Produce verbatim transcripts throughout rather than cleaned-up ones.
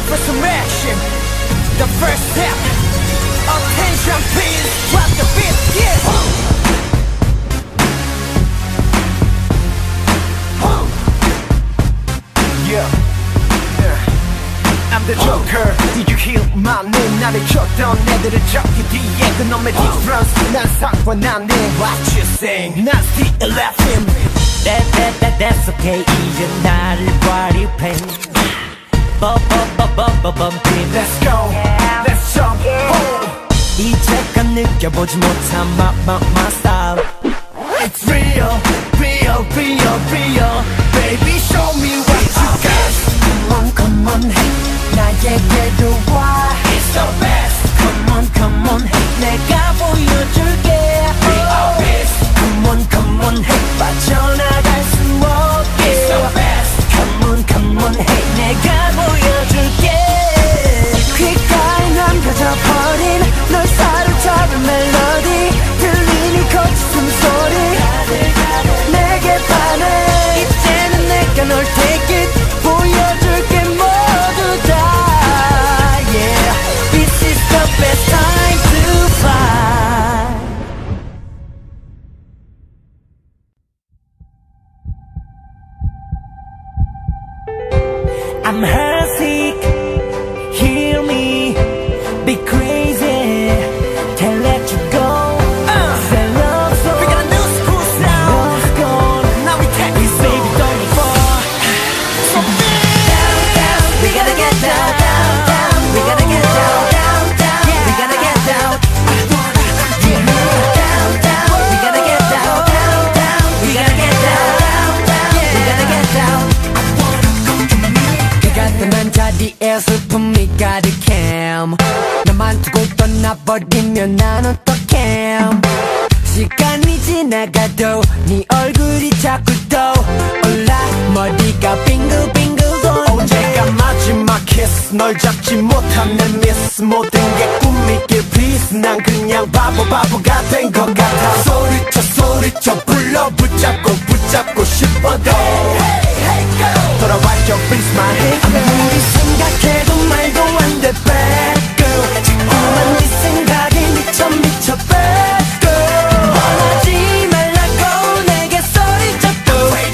for some action. The first step. Attention please. Drop the beat. Yeah. Yeah. I'm the Joker. Did you hear my name? 나를 쳤던 애들을 잡기 뒤에 그놈의 difference. 난 상관없네. What you saying? 난 still laughing. That, that, that, that's okay. 이제 나를 과립해. Bump, bump, bump, bump, bump, bump. Let's go. Let's jump. 이제껏 느껴보지 못한 my, my, my style. It's real, real, real, real. Baby, show me what you got. Come on, come on, hey. 나에게도 와. It's the best. Come on, come on, hey. 내가 보여줄게. We are best. Come on, come on, hey. 빠져나갈 수 없게. It's the best. Come on, come on, hey. 내가 보여줄게. 귓가에 남겨져버린 널 사로잡은 멜로디. 들리니 거친 숨소리. 내게 반해. 이제는 내가 널 take it. 보여줄게 모두 다. Yeah, this is the best time to fly. I'm heartsick, hear me, be crazy, can't let you go. Uh, Say love song, we got a new school sound. love's gone, Now we take this it baby don't fall. so Down, down, we gotta get down, down, down, we gotta get down, down, down, we gotta get down. Yeah, down, down, we gotta get down, down, down, we gotta get down, down, down, we gotta get down. 그 같은 자리에 슬픔이 가득해. 나만 두고 떠나버리면 난 어떡해. 시간이 지나가도 네 얼굴이 자꾸 떠올라. 머리가 빙글빙글 돈. 언제가 마지막 키스 널 잡지 못한 내 미스. 모든 게 꿈이길 please. 난 그냥 바보 바보가 된 것 같아. 소리쳐 소리쳐 불러 붙잡고 붙잡고 싶어도 돌아와줘 please my hey girl. 아무리 생각해도 말도 안 돼 bad girl. 자꾸만 네 생각에 미쳐 미쳐 bad girl. 원하지 말라고 내게 소리쳐도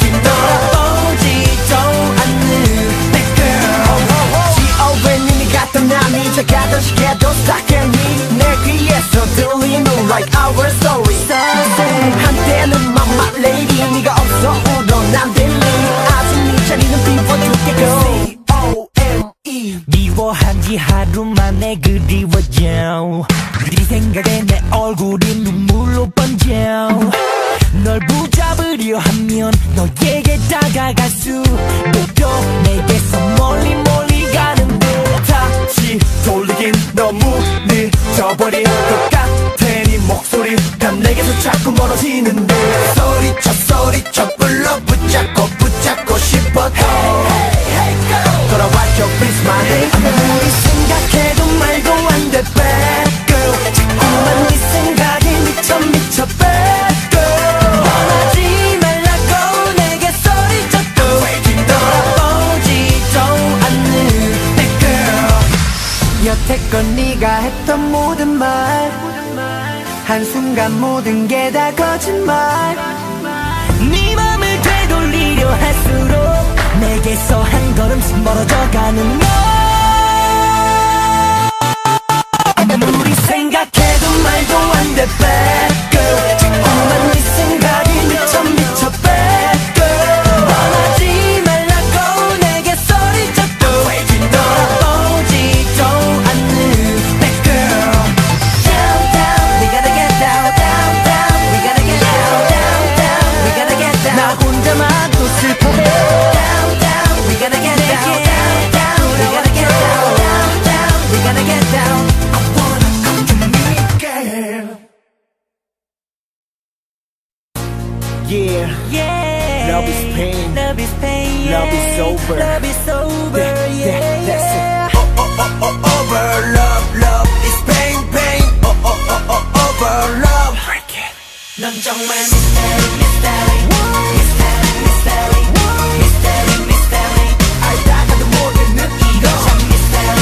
돌아보지도 않는 bad girl. 지오웬님이 갔던 난 이제 가던 시계도 스타킹이 내 귀에서 들리는 like our story. 한때는 mama lady 네가 없어 울어 난 들리. 아직 네 자리는 비워줄게 go. C-O-M-E 미워한 지 하루 만에 그리워져. 네 생각에 내 얼굴이 눈물로 번져. 널 붙잡으려 하면 너에게 다가갈 수도 내게서 멀리 멀리 가는데 다시 돌리긴 너무 늦어버린 것 같아. 네 목소리가 내게서 자꾸 멀어지는데 소리쳐 소리쳐 불러 붙잡고 붙잡고 싶어도 돌아와줘 please my hey girl. 아무리 생각해도 말도 안 돼 bad girl. 자꾸만 네 생각에 미쳐 미쳐 bad girl. 원하지 말라고 내게 소리쳐도 돌아보지도 않는 bad girl. 여태껏 네가 했던 모든 말 한순간 모든 게 다 거짓말. 네 맘을 되돌리려 할수록 내게서 한 걸음씩 멀어져가는 너. 아무리 생각해도 말도 안 돼 bad girl. 자꾸만 네 생각이 미쳐 미쳐 bad girl. 원하지 말라고 내게 소리쳐도 돌아보지도 않는 bad girl. Down down, we gotta get down down down, we gotta get down down down, we gotta get down. 나 혼자만 또 슬퍼해. Down down, we gotta get down down down, we gotta get down down down, we gotta get down. I wanna come to me again. Yeah, Yeah, love is pain, love is pain, love is over, love is over, yeah, yeah, yeah, that's yeah. it. Oh oh oh oh over love, love is pain, pain. Oh oh oh oh over love. Break it. 넌 정말 mystery, mystery, mystery, mystery, mystery, mystery. 알다가도 모르는 이거 참 mystery.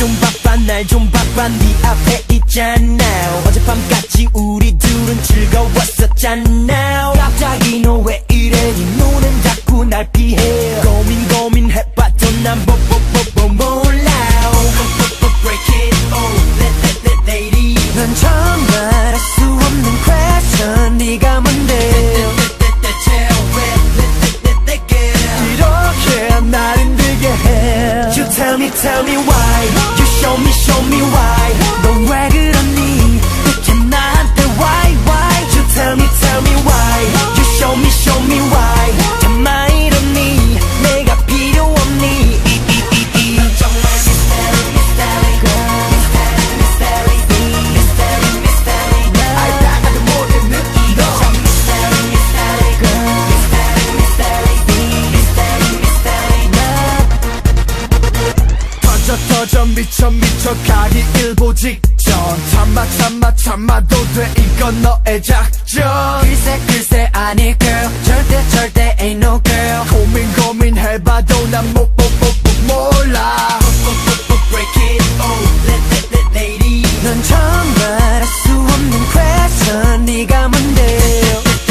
좀 바빠 날 좀 바빠 네 앞에 있잖아 어젯밤까지 우리 둘은 즐거웠었잖아 갑자기 너 왜 이래 네 눈은 자꾸 날 피해 고민 고민해봐도 난 뭐 뭐 뭐 뭐 몰라 Break it oh let let let lady 난 정말 알 수 없는 question 네가 뭔데 이렇게 날 힘들게 해 You tell me tell me why You show me show me why 너 왜 그러니 대체 나한테 why why You tell me tell me why You show me show me why 정말 이러니 내가 필요 없니 넌 정말 mystery mystery girl mystery mystery mystery mystery 알다가도 모르는 너 mystery mystery girl mystery mystery mystery mystery 터져 터져 미쳐 미쳐 가기 일보 직전 참아 참아 참아도 돼 이건 너의 작전 글쎄 글쎄 아니 girl 절대 절대 ain't no girl 고민 고민해봐도 난 못 못 못 몰라 Break it oh let let let lady 넌 정말 알 수 없는 question 네가 뭔데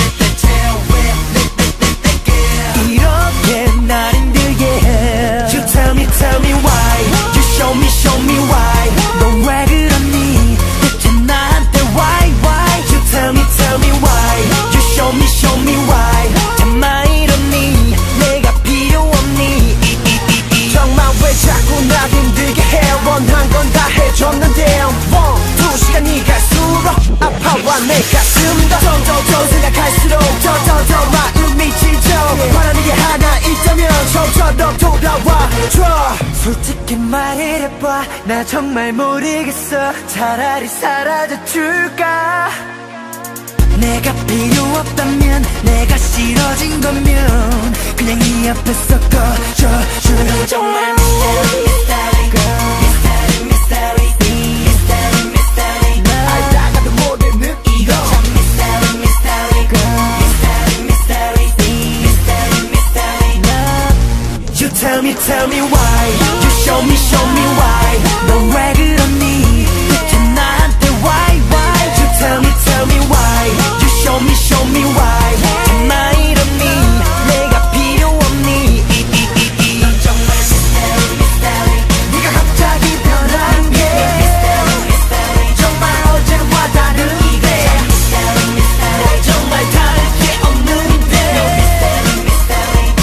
이렇게 날 힘들게 해 You tell me tell me why You show me show me why 너 왜 그러니 대체 나한테 why why You tell me tell me why You show me show me why 정말 이러니 내가 필요 없니 정말 왜 자꾸 날 힘들게 해 원한 건 다 해줬는데 One, 두 시간이 갈수록 아파와 내 가슴도 더더더 생각할수록 더더더 마음이 찢어 바라는 게 하나 있다면 저처럼 돌아와줘 솔직히 말을 해봐 나 정말 모르겠어 차라리 사라져 줄까 내가 필요 없다면 내가 싫어진 거면 그냥 이 앞에서 꺼져 줘 정말 mystery mystery girl mystery mystery mystery mystery 알다가도 모르는 이거 참 mystery mystery girl mystery mystery mystery mystery You tell me tell me why You show me show me why 너 왜 그러니 대체 나한테 why why You tell me tell me why You show me show me why 정말 이러니 내가 필요 없니 넌 정말 mystery mystery 네가 갑자기 변한 게 mystery mystery 정말 어제와 다른데 mystery mystery 정말 다를 게 없는데 mystery mystery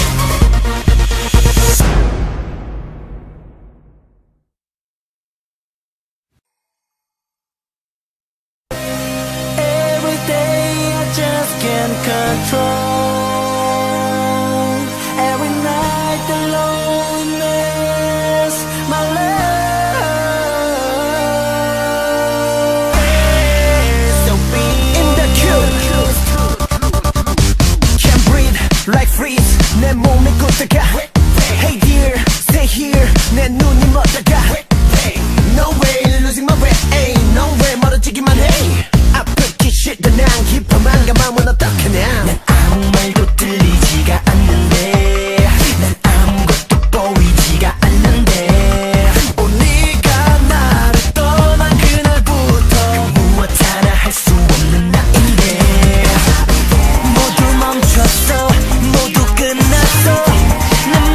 Every day I just can't control Every night the loneliness My love So be in the queue Can't breathe like freeze 내 몸이 굳다가 Hey dear stay here 내 눈이 멎다가 No way losing my way No way 멀어지기만 해 아프기 싫다 난 깊어만 가 마음은 어떡하냐 난 아무 말도 들리지가 않는데 난 아무것도 보이지가 않는데 오 네가 나를 떠난 그날부터 그 무엇 하나 할 수 없는 나인데 모두 멈췄어 모두 끝났어 난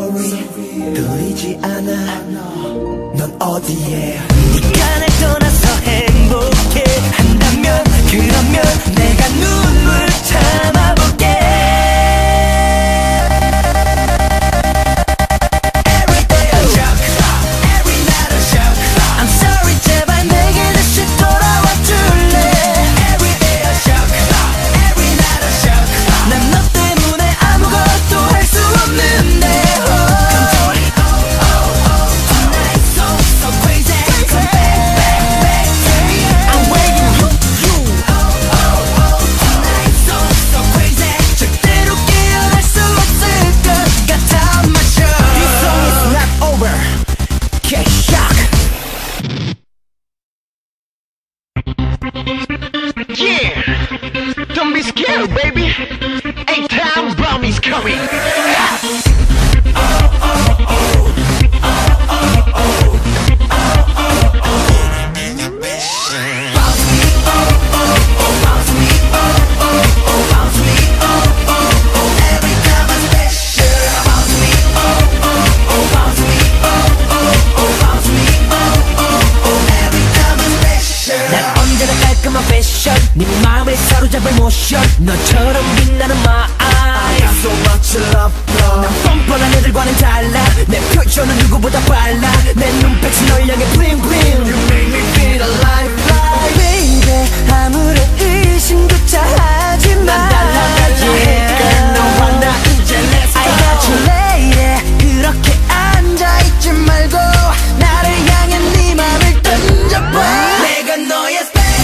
들리지 않아 넌 어디에 네가 날 떠나서 행복해 한다면 그러면 내가 눈물 참아볼게 Every day I shock Every night I shock I'm sorry 제발 내게 다시 돌아와 줄래 Every day I shock Every night I shock 난 너 때문에 아무것도 할 수 없는데 Don't be scared, baby. A-Town bomb is coming. 네 마음을 사로잡을 모션 너처럼 빛나는 my eyes I got so much love, love. 난 뻔뻔한 애들과는 달라 내 표정은 누구보다 빨라 내 눈빛이 널 향해 bling bling You make me feel alive, like baby 아무런 의심조차 하지마 난 달라갈라 해 너와 나 이제 let's go I got you lady 그렇게 앉아있지 말고 나를 향해 네 맘을 던져봐 내가 너의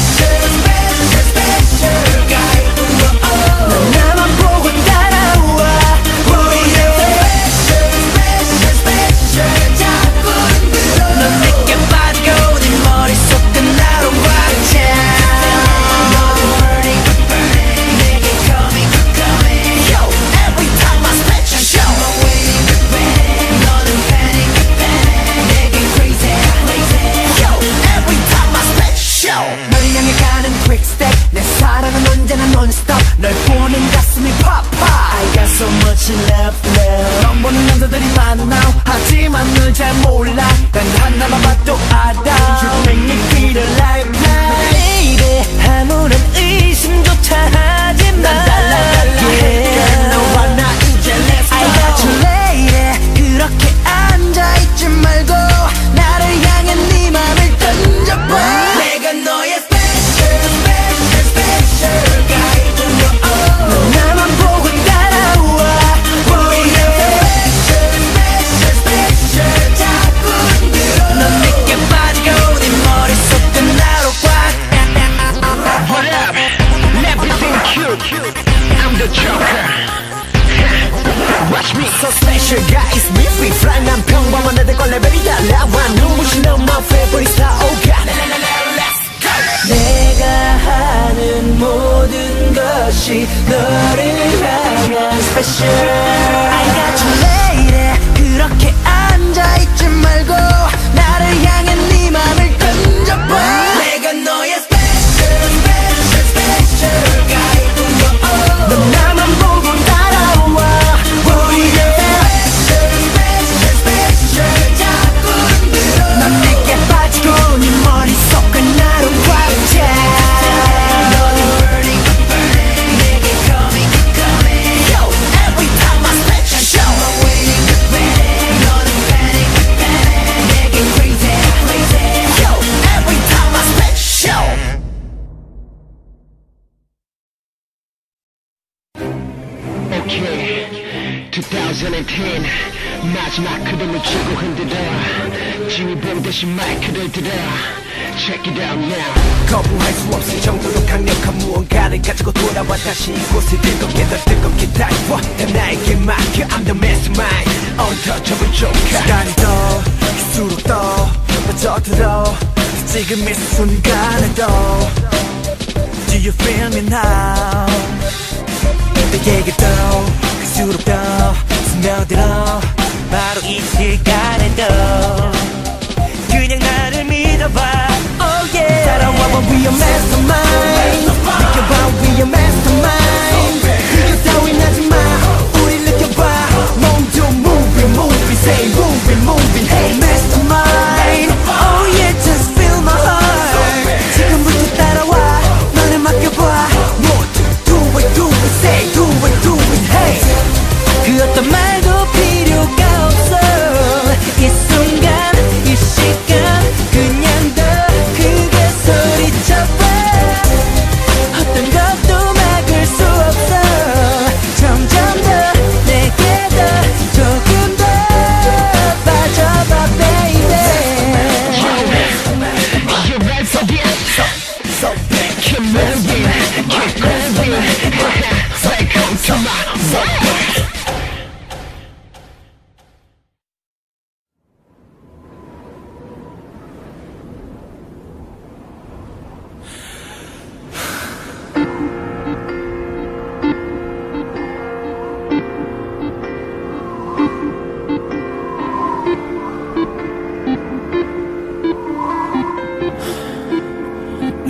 나만 보고 따라와 우리의 special special special 자꾸 흔들어 넌 내게 빠지고 네 머릿속은 나로 꽉차 너는 burning burning 내게 coming coming Yo every time I special show I'm waiting to panic 너는 panic panic 내게 crazy crazy Yo every time I special 널 향해 가는 quick step 내 사랑은 언제나 non-stop 널 보는 가슴이 pop pop I got so much love, love. 넌 보는 남자들이 많아 하지만 널 잘 몰라 난 하나만 봐도 알아 You make me feel alive, like baby 아무런 의심조차 하지마 난 달라갈라 해 너와 나 이제 let's go I got you lady 그렇게 앉아있지 말고 나를 향해 네 맘을 던져봐 내가 너의 special special special guy 넌 나만 보고 따라와 우리의 special special special 자꾸 흔들어 넌 내게 빠지고 네 머릿속은 나로 꽉 What up? Everything cute. I'm the Joker. Watch me. So special guys, me free fly 난 평범한 애들과 레벨이 달라와 눈부신 넌 my favorite star oh god Let's go 내가 하는 모든 것이 너를 향한 special I got you lady 그렇게 앉아있지 말고 나를 향해 네 맘을 던져봐 내가 너의 special special special guy 넌 나만 보고 따라와 우리의 special special special 자꾸 흔들어 넌 내게 빠지고 네 머릿속은 나로 꽉차 너는 burning burning 내게 coming coming Yo every time I special show I'm waiting to panic 너는 panic panic 내게 crazy crazy Yo every time I special Okay, twenty ten 마지막 그림을 쥐고 흔들어 지휘봉 대신 마이크를 들어 Check it out now 거부할 수 없을 정도로 강력한 무언가를 가지고 돌아와 다시 이곳에 뜨겁게 더 뜨겁게 달워 다 나에게 맡겨 I'm the mastermind untouchable joker 시간이 더 갈수록 더 빠져들어 지금 이 순간에도 Do you feel me now 내게 더 갈수록 더 스며들어 바로 이 시간에도 그냥 나를 믿어봐 oh yeah 따라와봐 we are mastermind 느껴봐 we are mastermind 비교 따윈 하지마 우릴 느껴봐 몸도 moving moving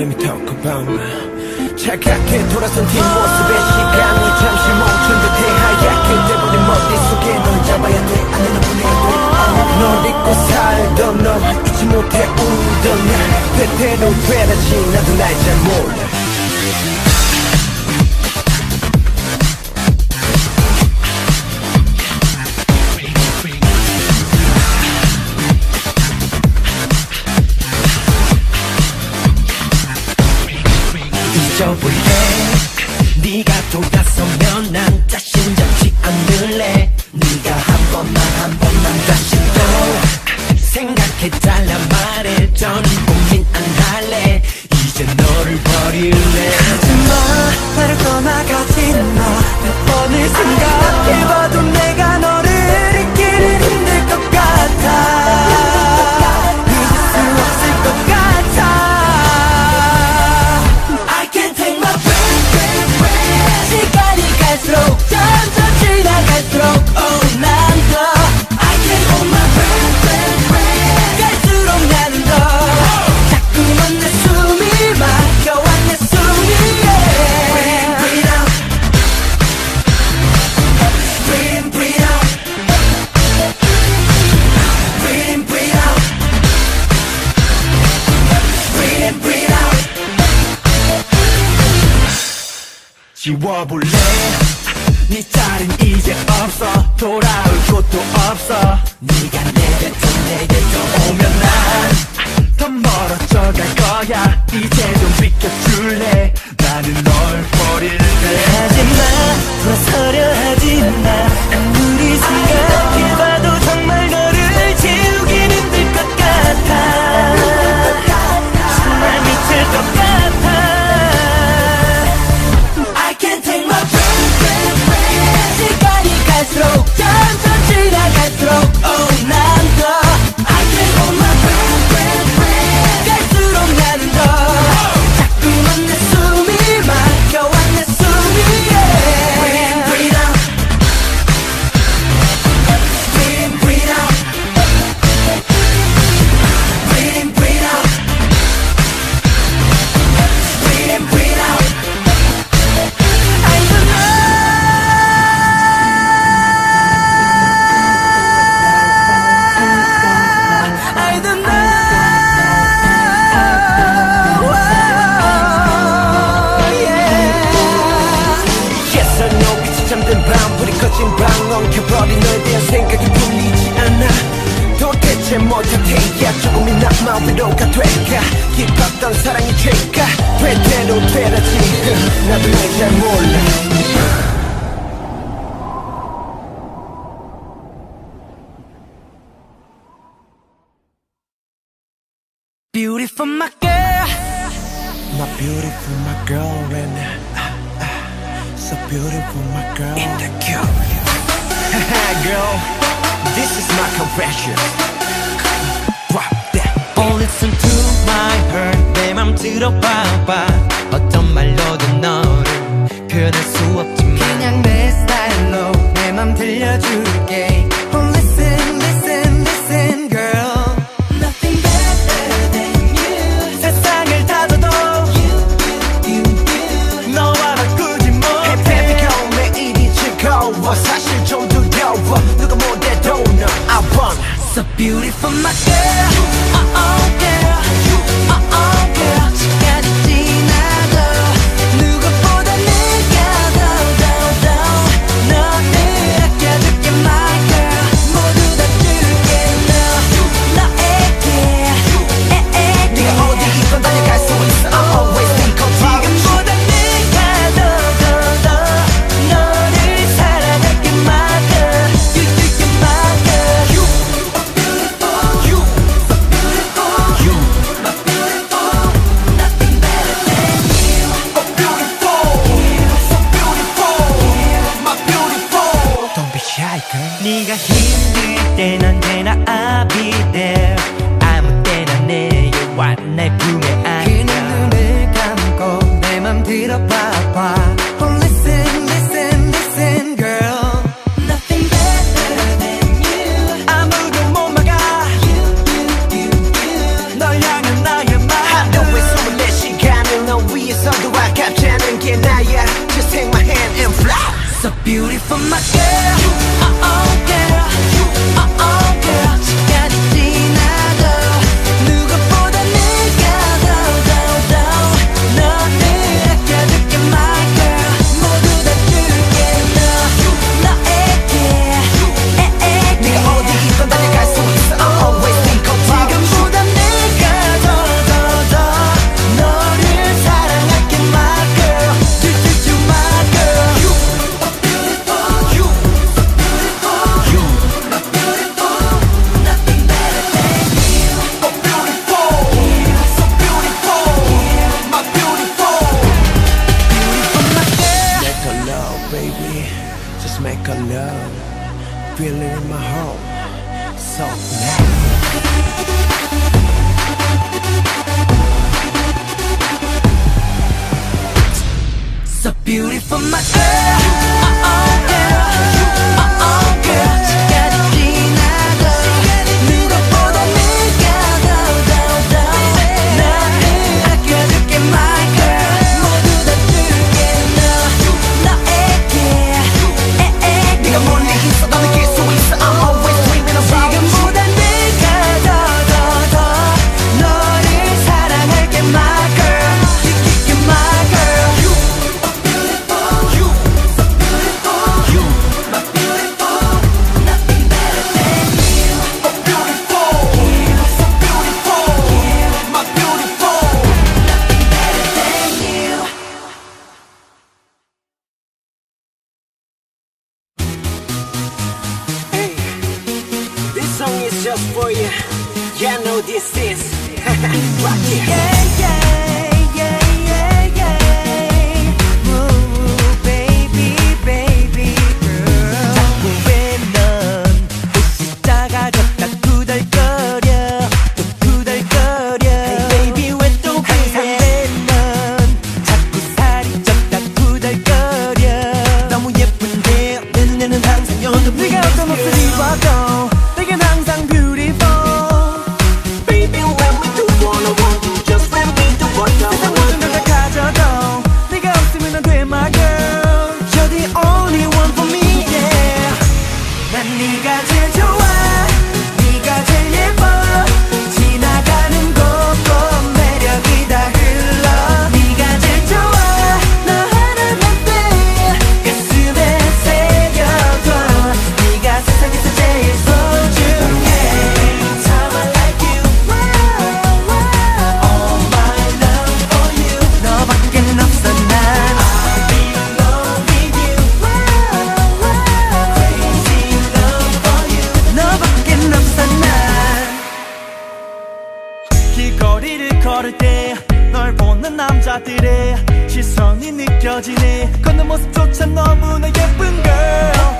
이름이 토크밤 차갑게 돌아선 뒷모습에 시간이 잠시 멈춘 듯해 하얗게 돼버린 머릿속에 널 잡아야 돼 안에는 보내야 널 잊고 살던 널 잊지 못해 울던 날 때때로 되라지 나도 날 잘 몰라 잊어볼래 네가 돌아서면 난 다시 잡지 않을래 네가 한 번만 한 번만 다시 또 생각해달라 말했던 고민 안 할래 이제 너를 버릴래 하지마 나를 떠나가지마 몇 번을 생각해봐도 내가 너를 잊기는 힘들 것 같아 잊을 수 없을 것 같아 시간이 갈수록 점점 지나갈수록 oh 난 더 I can't hold my breath, breath, breath 갈수록 나는 더 자꾸만 내 숨이 막혀와 내 숨이 yeah. Breathe, breathe out Breathe in, breathe out Breathe in, breathe out Breathe in, breathe out 지워볼래 네 자린 이제 없어 돌아올 곳도 없어 네가 내게도 내게도 오면 난 더 멀어져 갈 거야 이제 좀 비켜줄래 나는 널 버릴래 하지마 돌아서려 하지마 아무리 생각해봐도 정말 너를 지우긴 힘들 것 같아 정말 미칠 것 같아 시간이 갈수록 점점 지나갈수록 oh 난 더 I can't hold my breath, breath, breath 갈수록 나는 더 자꾸만 내 숨이 막혀와 내 숨이 yeah. Breathe in, breathe out Breathe in, breathe out Breathe in, breathe out Breathe in, breathe out I don't know 잠든 밤 불이 꺼진 방 엉켜버린 너에 대한 생각이 풀리지 않아 도대체 못한 태야 조금이나마 위로가 될까 깊었던 사랑이 될까 되대로 되라지 나도 날 잘 몰라 Beautiful my girl My beautiful my girl right now So beautiful, my girl. In the cube. Haha, girl. This is my confession. Drop that. Oh, listen to my heart. 내 맘 들어봐봐. 어떤 말로도 너를 표현할 수 없지만 그냥 내 스타일로 내 맘 들려줄게. Oh, listen, listen, listen, girl. Nothing better than you. 세상을 다 둬도 you, you, you, you. 너와 바꾸지 뭐. 사실 좀 두려워 누가 못해도 너 I want So beautiful my girl Oh oh girl Oh oh girl 시간이 지나도 누구보다 내가 더더더 너를 아껴줄게 my girl 모두 다 줄게 너 너에게 에에게 네가 어디 있건 달려갈 수 있어 I'm always think of you 지금보다 내가 더더더 너를 사랑할게 my girl You, you, you my girl You, beautiful You, so beautiful So So beautiful my girl. Oh oh girl. Oh oh girl. 시간이 지나도 누구보다 네가 더더더 나를 아껴줄게 my girl. 모두 다 줄게 너 너에게 에에 네가 멀리 있어 나 느낄 수 있어 I'm always dreaming about you 지금보다 내가 더더더 너를 사랑할게 my girl. You're my girl. You, so beautiful You, my beautiful Nothing better than you Oh beautiful So beautiful My beautiful Nothing better than you. Hey, this song is just for you Yeah, I know this is Rock it Yeah, yeah, yeah, yeah, yeah. Ooh, baby, baby girl. 자꾸 왜 넌 옷이 작아졌다 투덜거려 또 투덜거려 Hey baby 왜 또 그래 왜 넌 자꾸 살이 쪘다 투덜거려 너무 예쁜데 내 눈에는 항상 여느 네가 어떤 옷을 입어도 내겐 항상 beautiful. Baby, let me do what I want to Just let me do what I 세상 want 모든 걸 다 가져도 네가 없으면 안 돼 my girl. You're the only one for me yeah. 난 네가 제일 좋아 네가 제일 예뻐 지나가는 곳곳 매력이 다 흘러 네가 제일 좋아 너 하나만 돼 가슴에 새겨둬 네가 세상에서 제일 소중해 Time I like you All my love for you 너밖엔 없어 난 I belong with you Crazy love for you 너밖엔 없어 난 길거리를 걸을 때 널 보는 남자들의 시선이 느껴지네 걷는 모습조차 너무나 예쁜 girl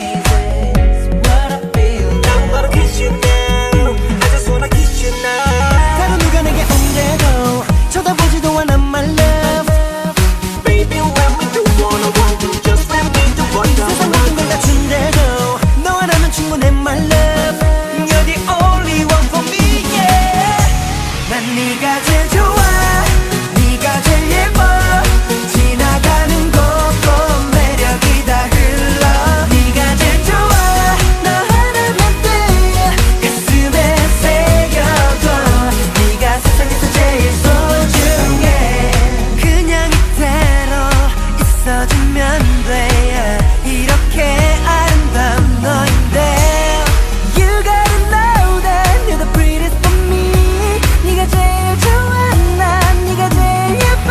I'm gonna kiss you now I just wanna kiss you now 다른 누가 내게 온대도 쳐다보지도 않아 my love Baby, let me do what I want to Just let me do what I 세상 want 모든 걸 다 준대도 너 하나면 충분해 my love You're the only one for me yeah. 난 네가 제일 좋아 네가 제일 예뻐 지나가는 곳곳 매력이 다 흘러 네가 제일 좋아 너 하나만 돼 가슴에 새겨둬 네가 세상에서 제일 소중해 그냥 이대로 있어주면 돼 이렇게 아름다운 너인데 You gotta know that you're the prettiest for me 네가 제일 좋아 난 네가 제일 예뻐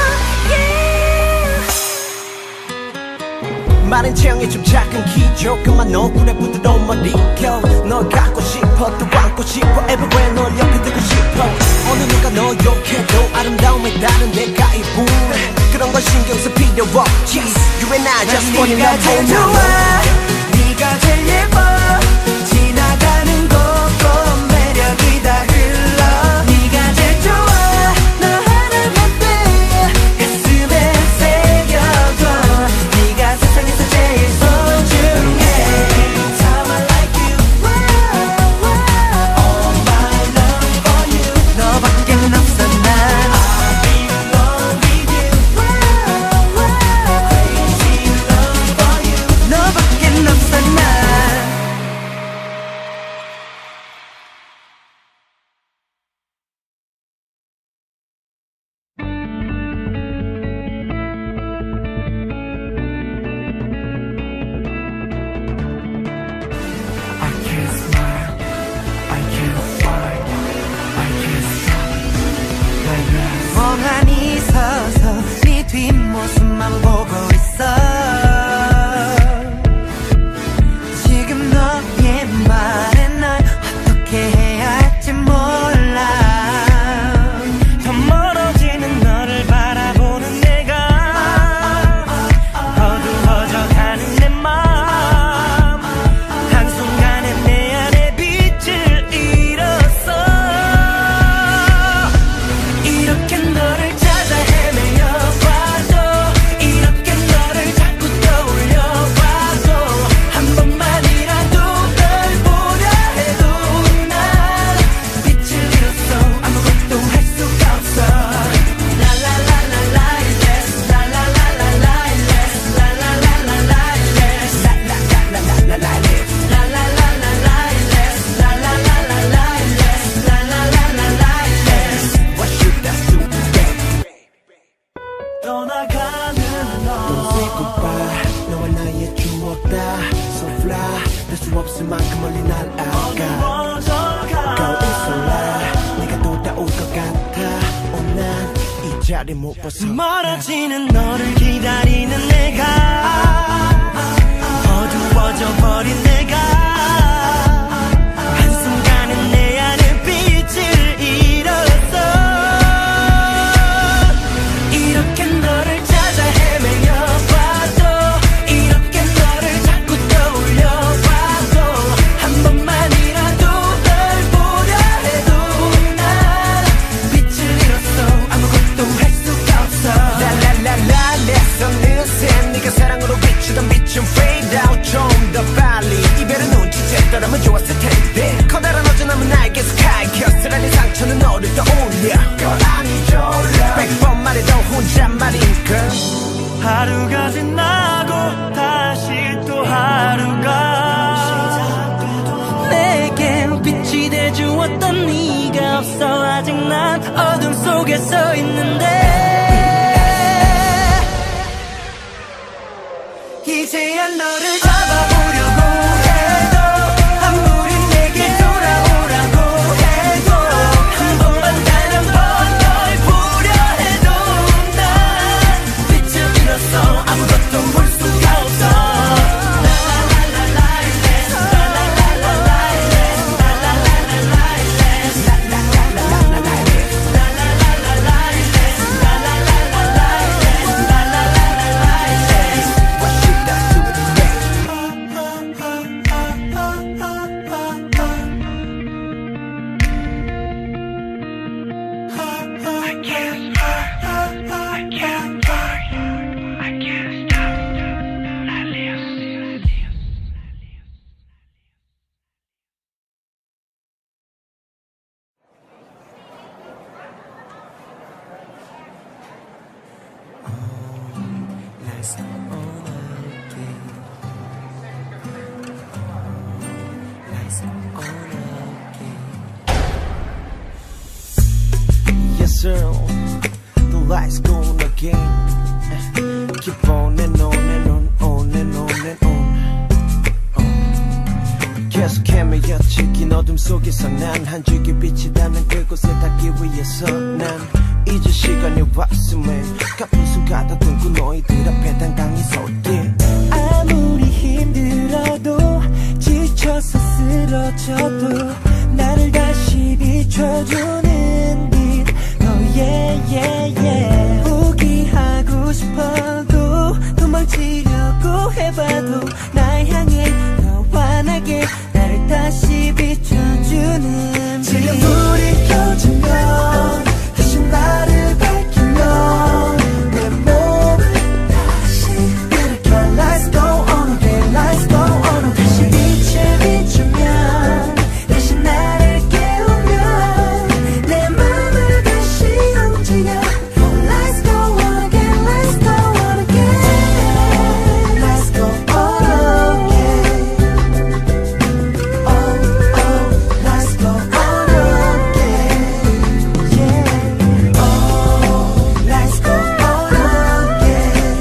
yeah. 마른 체형에 좀 작은 키 조금만 얼굴에 부드러운 머리결 널 갖고 싶어 또 안고 싶어 Everywhere 널 옆에 두고 싶어 어느 누가 너 욕해도 아름다움에 다른 내가 이쁜 그런 건 신경 쓸 필요 없지 You and I just fall in 네가 love 제일 oh 좋아 no 네가 제일 예뻐 지나가는 곳곳 매력이 다 흘러 네가 제일 좋아 너 하나만 돼 가슴에 새겨둬 네가 세상에서 제일 소중해 Time I like you All my love for you 너밖엔 없어 난 I belong with you Crazy love for you 너밖엔 자리 못 벗어 멀어지는 너를 기다리는 내가 어두워져 버린 내가 한순간은 내 안에 빛을 잃었어 이렇게 너를 찾아 헤매여봐도 이렇게 너를 자꾸 떠올려봐도 한 번만이라도 널 보려 해도 난 빛을 잃었어 아무것도 할 수가 없어 라라라라 냈어 느새 네가 사랑으로 비추던 빛은 fade out 좀 더 빨리 이별은 눈치챘더라면 좋았을 텐데 커다란 어전함은 나에게서 가이켰으라니 상처는 너를 떠올려 그건 아니죠 백 번 말해도 혼잣말인걸 하루가 지나고 다시 또 하루가 내겐 빛이 돼주었던 네가 없어 아직 난 어둠 속에 서 있는데 이제야 너를 잡아보려고 해도 아무리 내게 돌아오라고 해도 한 번만 단 한 번 널 보려 해도 난 빛을 잃었어 아무것도 볼 수가 없어 Yes sir, the lights go on again. Keep on and on and on, on and on and on. 계속 헤매였지 긴 어둠 속에서 난 한 줄기 빛이 닿는 그곳에 닿기 위해서 난 이제 시간이 왔음에 가쁜 숨 가다듬고 너희들 앞에 당당히 섰지 아무리 힘들어도 지쳐서 쓰러져도 나를 다시 비춰주는 빛 Oh yeah yeah yeah 포기하고 싶어도 도망치려고 해봐도 날 향해 더 환하게 나를 다시 비춰주는 빛 지금 불이 켜지면 다시 나를 밝히면 내 몸을 다시 일으켜 Let's go on again Let's go on again 다시 빛을 비추면 다시 나를 깨우면 내 맘을 다시 움직여 Let's go on again Let's go on again Let's go on again Oh oh Let's go on again Yeah Oh Let's go on again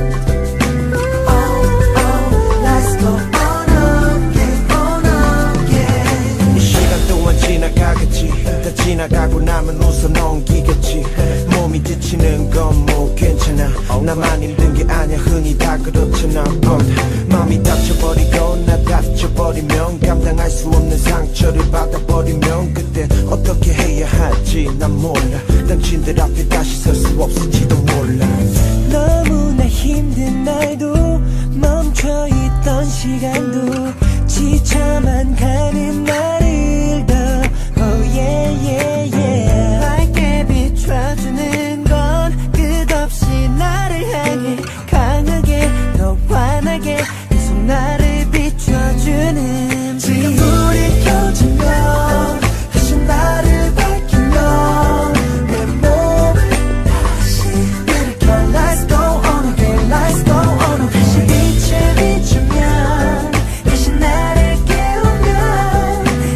Oh oh Let's go on again on again 이 시간 또한 지나가겠지 다 지나가고 나면 웃어 넘기겠지 몸이 지치는 건 뭐 괜찮아 나만 힘든 게 아니야 흔히 다 그렇잖아 But 마음이 다쳐버리고 나 다쳐버리면 감당할 수 없는 상처를 받아버리면 그때 어떻게 해야 할지 난 몰라 당신들 앞에 다시 설 수 없을지도 몰라 너무나 힘든 날도 멈춰있던 시간도 지쳐만 가는 나를 더 Oh yeah yeah yeah 밝게 비춰주는 건 끝없이 나를 향해 강하게 더 환하게 계속 나를 비춰주는 지금 불이 켜지면 다시 나를 밝히면 내 몸을 다시 일으켜 Let's go on again Let's go on again 다시 빛을 비추면 다시 나를 깨우면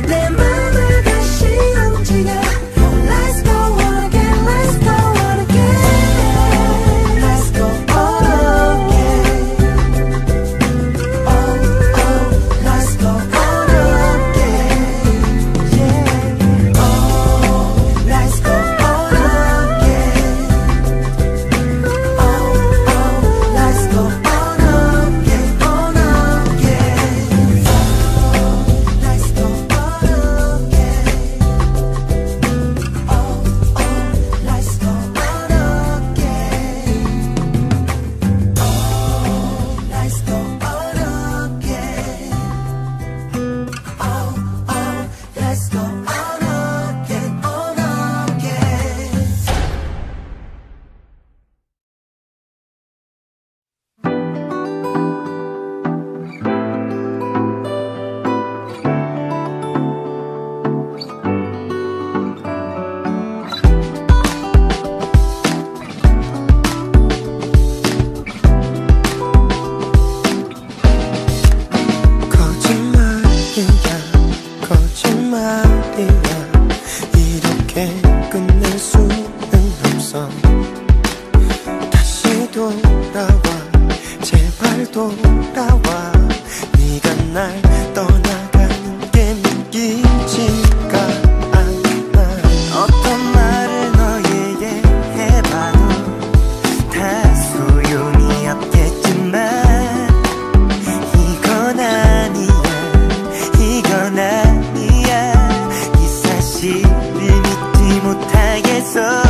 말이야 이렇게 끝낼 수는 없어 다시 돌아와 제발 돌아와 네가 날 떠나가는 게 믿기지가 않아 어떤 말을 너에게 해봐도 다 소용이 없겠지만 이건 아니야 이건 아니야 이 사실을 믿지 못하겠어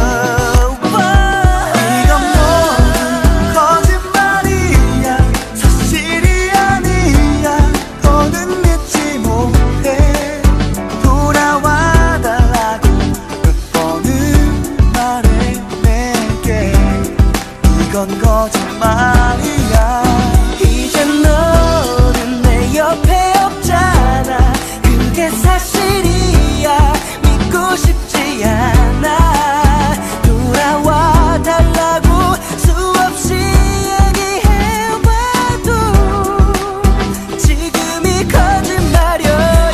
이건 거짓말이야 이제 너는 내 옆에 없잖아 그게 사실이야 믿고 싶지 않아 돌아와 달라고 수없이 얘기해봐도 지금이 거짓말이야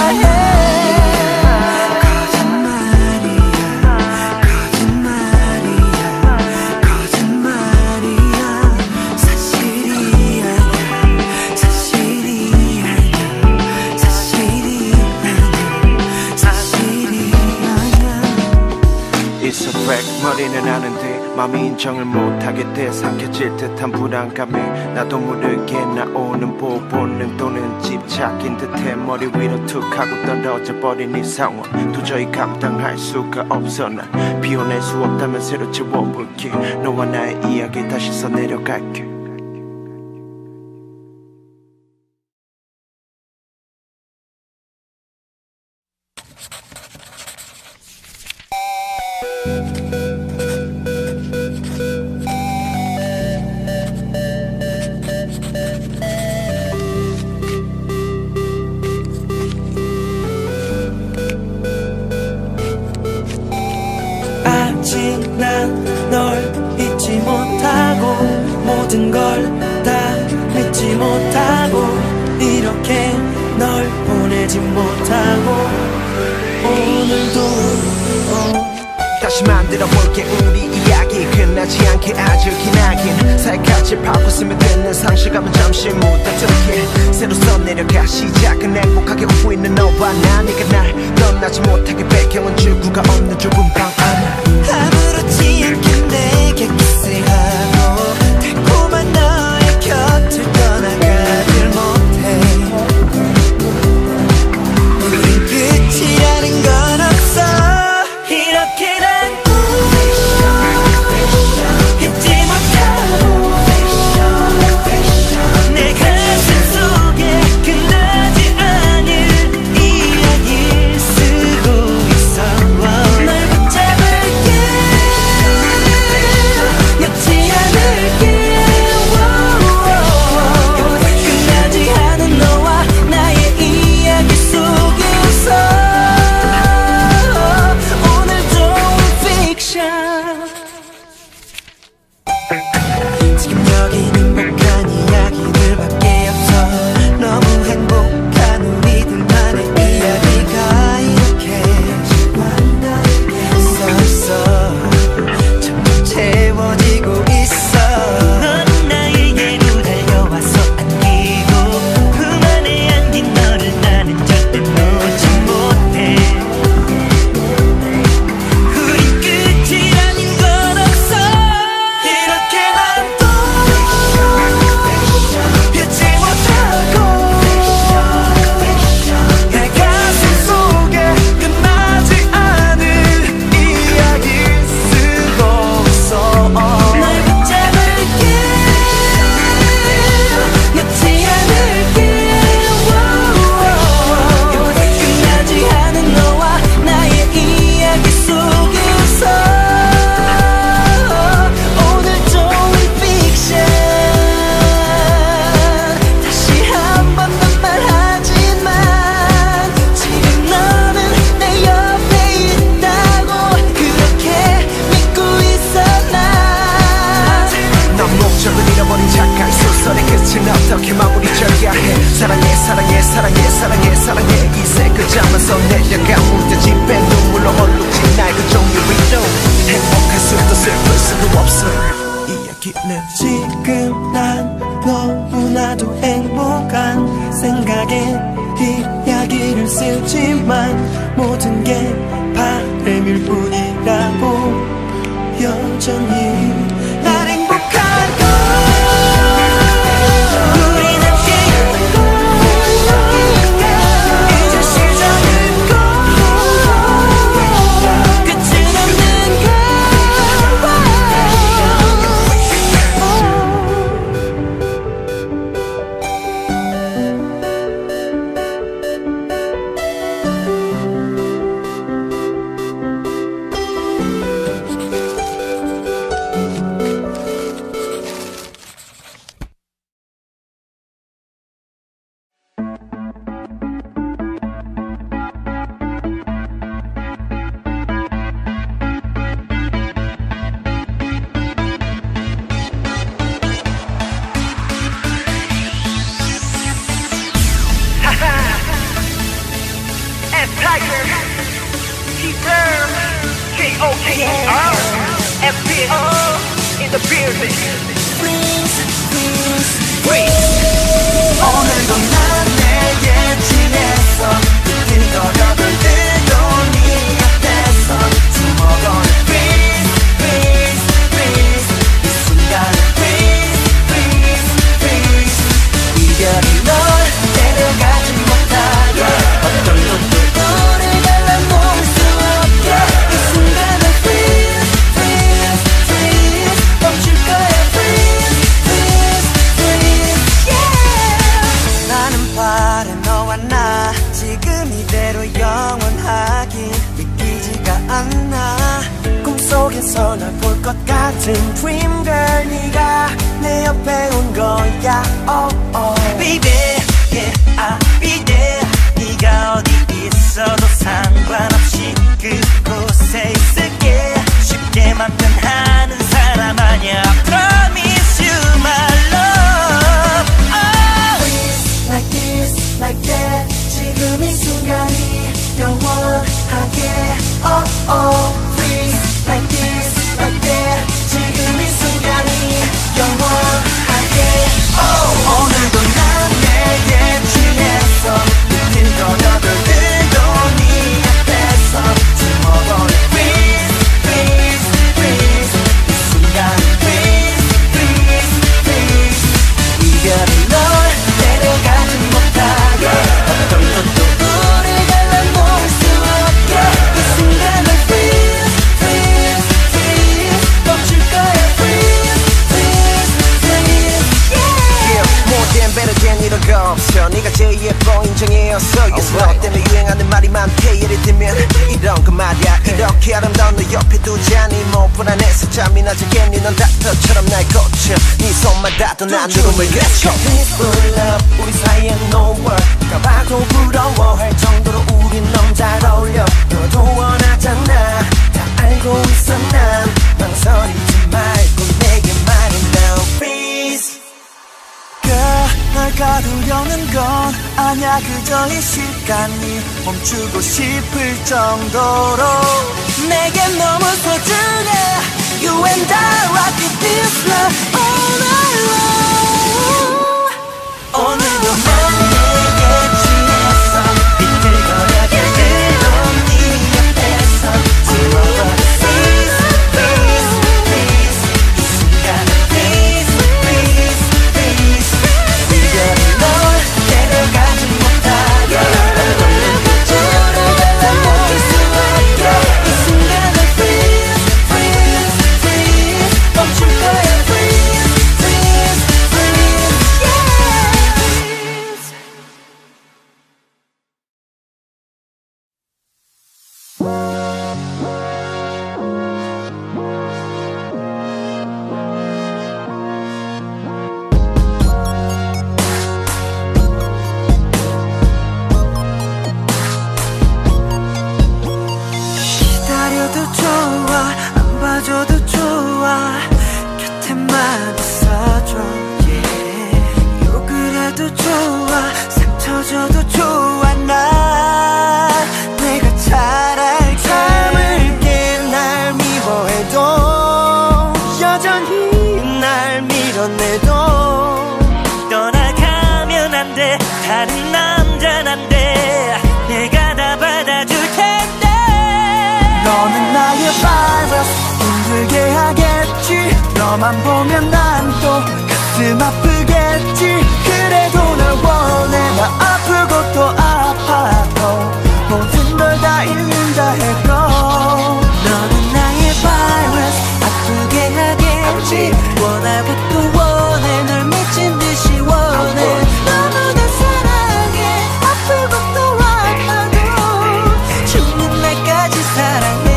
It's a fact 머리는 아는데 맘이 인정을 못하게 돼 삼켜질 듯한 불안감이 나도 모르게 나오는 보본능 또는 집착인 듯해 머리 위로 툭 하고 떨어져 버린 이 상황 도저히 감당할 수가 없어 난 비워낼 수 없다면 새로 채워볼게 너와 나의 이야기 다시 써내려갈게 아직 난 널 잊지 못하고 모든 걸 다 믿지 못하고 이렇게 널 보내지 못하고 오늘도 어. 다시 만들어볼게 우리 이야기 끝나지 않게 아주 기나긴 살갗을 바꿨으면 되는 상실감은 잠시 묻어두게 새로 써내려가 시작은 행복하게 웃고 있는 너와 나 네가 날 떠나지 못하게 배경은 출구가 없는 좁은 방 안에 아무렇지 않게 내게 키스하고 달콤한 너의 곁을 떠나가질 못해 우린 끝이라는 건 없어 이렇게 난 잊지 못하고 내 가슴 속에 끝나지 않은 이야기를 쓰고 있어 널 붙잡을게 하지만 모든 게 바람일 뿐이라고 여전히 날 행복하고 우린 함께인 걸 이제 시작인 걸 끝은 없는 걸 오늘도 난 내게 지냈어 빈거려들 들도 네 앞에서 숨어버려 Please, please, please 이 순간을 Please, please, please 이별이 널 데려가지 못하게 어떤 눈도 우릴 갈라놓을 수 없게 이 순간을 Please, please, please 멈출 거야 Please, please, please yeah. 나는 바래 너와 나 지금 이대로 영원하긴 믿기지가 않아 꿈속에서 널 볼 것 같은 Dream Girl 네가 내 옆에 온 거야 oh, oh. Baby yeah I'll be there 네가 어디 있어도 상관없이 그곳에 있을게 쉽게만 변하는 사람 아니야 Promise you my love oh. Please like this like that 지금 이 순간이 영원하게 oh oh Please like this like that 지금 이 순간이 영원하게 oh 오늘도 난 내게 지냈어 느낀 거려들 들도 네 앞에서 숨어버려 Please please please 이 순간 Please please please 이별이 널 데려가지 못하게 어떤 것도 우릴 갈라놓을 수 없게 이 순간을 Please please please 멈출 거야 Please please please yeah. 모든 배려된 이런 거 없어 네가 제일 예뻐 인정해였어 Yes 너 때문에 유행하는 말이 많대 예를 들면 이런 거 말이야 이렇게 아름다운 너 옆에 두자니 뭐 불안해서 잠이 나자겠니 넌 닥터처럼 날 고쳐 네 손만 닿도 난 누름을 그쳐 Please pull up 우리 사이엔 no word 누가 봐도 부러워할 정도로 우린 너무 잘 어울려 너도 원하잖아 다 알고 있어 난 망설이지 말고 내게 말해 now Please 널 가두려는 건 아냐 그저 이 시간이 멈추고 싶을 정도로 내게 너무 소중해 You and I rock it this love all night long 오늘도 난 내게 지냈어 비틀거려게 들던 네 옆에서 숨어버려 Please, please, please 이 순간을 Please, please, please 이별이 널 데려가지 못하게 어떤 눈빛 우릴 갈라놓을 수 없게 이 순간을 Please, please, please 멈출 거야 Please, please, please yeah. 기다려도 좋아 안 봐줘도 좋아 곁에만 있어줘 yeah. 욕을 해도 좋아 상처 줘도 좋아 나 내가 잘할게 참을게 날 미워해도 여전히 날 밀어내도 떠나가면 안 돼 다른 남자는 안 돼 내가 다 받아 너는 나의 바이러스 힘들게 하겠지 너만 보면 난 또 가슴 아프겠지 그래도 널 원해 나 아프고 또 아파도 모든 걸 다 잃는다 해도 너는 나의 바이러스 아프게 하겠지 원하고 또 원해 널 미친 듯이 원해 너무나 사랑해 아프고 또 아파도 죽는 날까지 사랑해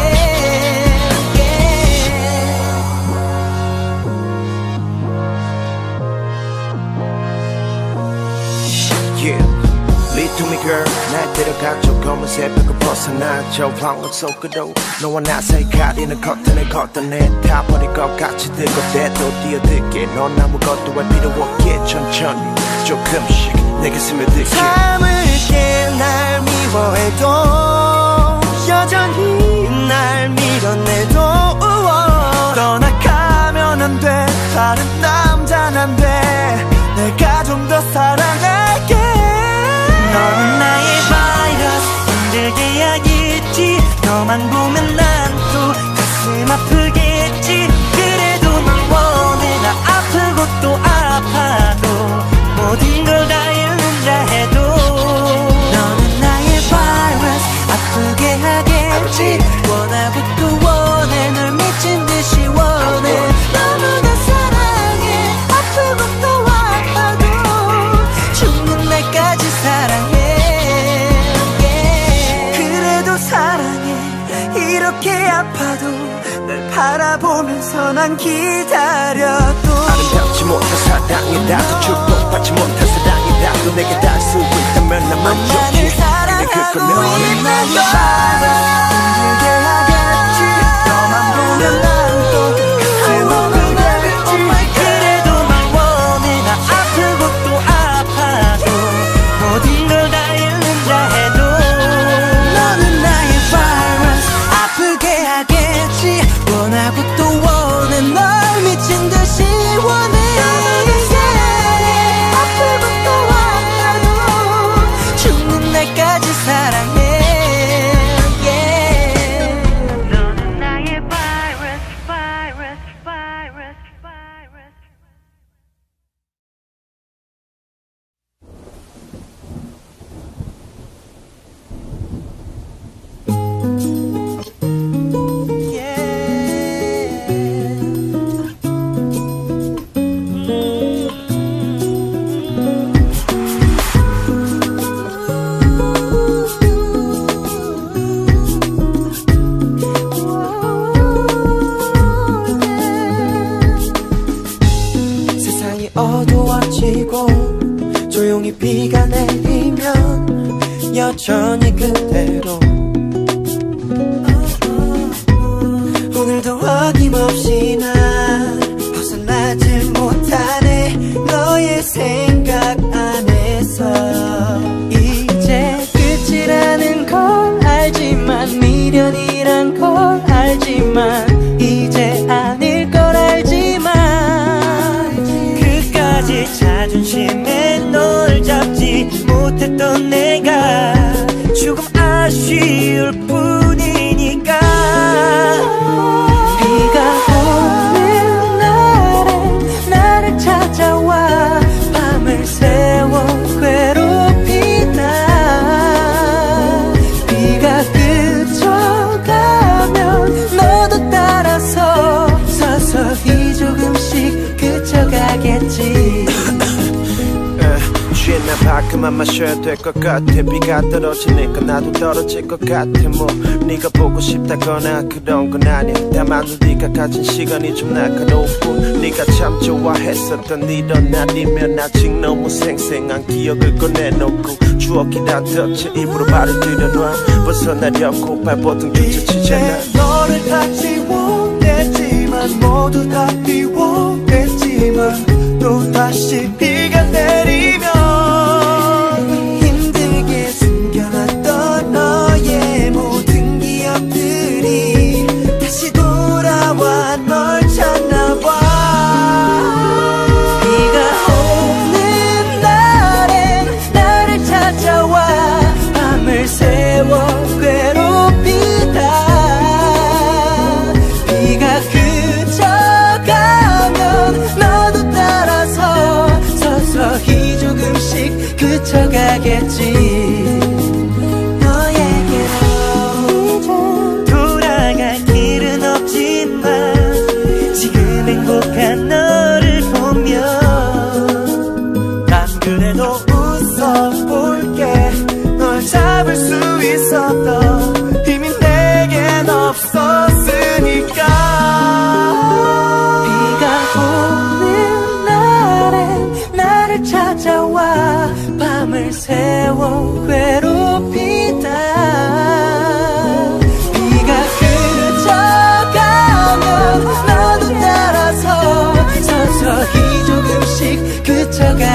Lead to me girl 날 데려가 저 검은 새벽을 벗어나 저 황혼 속으로 너와 나 사이 가리는 커튼을 걷어내 다 버릴 것 같이 뜨겁대도 뛰어들게 넌 아무것도 할 필요 없게 천천히 조금씩 내게 스며들게 참을게 날 미워해도 여전히 날 밀어내도 떠나가면 안 돼 다른 남자는 안 돼 내가 좀 더 사랑할게 너는 나의 바이러스 힘들게 하겠지 너만 보면 난 또 가슴 아프겠지 그래도 널 원해 나 아프고 또 아파도 모든 걸 다 잃는다 해도 너는 나의 바이러스 아프게 하겠지 원하고 또 원해 널 미친 듯이 원해 너무나 사랑해 아프고 또 아파도 죽는 날까지 사랑해 yeah. 그래도 사랑해 이렇게 아파도 널 바라보면서 난 기다려도 아름답지 못한 사랑이라도 축복받지 못한 사랑이라도 내게 닿을 수 있다면 난 만족해 나를 사랑하고 있는 나의 바이러스 힘들게 하겠지 너만 보면 난 또 가슴 아프겠지 그래도 널 원해 나 아프고 또 아파도 모든 걸 다 잃는다 해도 너는 나의 바이러스 아프게 하겠지 원하고 또 원해 널 미친 듯이 원해 아프고 또 아파도 죽는 날까지 사랑해 yeah. 너는 나의 바이러스 바이러스 바이러스 바이러스 세상이 어두워지고 조용히 비가 내리면 여전히 그대로 오늘도 어김없이 난 벗어나질 못하네 너의 생각 안에서 이제 끝이라는 걸 알지만 미련이란 걸 알지만 이제 아닐 걸 알지만 그까지 자존심에 널 잡지 못했던 내가 조금 아쉬울 뿐이니까 비가 오는 날에 나를 찾아와 밤을 새워 괴롭히다 비가 그쳐가면 너도 따라서 서서히 조금씩 그쳐가겠지 취했나 봐 그만 마셔야 될 것 같아 비가 떨어지니까 나도 떨어질 것 같아 뭐 네가 보고 싶다거나 그런 건 아니야 다만 네가 가진 시간이 좀 날카로울 뿐 네가 참 좋아했었던 이런 날이면 아직 너무 생생한 기억을 꺼내놓고 추억이 다 덮쳐 입으로 말을 들여놔 벗어나려고 발버둥조차 치잖아 너를 다 지워냈지만 모두 다 비워냈지만 또 다시 비가 내리면 힘들게 숨겨놨던 너의 모든 기억들이 다시 돌아와 널 찾나봐 비가 오는 날엔 나를 찾아와 밤을 새워 괴롭히다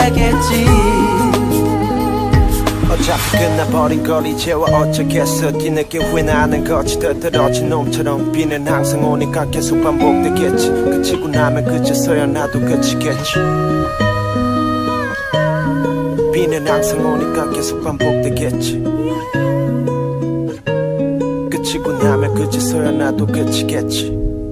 가겠지. 어차피 끝나버린 걸 이제와 어쩌겠어. 뒤늦게 후회나는 거지. 떨어진 놈처럼 비는 항상 오니까 계속 반복되겠지. 그치고 나면 그제서야 나도 그치겠지. 비는 항상 오니까 계속 반복되겠지. 그치고 나면 그제서야 나도 그치겠지.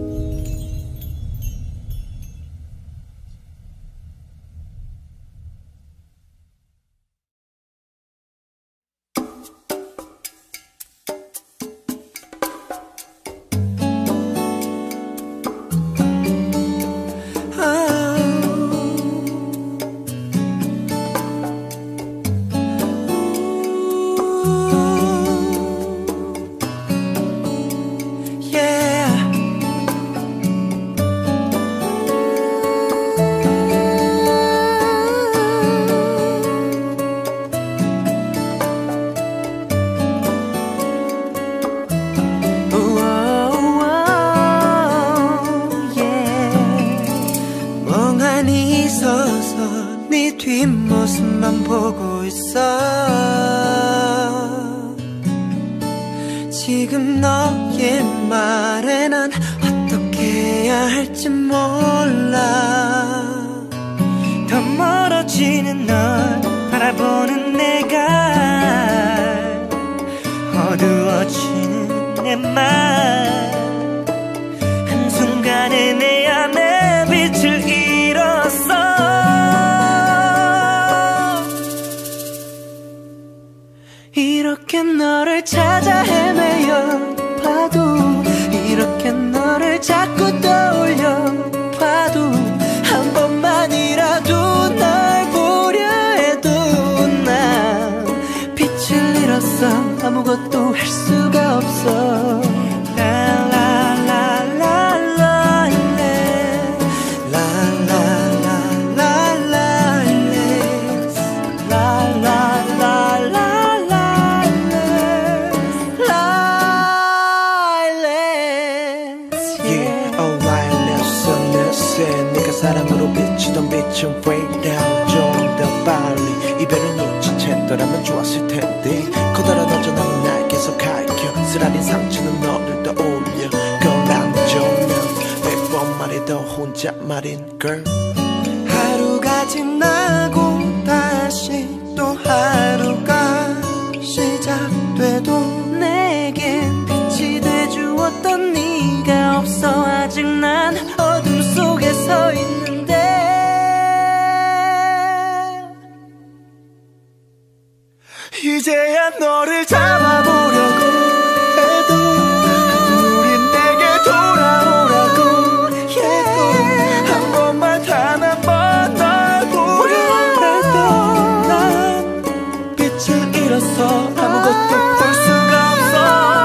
뒷모습만 보고 있어. 지금 너의 말에 난 어떻게 해야 할지 몰라. 더 멀어지는 널 바라보는 내가 어두워지는 내 맘. 한순간에 내 안에 빛을 잃었어. 이렇게 너를 찾아 헤매여 봐도, 이렇게 너를 자꾸 떠올려 봐도, 한 번만이라도 널 보려 해도 난 빛을 잃었어. 아무것도 할 수가 없어. 사랑으로 비치던 빛은 way down. 좀 더 빨리 이별을 눈치챘더라면 좋았을 텐데. 커다란 어전한 날 계속 가르쳐. 쓰라린 상처는 너를 떠올려. 그걸 안좋으면 백 번 말이 더 혼잣말인 girl. 하루가 지나고 다시 또 하루가 시작돼도 내겐 빛이 돼주었던 네가 없어. 아직 난 어둠 속에 서 있는데. 이제야 너를 잡아보려고 해도 우린 내게 돌아오라고 해도 한 번만 단 한 번 널 보려 해도 난 빛을 잃었어. 아무것도 볼 수가 없어.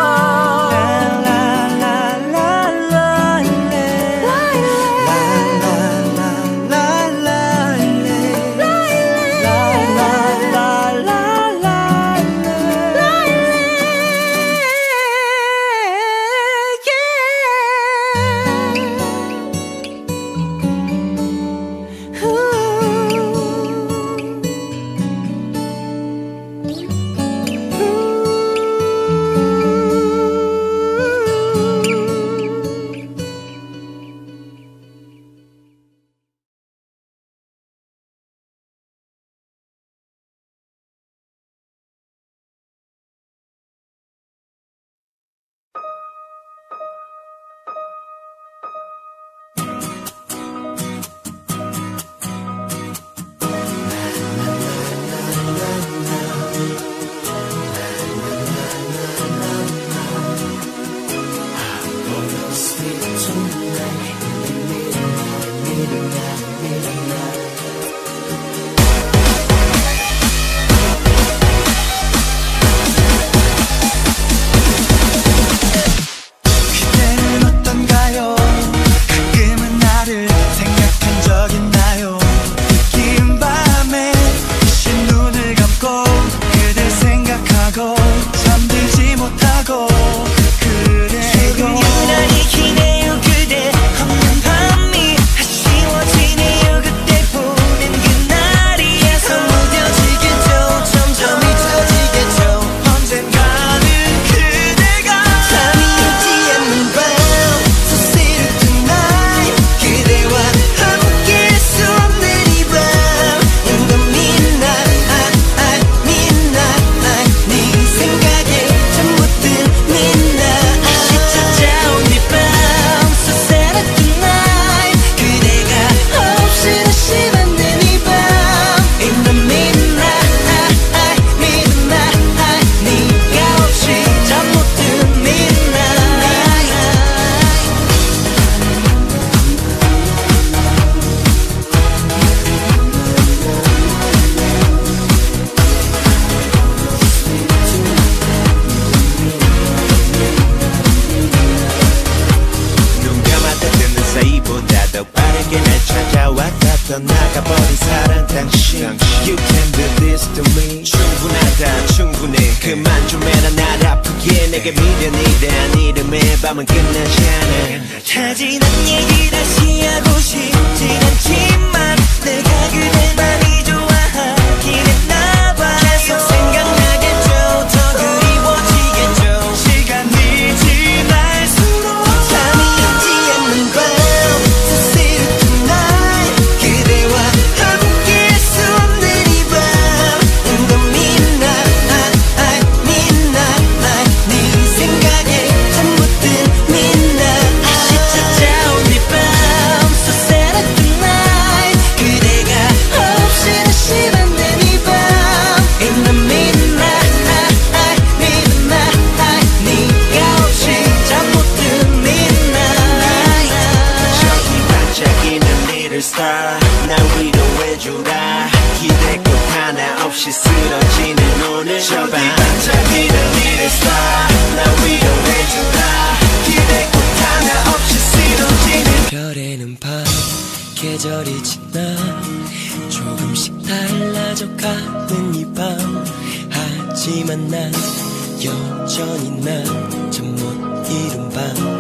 내게 날 찾아왔다 떠나가버린 사랑 당신 You can do this to me 충분하다 충분해 그만 좀 해라 날 아프게 내게 미련이란 이름의 밤은 끝나지 않아 타진한 얘기 다시 하고 싶진 않지만 내가 그댈 많이 좋아하긴 했나봐 계속 생각나겠죠 더 그리워지겠죠 시간이 지날수록 잠이 오지 않는 밤 So see you tonight 그대와 함께 할 수 없는 이 밤 In the midnight midnight 네 생각에 잠 못 든 midnight 다시 찾아온 이 밤 So sad at the night 그대가 없이 다시 만든 이 밤 In the midnight midnight 네가 없이 잠 못 든 midnight 저기 반짝이는 little star 날 위로해주라 기대꽃 하나 없이 쓰러지는 오늘 저기 반짝이는 little star 날 위로해주라 기대꽃 하나 없이 쓰러지는 별에는 밤 계절이 지나 조금씩 달라져가는 이 밤 하지만 난 여전히 난 잠 못 이룬 밤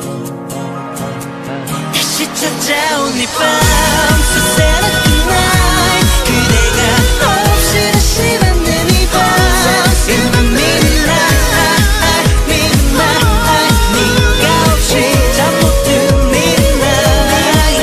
다시 찾아온 이 밤 So sad at the night 그대가 없이 다시 만든 이 밤 In the midnight midnight 네가 없이 잠 못 든 midnight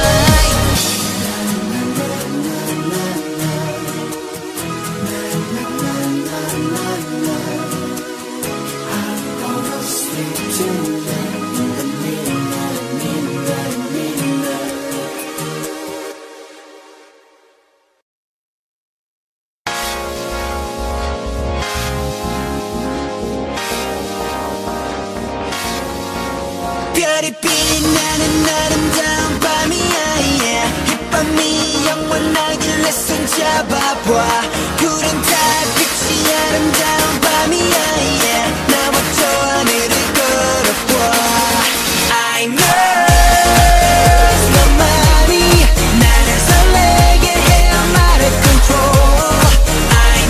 별이 빛나는 아름다운 밤이야 yeah. 이 밤이 영원하길래 손잡아봐 푸른 달빛이 아름다운 밤이야 yeah. 나와 저 하늘을 걸어봐 I know 너만이 나를 설레게 해 I'm out of control I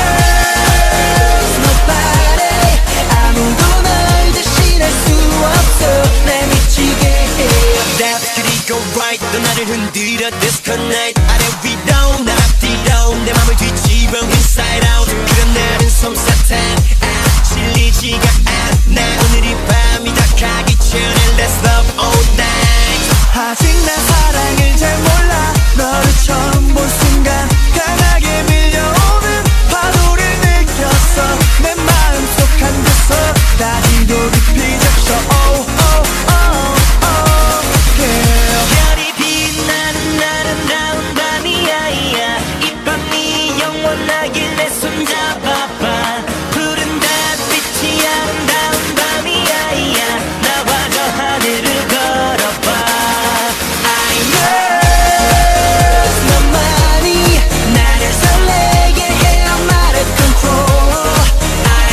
know nobody 아무도 널 대신할 수 없어 날 미치게 해 Left 그리고 right 너 나를 흔들어 disco night 아래 위로 나 앞뒤로 내 맘을 뒤집어 inside out 그런 나는 솜사탕 아 질리지가 않아 오늘 이 밤이 다 가기 전에 Let's love all night 아직 난 사랑을 잘 몰라 너를 처음 본 순간 강하게 밀려오는 파도를 느꼈어 내 마음속 한 구석 다리도 깊이 적셔 oh oh oh oh yeah 별이 빛나는 아름다운 밤이야 이 밤이 영원하길래 손잡아봐 푸른 달빛이 아름다운 밤이야 나와 저 하늘을 걸어봐 I know 너만이 나를 설레게 해 I'm out of control I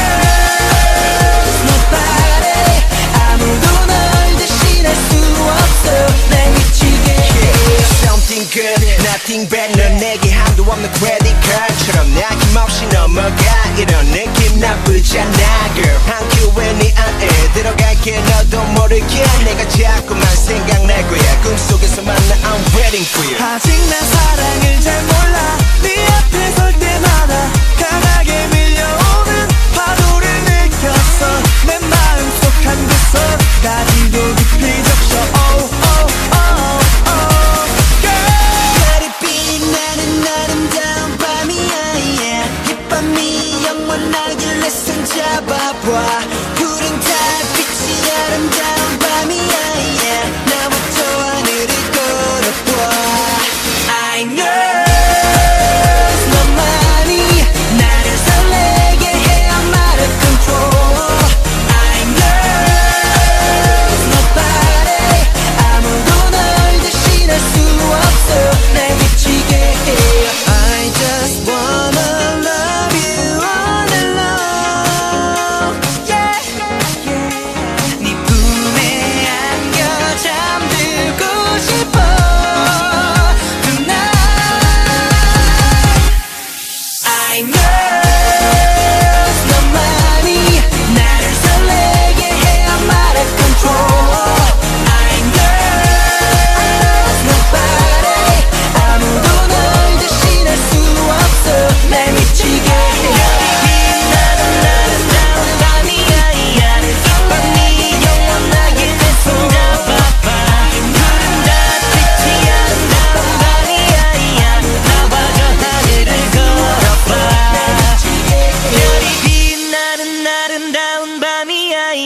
know nobody 아무도 널 대신할 수 없어 날 미치게 해 Something good, nothing bad 넌 내게 한도 없는 credit card처럼 나 힘없이 넘어가 이런 느낌 나쁘지 않아 girl 한 큐에 네 안에 들어갈게 너도 모르게 내가 자꾸만 생각날 거야 꿈속에서 만나 I'm waiting for you 아직 난 사랑을 잘 몰라 네 앞에 설 때마다 강하게 밀려오는 파도를 느꼈어 내 마음속 한 구석 다리도 깊이 적셔 oh oh oh oh girl 별이 빛나는 아름다운 밤이야 yeah. 이 밤이 영원하길래 손잡아봐 푸른 달빛이 아름다운 밤이야 yeah.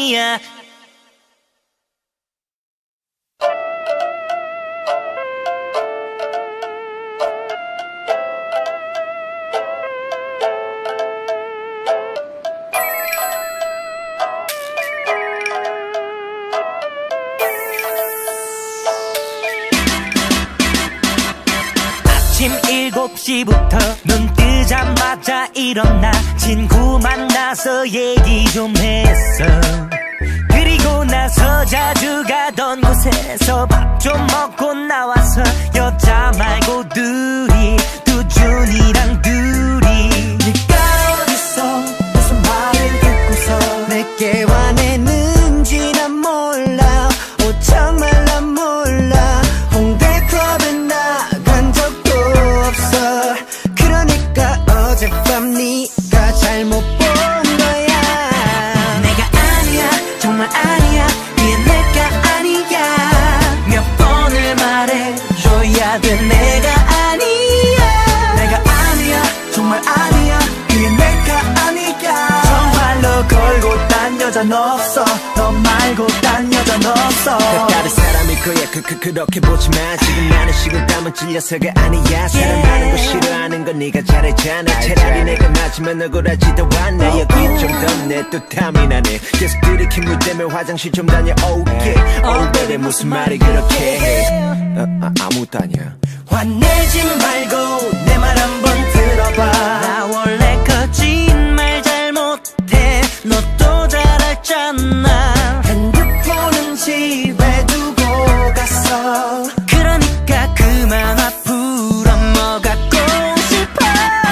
아니야. 아침 일곱 시부터 눈 뜨자마자 일어나 친구 만나서 얘기 좀 했어. 그리고 나서 자주 가던 곳에서 밥 좀 먹고 나와서 여자 말고 둘이 두준이랑 둘이 네가 어디서 무슨 말을 듣고서 내게 화내는지 난 몰라. 오 정말 난 몰라. 홍대 클럽에 나간 적도 없어. 그러니까 어젯밤 네가 잘못 본 거야. 내가 아니야 정말 아니야 그게 내가 아니야. 몇 번을 말해줘야 돼 내가 아니야. 내가 아니야 정말 아니야 그게 내가 아니야. 정말로 걸고 딴 여자는 없어. 너 말고 딴 여자는 없어. 다른 사람일 거야 그, 그, 그렇게 보지만 지금 나는 식은땀은 찔려서가 아니야. 사랑하는 거 싫어하는 건 네가 잘 알잖아. 차라리 내가 맞으면 억울하지도 않아. 여기 좀 덥네 또 땀이 나네. 계속 들이킨 물 때문에 화장실 좀 다녀. Oh yeah oh baby 무슨 말이 그렇게 해. 아, 아, 아무것도 아니야. 화내지 말고 내 말 한번 들어봐. 나 원래 거짓말 잘 못해. 너 또 잘 알잖아. 핸드폰은 집에 두고 갔어. 그러니까 그만 와 풀어먹고 싶어.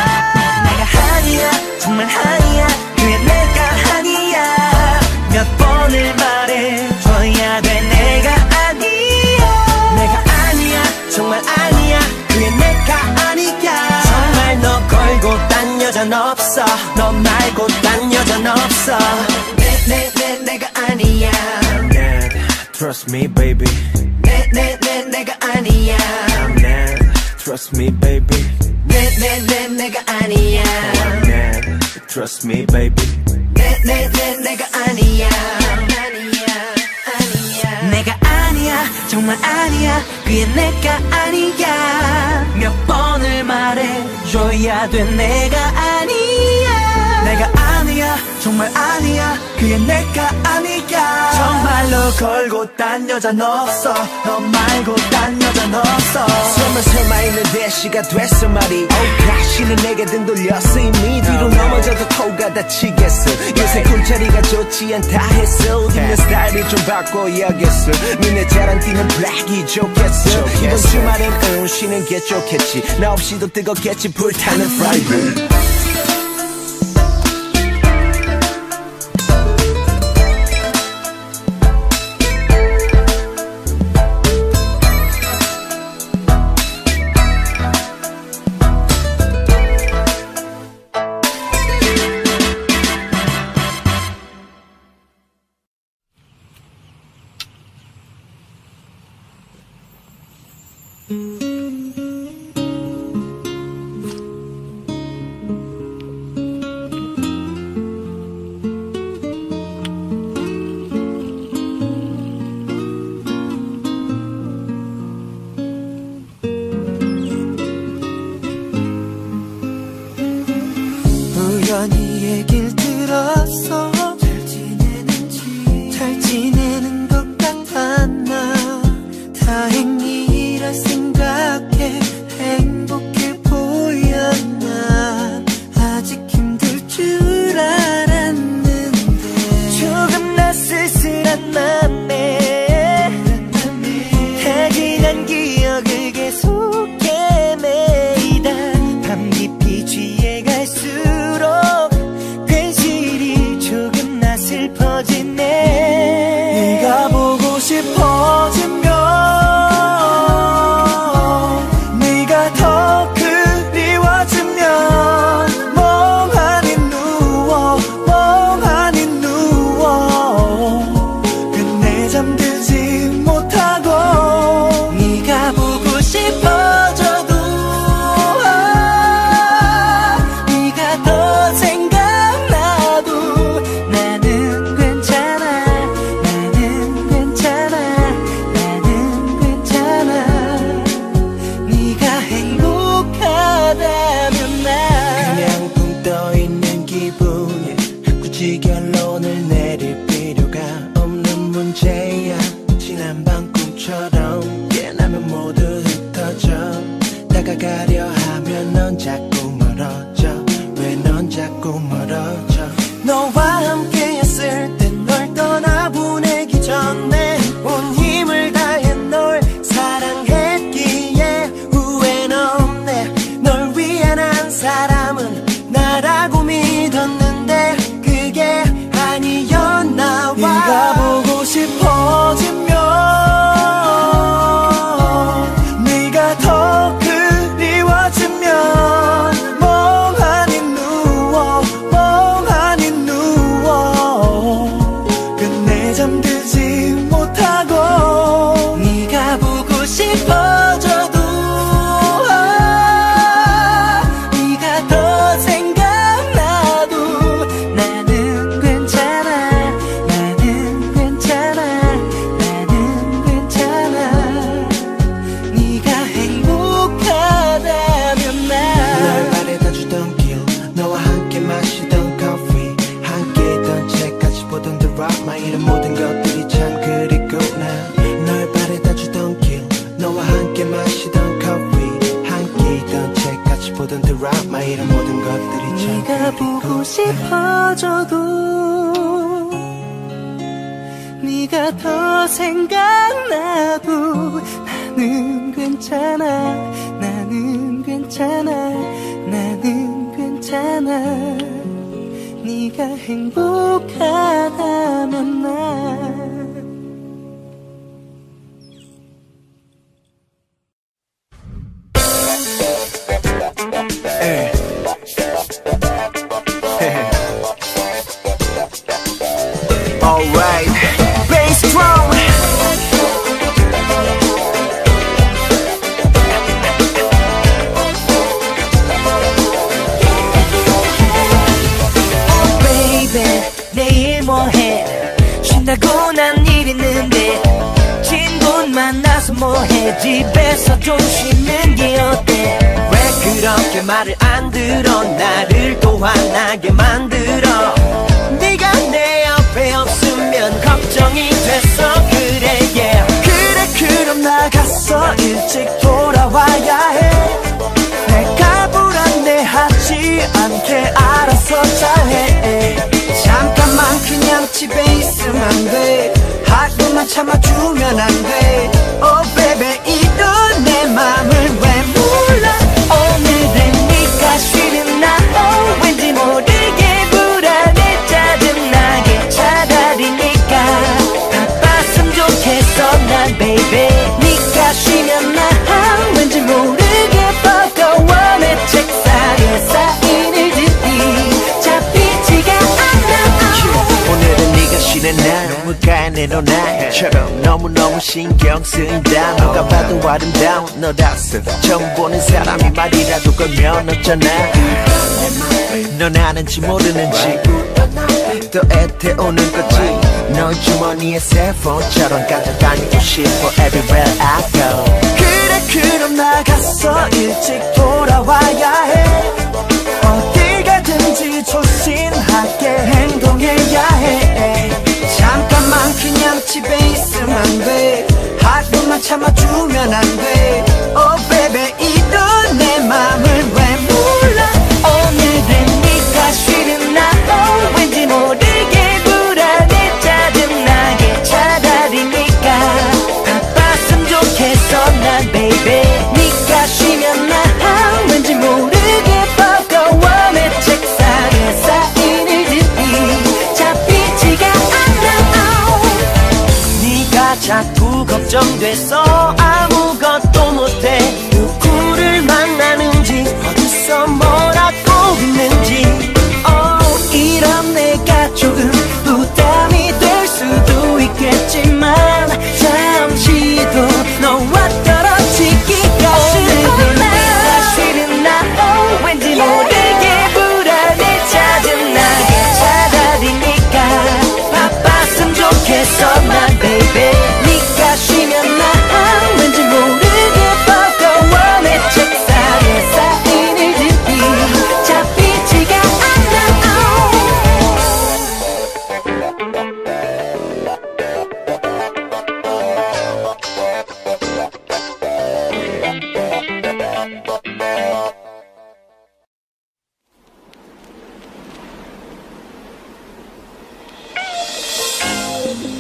내가 아니야 정말 아니야 그게 내가 아니야. 몇 번을 말해줘야 돼 내가 아니야. 내가 아니야 정말 아니야 그게 내가 아니야. 정말 너 걸고 딴 여자는 없어. 너 말고 딴 여자는 없어. 내 내 내 내가 아니야. I'm not trust me baby. 내 내 내 내가 아니야. I'm not trust me baby. 내 내 내 내가 아니야. I'm not trust me baby. 내 내 내 내가 아니야. 아니야 아니야. 내가 아니야 정말 아니야 그게 내가 아니야. 몇 번을 말해줘야 돼 내가 아니야. 내가 아니야 정말 아니야 그게 내가 아니야. 정말로 걸고 딴 여자는 없어. 너 말고 딴 여자는 없어. 설마 설마 있는데 시가 됐어 말이. Oh 가시는 내게 등 돌렸어 이미. 뒤로 넘어져도 코가 다치겠어. 요새 굴자리가 좋지 않다 했어. 듣는 스타일을 좀 바꿔야겠어. 눈에 잘 안 띄는 블랙이 좋겠어. 이번 주말엔 응 쉬는 게 좋겠지. 나 없이도 뜨겁겠지 불타는 Friday. 우연히 얘길 들었어. 잘 지내는지 잘 지내는 것 같았나. 다행이라 생각해 행복해 보였나. 아직 힘들 줄 알았는데 조금 나 쓸쓸한 맘에 해지난 기억을 계속 헤매이다. 밤 깊이 취해갈수록 괜시리 조금 나 슬퍼지네. 언제야 지난밤 꿈처럼 깨나면 모두 흩어져 다가가려 하면 넌 자꾸 멀어져 왜 넌 자꾸 멀어져 너와 함께였을 때 널 떠나보내기 전에 온 힘을 다해 널 사랑했기에 후회는 없네 널 위한 한 사람은 나라고 믿었는데 그게 아니었나 봐 네가 보고 싶어지면 네가 더 그리워지면 멍하니 누워 멍하니 누워 끝내 잠들지 못하고 네가 보고 싶어져도 네가 더 생각나도 나는 괜찮아 나는 괜찮아 나는 괜찮아 네가 행복하다면 널 나 바래다 주던 길 너와 함께 마시던 커피 함께 있던 책 같이 보던 드라마 이런 모든 것들이 참 그립구나 널 바래다 주던 길 너와 함께 마시던 커피 함께 있던 책 같이 보던 드라마 이런 모든 것들이 참 네가 보고 싶어져도 네가 더 생각나도 나는 괜찮아 나는 괜찮아 나는 괜찮아 네가 행복하다면 나 에. Alright, bass drum. baby 내일 뭐해 쉰다고 난 일 있는데 친구 만나서 뭐해 집에서 좀 쉬는 게 어때 왜 그렇게 말을 안 들어 나를 또 화나게 만들어 네가 내 옆에 없으면 걱정이 됐어 그래 yeah 그래 그럼 나가서 일찍 돌아와야 해 내가 불안해하지 않게 알아서 잘해 잠깐만 그냥 집에 있으면 안 돼 하루만 참아주면 안 돼 Oh baby 이런 내 맘을 왜 몰라 오늘은 네가 쉬는 날 oh, 왠지 모르게 불안해 짜증나게 차라리 네가 바빴으면 좋겠어 난 baby 네가 쉬면 나 왠지 모르게 버거워 내 책상에 사인을 듣니 잡히지가 않아 오늘은 네가 쉬는 날 눈물가에 내려놔처럼 너무너무 신경 쓰인다 누가 봐도 아름다운 너다서 처음 보는 사람이 말이라도 걸면 어쩌나 넌 아는지 모르는지 또 애태우는 거지 널 주머니에 셀폰처럼 가져다니고 싶어 everywhere I go 그래 그럼 나가서 일찍 돌아와야 해 어디 가든지 조심하게 행동해야 해 잠깐만 그냥 집에 있으면 안 돼 하루만 참아주면 안 돼 Oh baby 이런 내 맘을 왜 몰라 오늘은 네가 쉬는 날 oh, 왠지 모르게 불안해 짜증나게 차라리 네가 바빴으면 좋겠어 난 baby 네가 쉬면 나 왠지 모르게 버거워 내 책상에 사인을 듣니 잡히지가 않아 네가 자꾸 걱정돼서 아무것도 못해 누구를 만나는지 어디서 뭘 하고 있는지 oh, 이런 내가 조금 부담이 될 수도 있겠지만 잠시도 너와 떨어지기가 오늘은 네가 쉬는 날 oh, 왠지 모르게 불안해 짜증나게 차라리 네가 바빴으면 좋겠어 난 baby 네가 쉬면 나 왠지 모르게 버거워 내 책상에 사인을 듣니 잡히지가 않아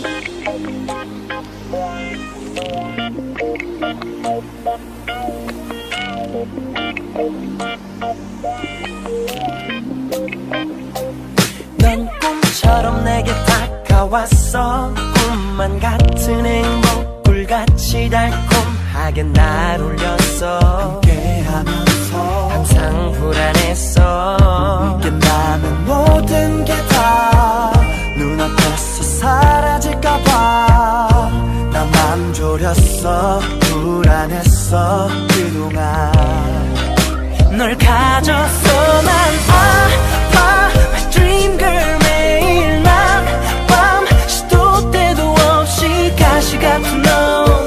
넌 꿈처럼 내게 다가왔어. 꿈만 같은 행복 불같이 달콤하게 날 울렸어. 함께하면서 항상 불안했어. 깨닫는 모든 게 다 눈앞에서 사라질까봐 나만 졸였어. 불안했어 그동안. 널 가졌어 난 아파 My dream girl. 매일 난 밤 시도 때도 없이 가시 같은 너.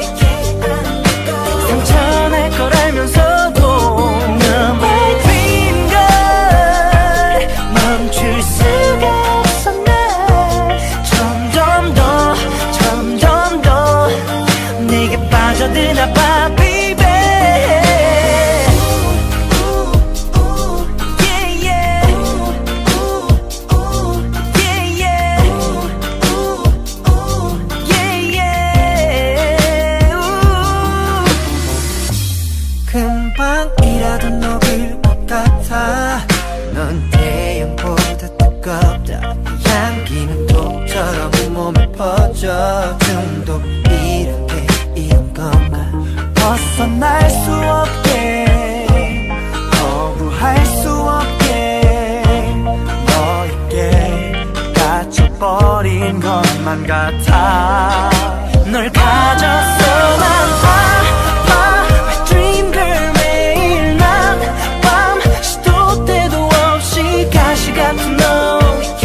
상처낼 걸 알면서도 넌 My dream girl. 멈출 수가 없어 날. 점점 더 점점 더 내게 빠져드나 봐 baby. 금방이라도 녹을 것 같아. 넌 태양보다 뜨겁다. 향기는 독처럼 몸에 퍼져. 중독이란 게 이런 건가. 벗어날 수 없게 거부할 수 없게 너에게 갇혀버린 것만 같아. 널 가졌어 난 아파 My dream girl. 매일 난 밤 시도 때도 없이 가시 같은 너.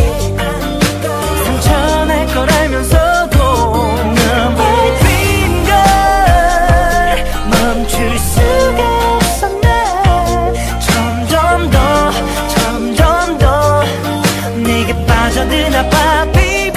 상처낼 걸 알면서도 넌 My dream girl. 멈출 수가 없어 날. 점점 더 점점 더 내게 빠져드나 봐 baby.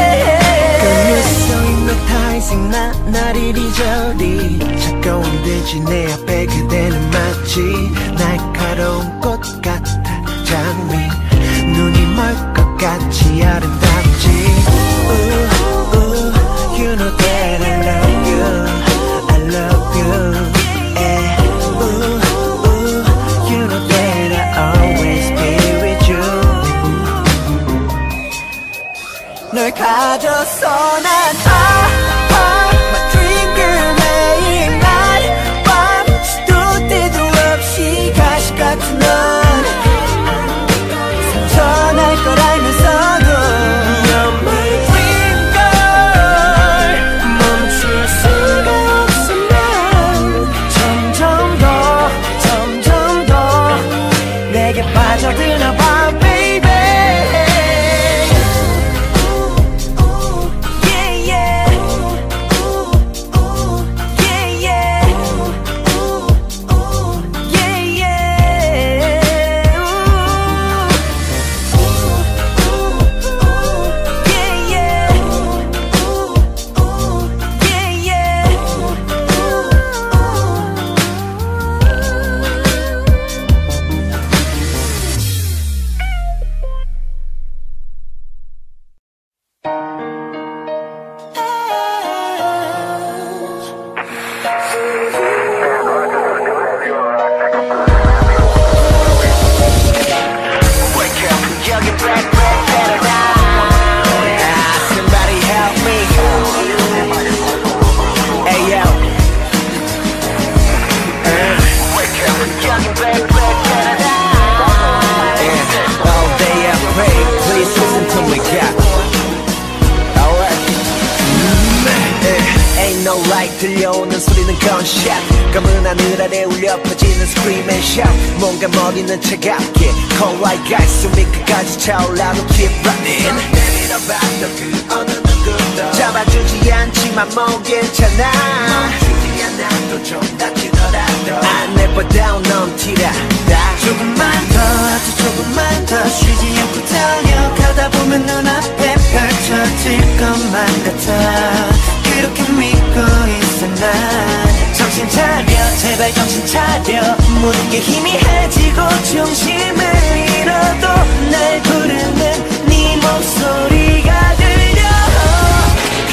가능성인 너 다이생 나 나를 이리저리 차가운 듯이 내 앞에 그대는 마치 날카로운 꽃 같아. 장미 눈이 멀 것 같이 아름답지. Ooh, ooh, you know that I love you. I love you. Yeah. Ooh, ooh, you know that I always be with you. 널 가졌어 난 아파 My dream girl. 매일 날 밤 시도 때도 없이 가시 같은 넌. 상처날 걸 알면서도 You're my dream girl. 멈출 수가 없어 난. 점점 더 점점 더 내게 빠져드나 봐 baby. 들려오는 소리는 gunshot. 검은 하늘 아래 울려 퍼지는 scream and shout. 뭔가 머리는 차갑게 cold like ice. 숨이 끝까지 차올라도 keep running. 내밀어봤던 그 어느 누구도 잡아주지 않지만 뭐 괜찮아. 멈추지 않아도 좀 다치더라도 I never down 넌 티라다. 조금만 더 아주 조금만 더 쉬지 않고 달려가다 보면 눈앞에 펼쳐질 것만 같아. 그렇게 믿고 있어 난. 정신 차려 제발 정신 차려. 모든 게 희미해지고 중심을 잃어도 날 부르는 네 목소리가 들려.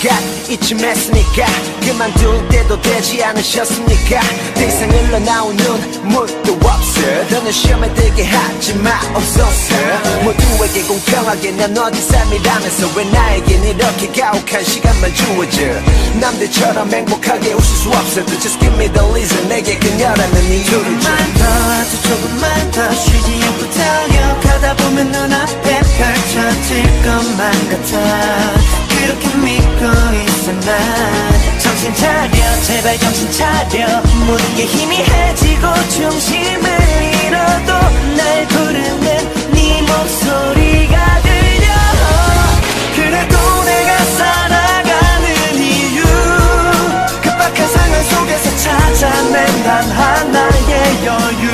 시간 이쯤했으니까 그만둘 때도 되지 않으셨습니까? 더 이상 흘러나온 눈물도 없어 너는 시험에 들게 하지 마옵소서 모두에게 공평하게 나눠진 삶이라면서 왜 나에겐 이렇게 가혹한 시간만 주어져 남들처럼 행복하게 웃을 수 없어도 Just give me the reason 내게 그녀라는 이유를 줘 조금만 더 아주 조금만 더 쉬지 않고 달려가다 보면 눈앞에 펼쳐질 것만 같아 그렇게 믿고 있어 난 정신 차려 제발 정신 차려 모든 게 희미해지고 중심을 잃어도 날 부르는 네 목소리가 들려 그래도 내가 살아가는 이유 급박한 상황 속에서 찾아낸 단 하나의 여유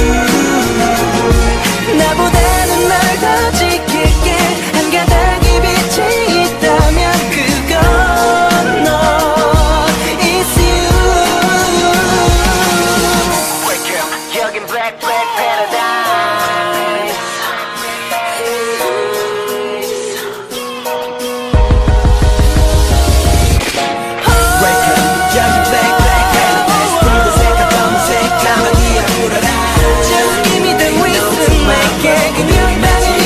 나보다는 날 더 지킬게 한 가닥의 빛이 있다면 그건 너 It's you Wake up 여긴 Black Black Paradise Wake up 여긴 Black Black Paradise 붉은색과 검은색 까마귀에 불어라 Just give me the reason 내게 그녀의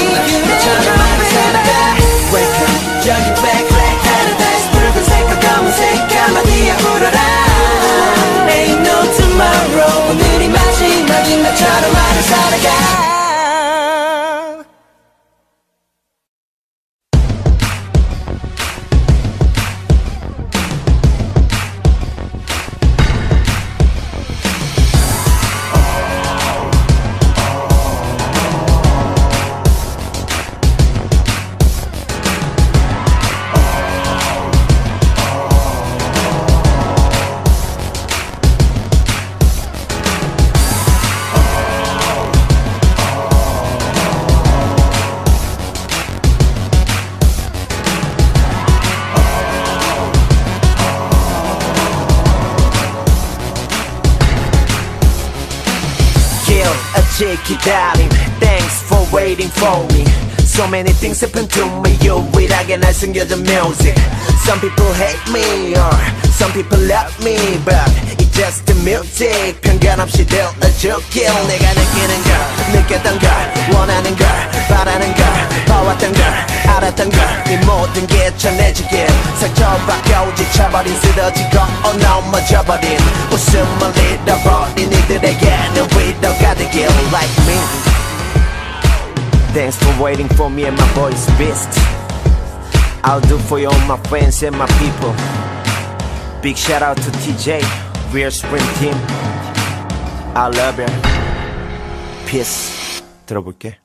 Wake up 여긴 Black Black Paradise 붉은색과 검은색 까마귀에 불어라 Ain't no tomorrow 오늘이 마지막인 것처럼 나를 살아가 어제 기다림 Thanks for waiting for me So many things happen to me 유일하게 날 숨겨둔 music Some people hate me or some people love me But it's just the music 편견 없이 들려줄게 내가 느끼는 걸 느꼈던 걸 원하는 걸 바라는 걸 봐왔던 걸 알았던 걸 이 모든 게 전해지길 상처받고 지쳐버린 쓰러지고 넘어져버린 웃음을 잃어버린 이들에게는 위로가 되길 Like me Thanks for waiting for me and my voice beast I'll do for you all my friends and my people Big shout out to T J Real Spring Team I love you Peace 들어볼게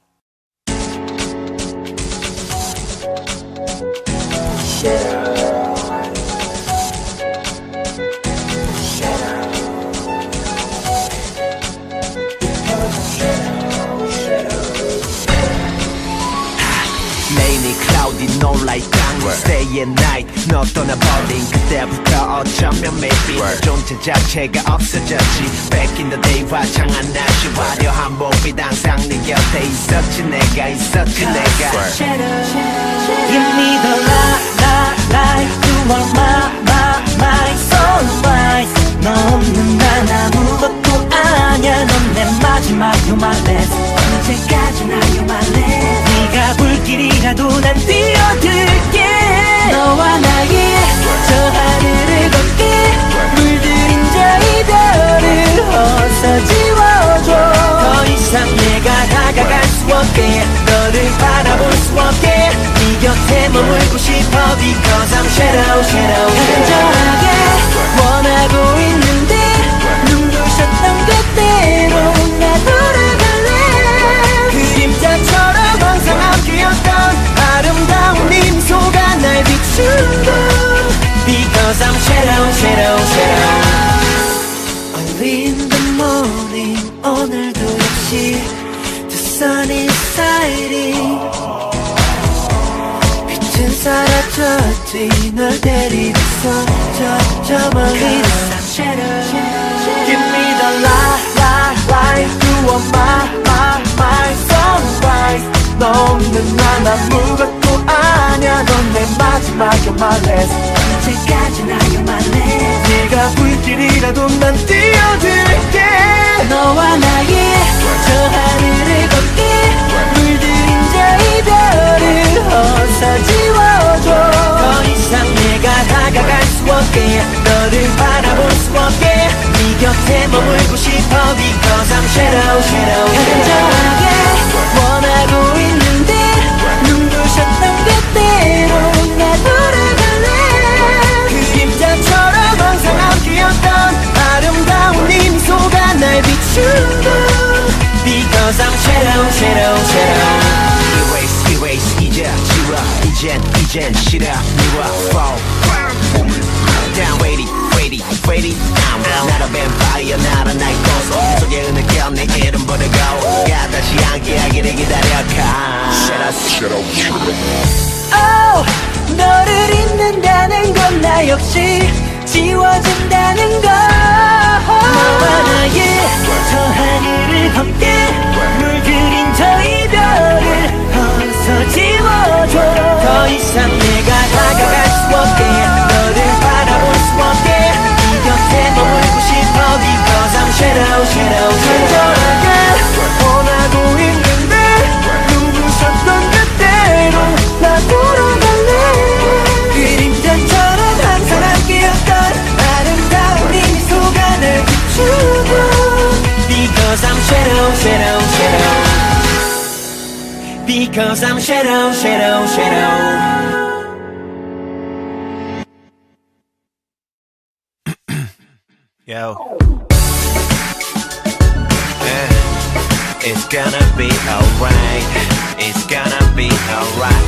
Mainly cloudy, no light down Stay at night, 너 떠나버린 그때부터 어쩌면 maybe 존재 자체가 없어졌지 Back in the day 화창한 날씨 화려한 봄빛 항상 네 곁에 있었지 내가 있었지 내가 Give me the light, light, light You are my, my, my sunrise 너 없는 난 아무것도 아냐 넌 내 마지막 You're my last 언제까지나 You're my last 네가 불길이라도 난 뛰어들게 너와 나의 저 하늘을 걷게 물들인 저희 별을 어서 지워줘 더 이상 내가 다가갈 수 없게 너를 바라볼 수 없게 네 곁에 머물고 싶어 Because I'm shadow, shadow, 간절하게 원하고 있는데 눈부셨던 그때로 나 돌아갈래 그림자처럼 항상 함께였던 아름다운 네 미소가 날 비추고 Because I'm shadow, shadow, shadow Early in the morning 오늘도 역시 The sun is shining 빛은 사라졌지 널 데리고서 저, 저 멀리 Give me the light, light, light You are my, my, my sunrise 너 없는 난 아무것도 아냐 넌 내 마지막 You're my last 그래도 난 뛰어들게 너와 나의 저 하늘을 걷게 물들인 저 이별을 어서 지워줘 더 이상 내가 다가갈 수 없게 너를 바라볼 수 없게 네 곁에 머물고 싶어 Because I'm shadow shadow 간절하게 원하고 있는데 눈부셨던 그때로 나 돌아갈래 그림자처럼 항상 함께였던 아름다운 네 미소가 날 비추고 Because I'm shadow shadow shadow Erase erase 이제 지워 이젠 이젠 싫어 미워 fall down ready ready ready I'm not a vampire not a night ghost 속에 흐느껴 내 이름 부르고 가 다시 함께하기를 기다려 Shut up shut up shut up Oh 너를 잊는다는 건 나 역시 지워진다는 거 너와 나의 저 하늘을 함께 물들인 저 이별을 어서 지워줘 더 이상 내가 다가갈 수 없게 너를 바라볼 수 없게 네 곁에 머물고 싶어 Because I'm shadow shadow 간절하게 원하고 있는데 눈부셨던 그때로 나 돌아갈래 그림자처럼 항상 함께였던 아름다운 네 미소가 날 비추고 Because I'm shadow shadow shadow Because I'm shadow shadow shadow Yo yeah. It's gonna be alright It's gonna be alright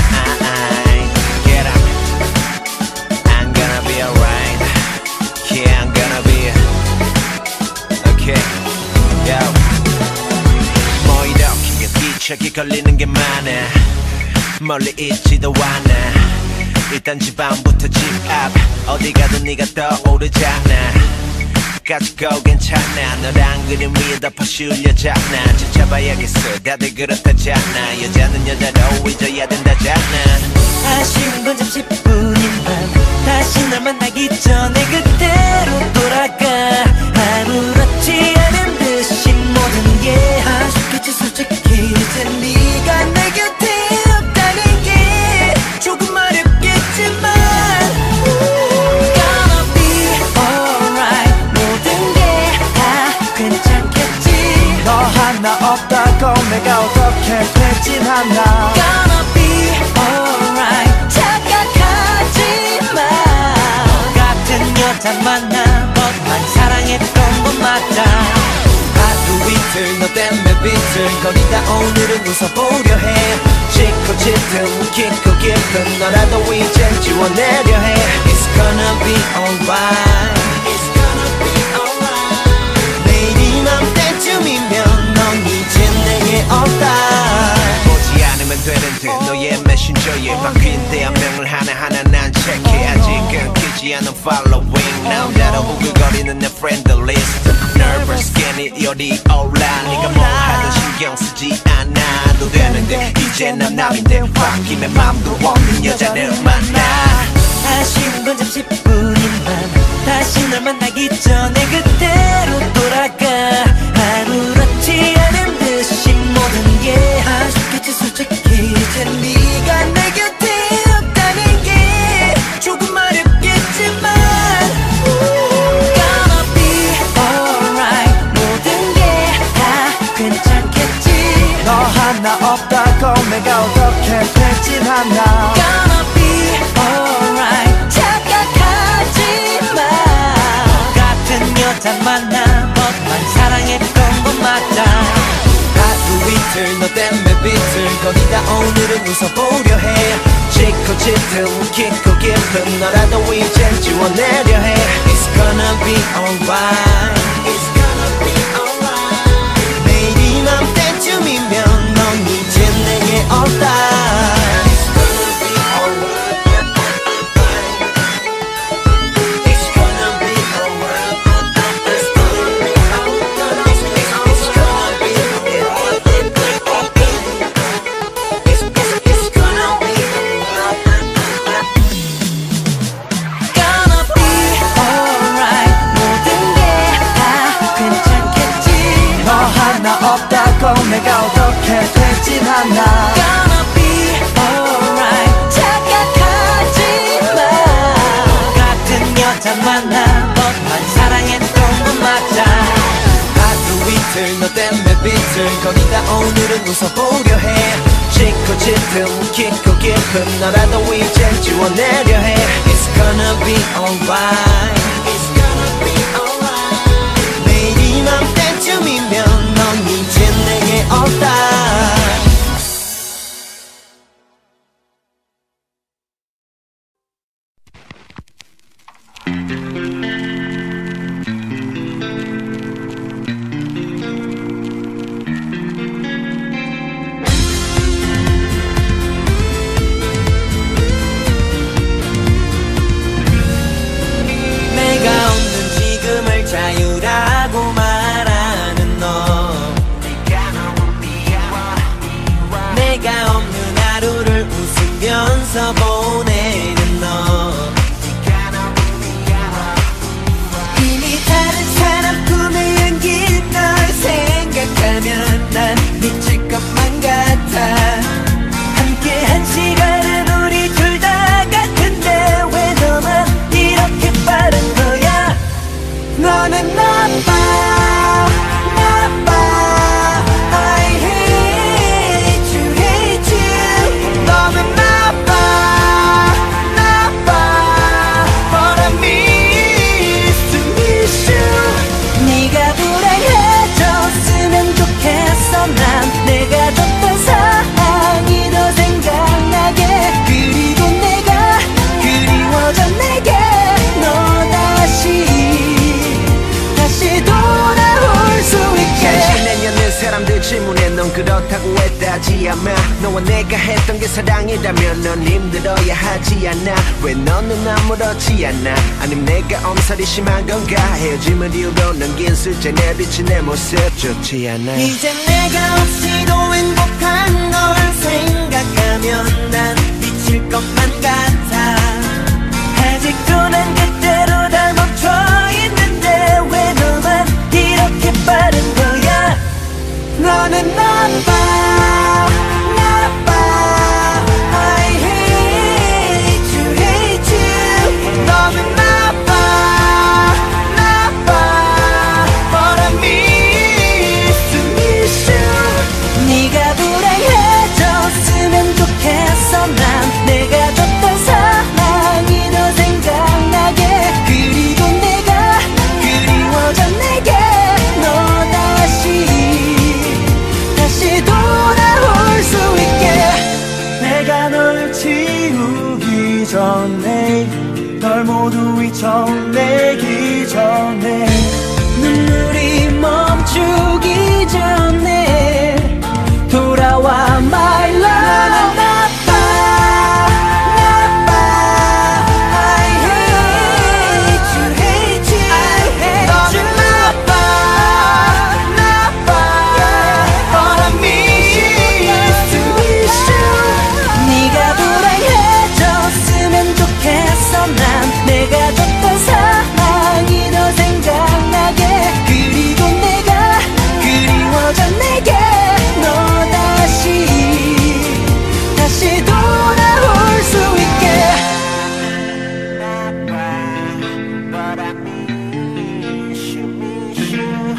Get up I'm gonna be alright Yeah I'm gonna be Okay Yo 뭐 이렇게 뒤척이 걸리는 게 많아 멀리 있지도 않아 일단 집 안부터 집 앞 어디 가든 네가 떠오르잖아 가지고 괜찮아 너랑 그림 위에 덮어 씌우려잖아 찾아봐야겠어 다들 그렇다잖아 여자는 여자로 잊어야 된다잖아 아쉬운 건 잠시뿐인 밤 다시 널 만나기 전에 그때로 돌아가 아무렇지 않은 듯이 모든 게 아쉽겠지 솔직히 이제 네가 내 곁에 없다는 게 조금 어렵겠지만 Gonna be alright 모든 게 다 괜찮겠지 너 하나 없다고 내가 어떻게 되진 않아 Gonna be alright 착각하지 마 너 같은 여자 만나 너만 사랑했던 건 맞아 하루 이틀 너 때문에 비틀거리다 오늘은 웃어보려 해 짙고 짙은 깊고 깊은 너라도 이젠 지워내려 해 It's gonna be alright It's gonna be alright 내일 이맘때쯤이면 넌 이젠 내게 없다 보지 않으면 되는 듯 너의 메신저에 바뀐 대화명을 하나하나 난 체크해 아직은 끊기지 않은 following 남자로 우글거리는 내 friend list Nervous 괜히 열이 올라 네가 뭐 하든 신경 쓰지 않아도 되는데 이제 난 남인데 바뀌면 맘도 없는 여자를 만나 아쉬운 건 잠시뿐인 밤 다시 널 만나기 전에 그때로 돌아가 아무렇지 않은 듯이 모든 게 아쉽겠지 솔직히 이제 네가 내 곁에 없다는 게 조금 어렵겠지만 Gonna be alright 모든 게 다 괜찮겠지 너 하나 없다고 내가 어떻게 되진 않아 Gonna be alright 착각하지 마 같은 여자 만나 너만 사랑했던 건 맞아 하루 이틀 너 때문에 비틀거리다 오늘은 웃어보려 해 짙고 짙은 깊고 깊은 너라도 이젠 지워내려 해 It's gonna be alright It's gonna be alright 내일 이맘때쯤이면 넌 이젠 내게 없다 It's gonna be alright It's gonna be alright It's gonna be alright It's gonna be alright It's it's gonna be alright Gonna be alright 모든 않고 내가 어떻게 되진 않아. Gonna be alright. 착각하지 마. 같은 여자 만나 너만 사랑했던 건 맞아. 하루 이틀 너 때문에 비틀 거리다 오늘은 웃어보려 해. 짙고 짙은 깊고 깊은 너라도 이젠 지워내려 해. It's gonna be alright. It's gonna be alright. 매일 이맘때쯤이면 넌 이젠 내게 없다. 자유라고 말하는 너. 내가 없는 하루를 웃으면서 보내는 너. 이미 다른 사람 꿈에 안긴 널 생각하면 난 미칠 것만 같아. 함께 한 시간은 우리 둘 다 같은데 왜 너만 이렇게 빠른 거야. 너는 나빠 나빠. I hate you hate you. 너는 나빠 나빠. But I miss to miss you. 네가 불행해졌으면 좋겠어. 난 내가 줬던 사랑이 더 생각나게. 그리고 내가 그리워져 내게. 너 다시 다시 돌아올 수 있게. 간신히 내년은 사람들 질문에 넌 그렇다고 했다지 않아. 너와 내가 했던 게 사랑이라면 넌 힘들어야 하지 않아. 왜 너는 아무렇지 않아. 아님 내가 엄살이 심한 건가. 헤어짐을 이유로 넘긴 술잔 내비친 내 모습 좋지 않아. 이제 내가 없이도 행복한 널 생각하면 난 미칠 것만 같아. 아직도 난 그대로 다 멈춰있는데 왜 너만 이렇게 빠른 거야. 너는 나빠 나빠. I hate you hate you. 너는 나빠 나빠. But I miss to miss you. 네가 불행해졌으면 좋겠어. 난 내가 줬던 사랑이 더 생각나게. 그리고 내가 그리워져 내게. 너 다시 다시 돌아올 수 있게. 내가 널 지우기 전에 널 모두 잊혀내기 전에 눈물이 멈추기 전에 돌아와 my love. 나빠 나빠. I hate you hate you. I hate you. 나빠 나빠. But I miss to miss you. 네가 불행해졌으면 좋겠어. 난 내가 줬던 사랑이 더 생각나게. 그리고 내가 그리워져 내게. 너 다시 다시 돌아올 수 있게. But I miss you, miss you.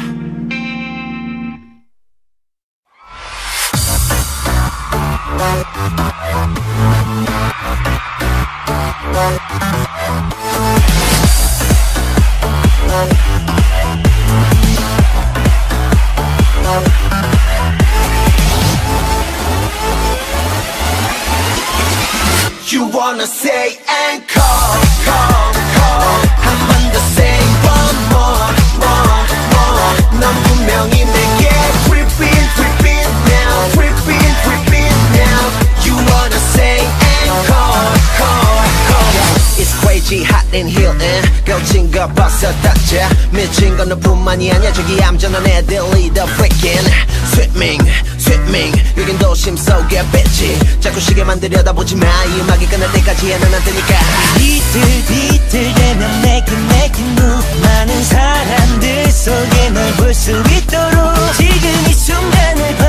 You wanna say and call, call, call. 한 번 더 say one more, more, more. 넌 분명히 내게 repeat, repeat now, repeat, repeat now. You wanna say and call, call, call. It's crazy hot in here and 거친 거 벌써 떴자. 미친 건 너뿐만이 아니야. 저기 얌전한 애들이 더 freaking swimming, swimming. 여긴 도심 속에 뺐지. 자꾸 시계만 들여다보지 마. 이 음악이 끝날 때까지 애는 안 뜨니까. 비틀 비틀 되면 내긴 내긴 후 많은 사람들 속에 널 볼 수 있도록 지금 이 순간을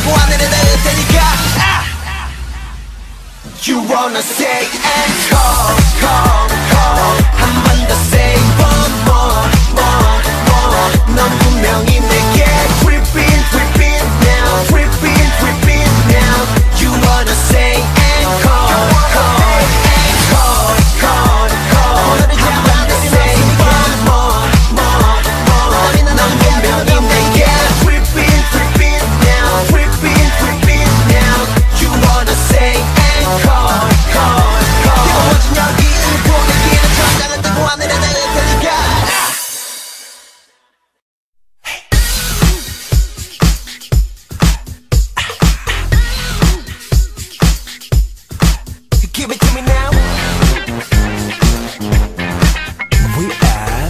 뜨고 하늘에 닿을 테니까 아! You wanna say and call, call, call 한 번 더 say one more, more, more 넌 분명히 내게 creeping, creeping now creeping, creeping now You wanna say and call, call, and call, call, call 한 번 더 say one more, more, more 넌 분명히 내게 creeping, creeping now creeping, creeping now You wanna say and call call, call 뜨거워진 여기를 보내기는 전장은 뜨고 하늘에 닿을 테니까 Give it to me now We are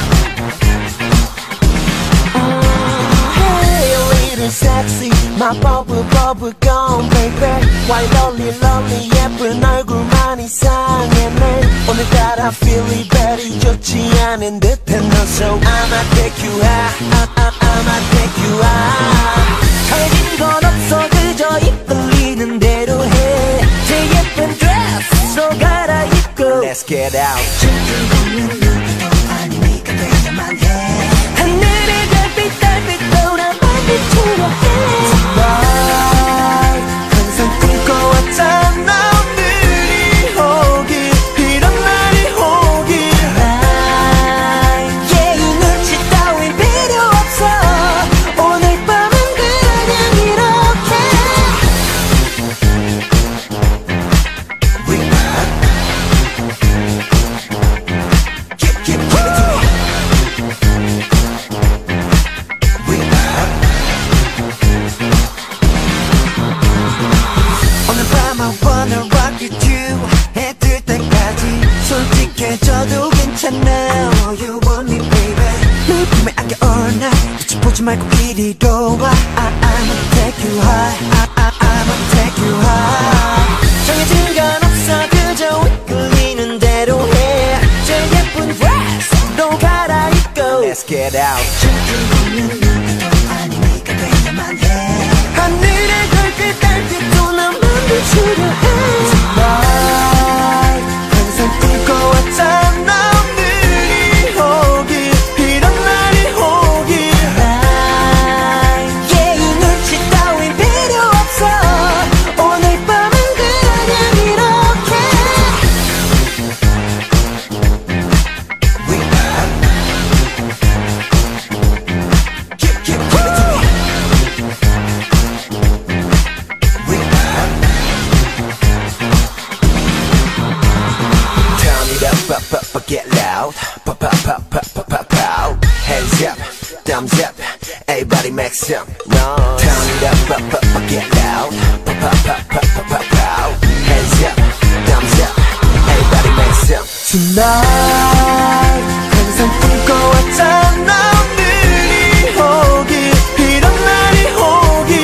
Hey, a little sexy My bubble bubble gum baby Why lonely lonely 예쁜 얼굴만 이상했네 오늘따라 feeling very 좋지 않은 듯한 너 So I'ma take you out I, I, I'ma take you out 가진 건 없어 그저 이끌리는 대로 해 제 예쁜 드레스로 갈아입고 Let's get out 하늘의 달빛 달빛도 나만 비추려 해 항상 꿈꿔왔잖아 오늘이 오길 이런 날이 오길 Yeah, 이 눈치 따윈 필요 없어 오늘 밤은 그냥 이렇게 We are Give, give, give it to me We are 오늘 밤 I wanna rock you too 해 뜰 때까지 솔직해져도 괜찮아 Oh you want me baby 내 품에 안겨 all night 빛을 보지 말고 이리로 와 I, I'ma take you high I, I, I'ma take you high 정해진 건 없어 그저 이끌리는 대로 해 제 예쁜 드레스로 갈아입고 Let's get out 하늘의 달빛 달빛도 나만 비추려 해 항상 꿈꿔왔잖아 오늘이 오길 이런 날이 오길 Yeah, 이 눈치 따윈 필요 없어 오늘 밤은 그냥 이렇게 We are Give, give, give it to me We are Turn it up, up, up, up, get loud Pop, pop, pop, pop, pop, pop, pop Hands up, thumbs up Everybody make some noise Turn it up, up, up, up, get loud Pop, pop, pop, pop, pop, pop, pop Hands up, thumbs up Everybody make some Tonight 항상 꿈꿔왔잖아 오늘이 오길 이런 날이 오길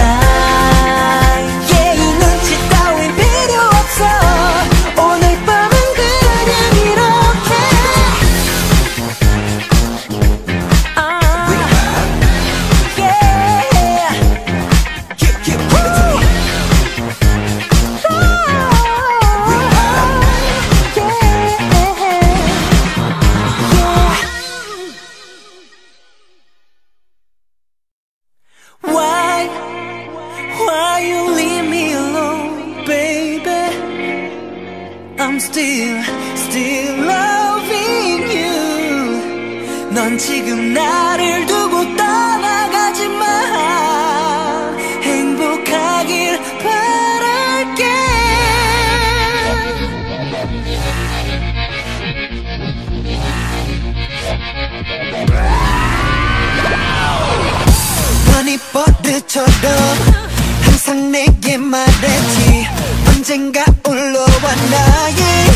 Yeah, 이 눈치 따윈 필요 없어 오늘 밤은 그냥 이렇게 아, We are yeah. Give, give, give it to me We are Why, why you leave me alone, baby? I'm still, still loving you. 넌 지금 나를 두고 떠나가지 마. 행복하길 바랄게. 넌이 버릇처럼 항상 내게 말했지 언젠가 올라와 나의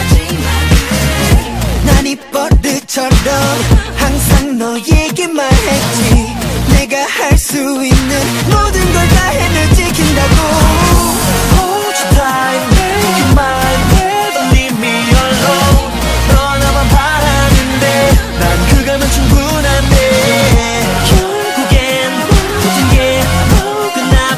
난 이 버릇처럼 항상 너에게 말했지 내가 할 수 있는 모든 걸 다 해낼 지킨다고 Hold you tight, make you mine, never leave me alone 떠나만 바라는데 난 그거면 충분한데 결국엔 모든 게 모두 나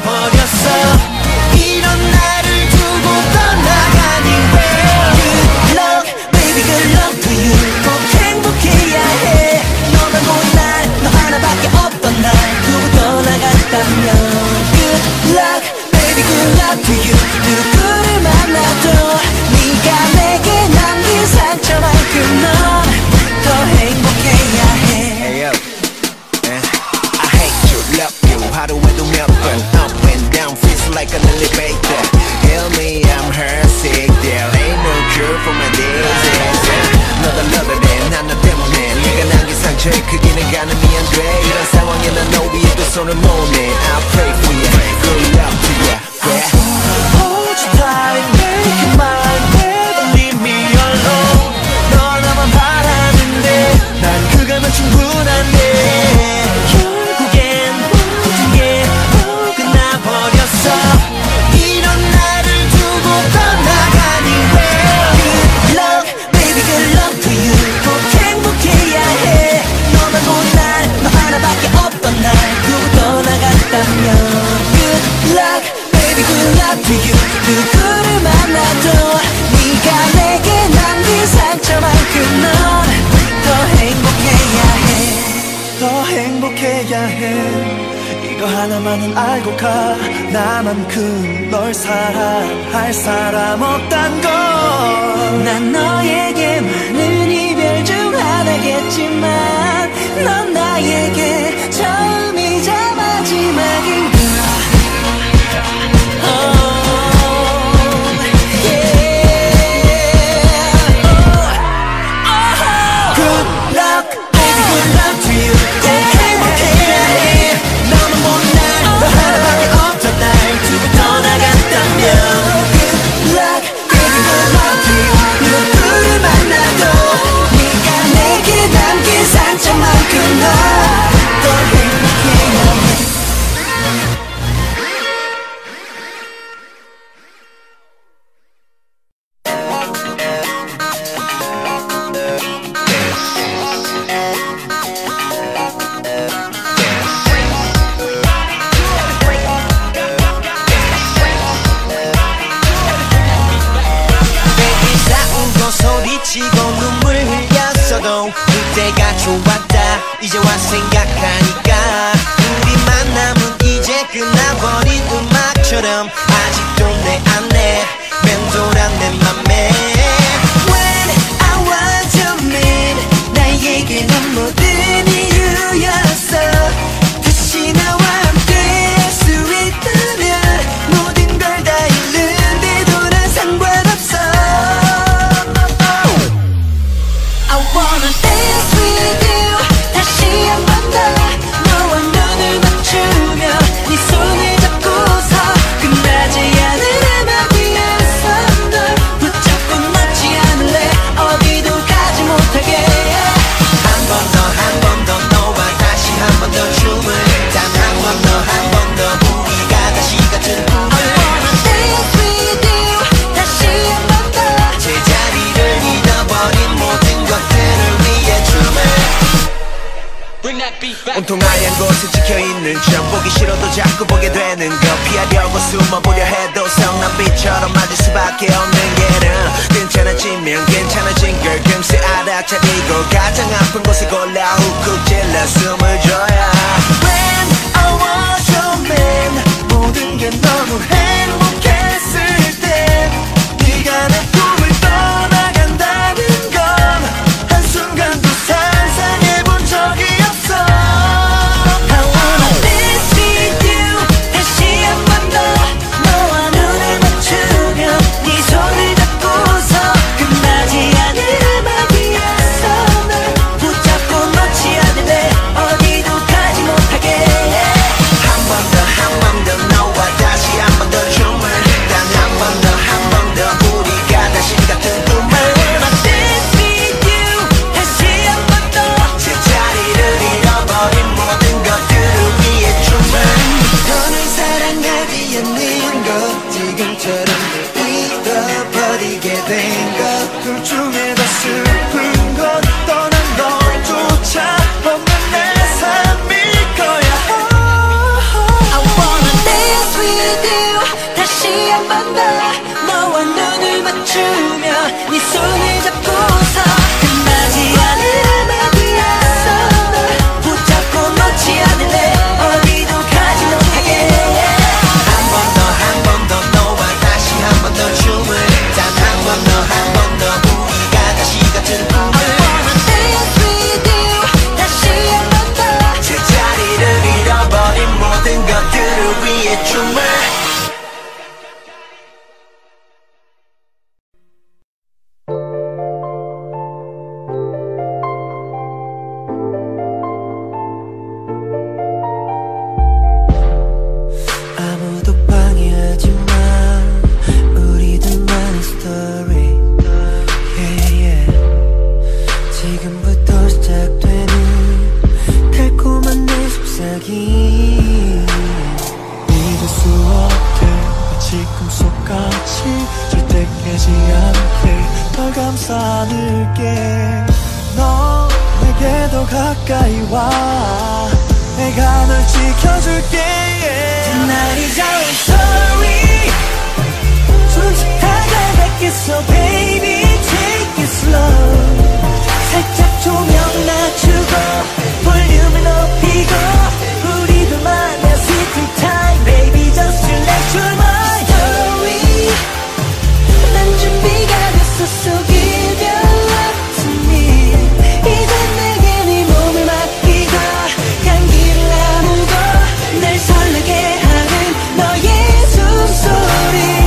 man, I'll pray for you. Good luck to you, yeah. Hold you tight, make it mine, never leave me alone. 너 나만 바라는데 난 그거면 충분한데 결국엔 모든 게 또 끝나버렸어. 이런 나를 두고 떠나가니 왜. Good luck, baby, good luck to you. 꼭 행복해야 해. 너만 보는 날, 너 하나밖에 없던 날 두고 떠나갔다면 Good luck, baby, good luck to you. 누구를 만나도 네가 내게 남긴 상처만큼 넌 더 행복해야 해. 더 행복해야 해. 이거 하나만은 알고 가. 나만큼 널 사랑할 사람 없단 걸. 난 너에게 많은 이별 중 하나겠지만 넌 나에게 처음이자 마지막인 거야. 소리치고 눈물 흘렸어도 그때가 좋았다 이제와 생각하니까 우리 만남은 이제 끝나버린 음악처럼 아직도 내 안에 맴돌아 내 맘에 When I was your man 나에게는 모든 이유였어 다시 나와 함께 할 수 있다면 모든 걸 다 잃는데도 난 상관없어 I wanna dance with you 다시 한 번 더 너와 눈을 맞추며 네 손을 잡고서 끝나지 않은 음악이야 널 붙잡고 놓지 않을래 어디도 가지 못하게 한 번 더 한 번 더 너와 다시 한 번 더 춤을 단 한 번 더 한 번 더 우리가 다시 같은 꿈을 I wanna dance with you 다시 한 번 더 제자리를 잃어버린 모든 것들을 위해 춤을 온통 하얀 곳에 찍혀있는 척 보기 싫어도 자꾸 보게 되는 것 피하려고 숨어보려 해도 성난빛처럼 맞을 수밖에 없는 게는 괜찮아지면 괜찮아진 걸 금세 알아차리고 가장 아픈 곳에 골라 훅훅 찔러 숨을 줘야 When I was your man 모든 게 너무 행복했을 때 네가 내 꿈을 떠나간다는 건 한순간도 상상해본 적이 없어 I wanna dance with you 다시 한 번 더 너와 눈을 맞추며 네 손을 잡고서 끝나지 않을 음악이었어 널 붙잡고 놓지 않을래 어디도 가지 못하게 한 번 더 한 번 더 너와 다시 한 번 더 춤을 단 한 번 더 한 번 더 우리가 다시 같은 꿈을 dance with you 다시 한 번 더 제자리를 잃어버린 모든 것들을 위해 춤을 너를 사랑하지 않는 것 지금처럼 잃어버리게 된 것 둘 중에 더 슬픈 건 떠난 너조차 없는 내 삶일 거야 I wanna dance with you 다시 한 번 더 너와 눈을 맞추며 네 손을 잡고서 끝나지 않을 음악이었어 널 붙잡고 놓지 않을래 어디도 가지 못하게 한 번 더 한 번 더 너와 다시 한 번 더 춤을 단 한 번 더 한 번 더 우리가 다시 같은 꿈을 I wanna dance with you 다시 한 번 더 제자리를 잃어버린 모든 것들을 위해 춤을 감싸 안을게. 너 내게 더 가까이 와. 내가 널 지켜줄게. yeah. Tonight is our story. 조금씩 다가갈겠어 baby take it slow. 살짝 조명 낮추고 볼륨을 높이고 우리 둘만의 secret time baby just relax your mind story. 난 준비가 됐어 so give your love to me. 이젠 내게 네 몸을 맡기고 향기를 나누고 날 설레게 하는 너의 숨소리.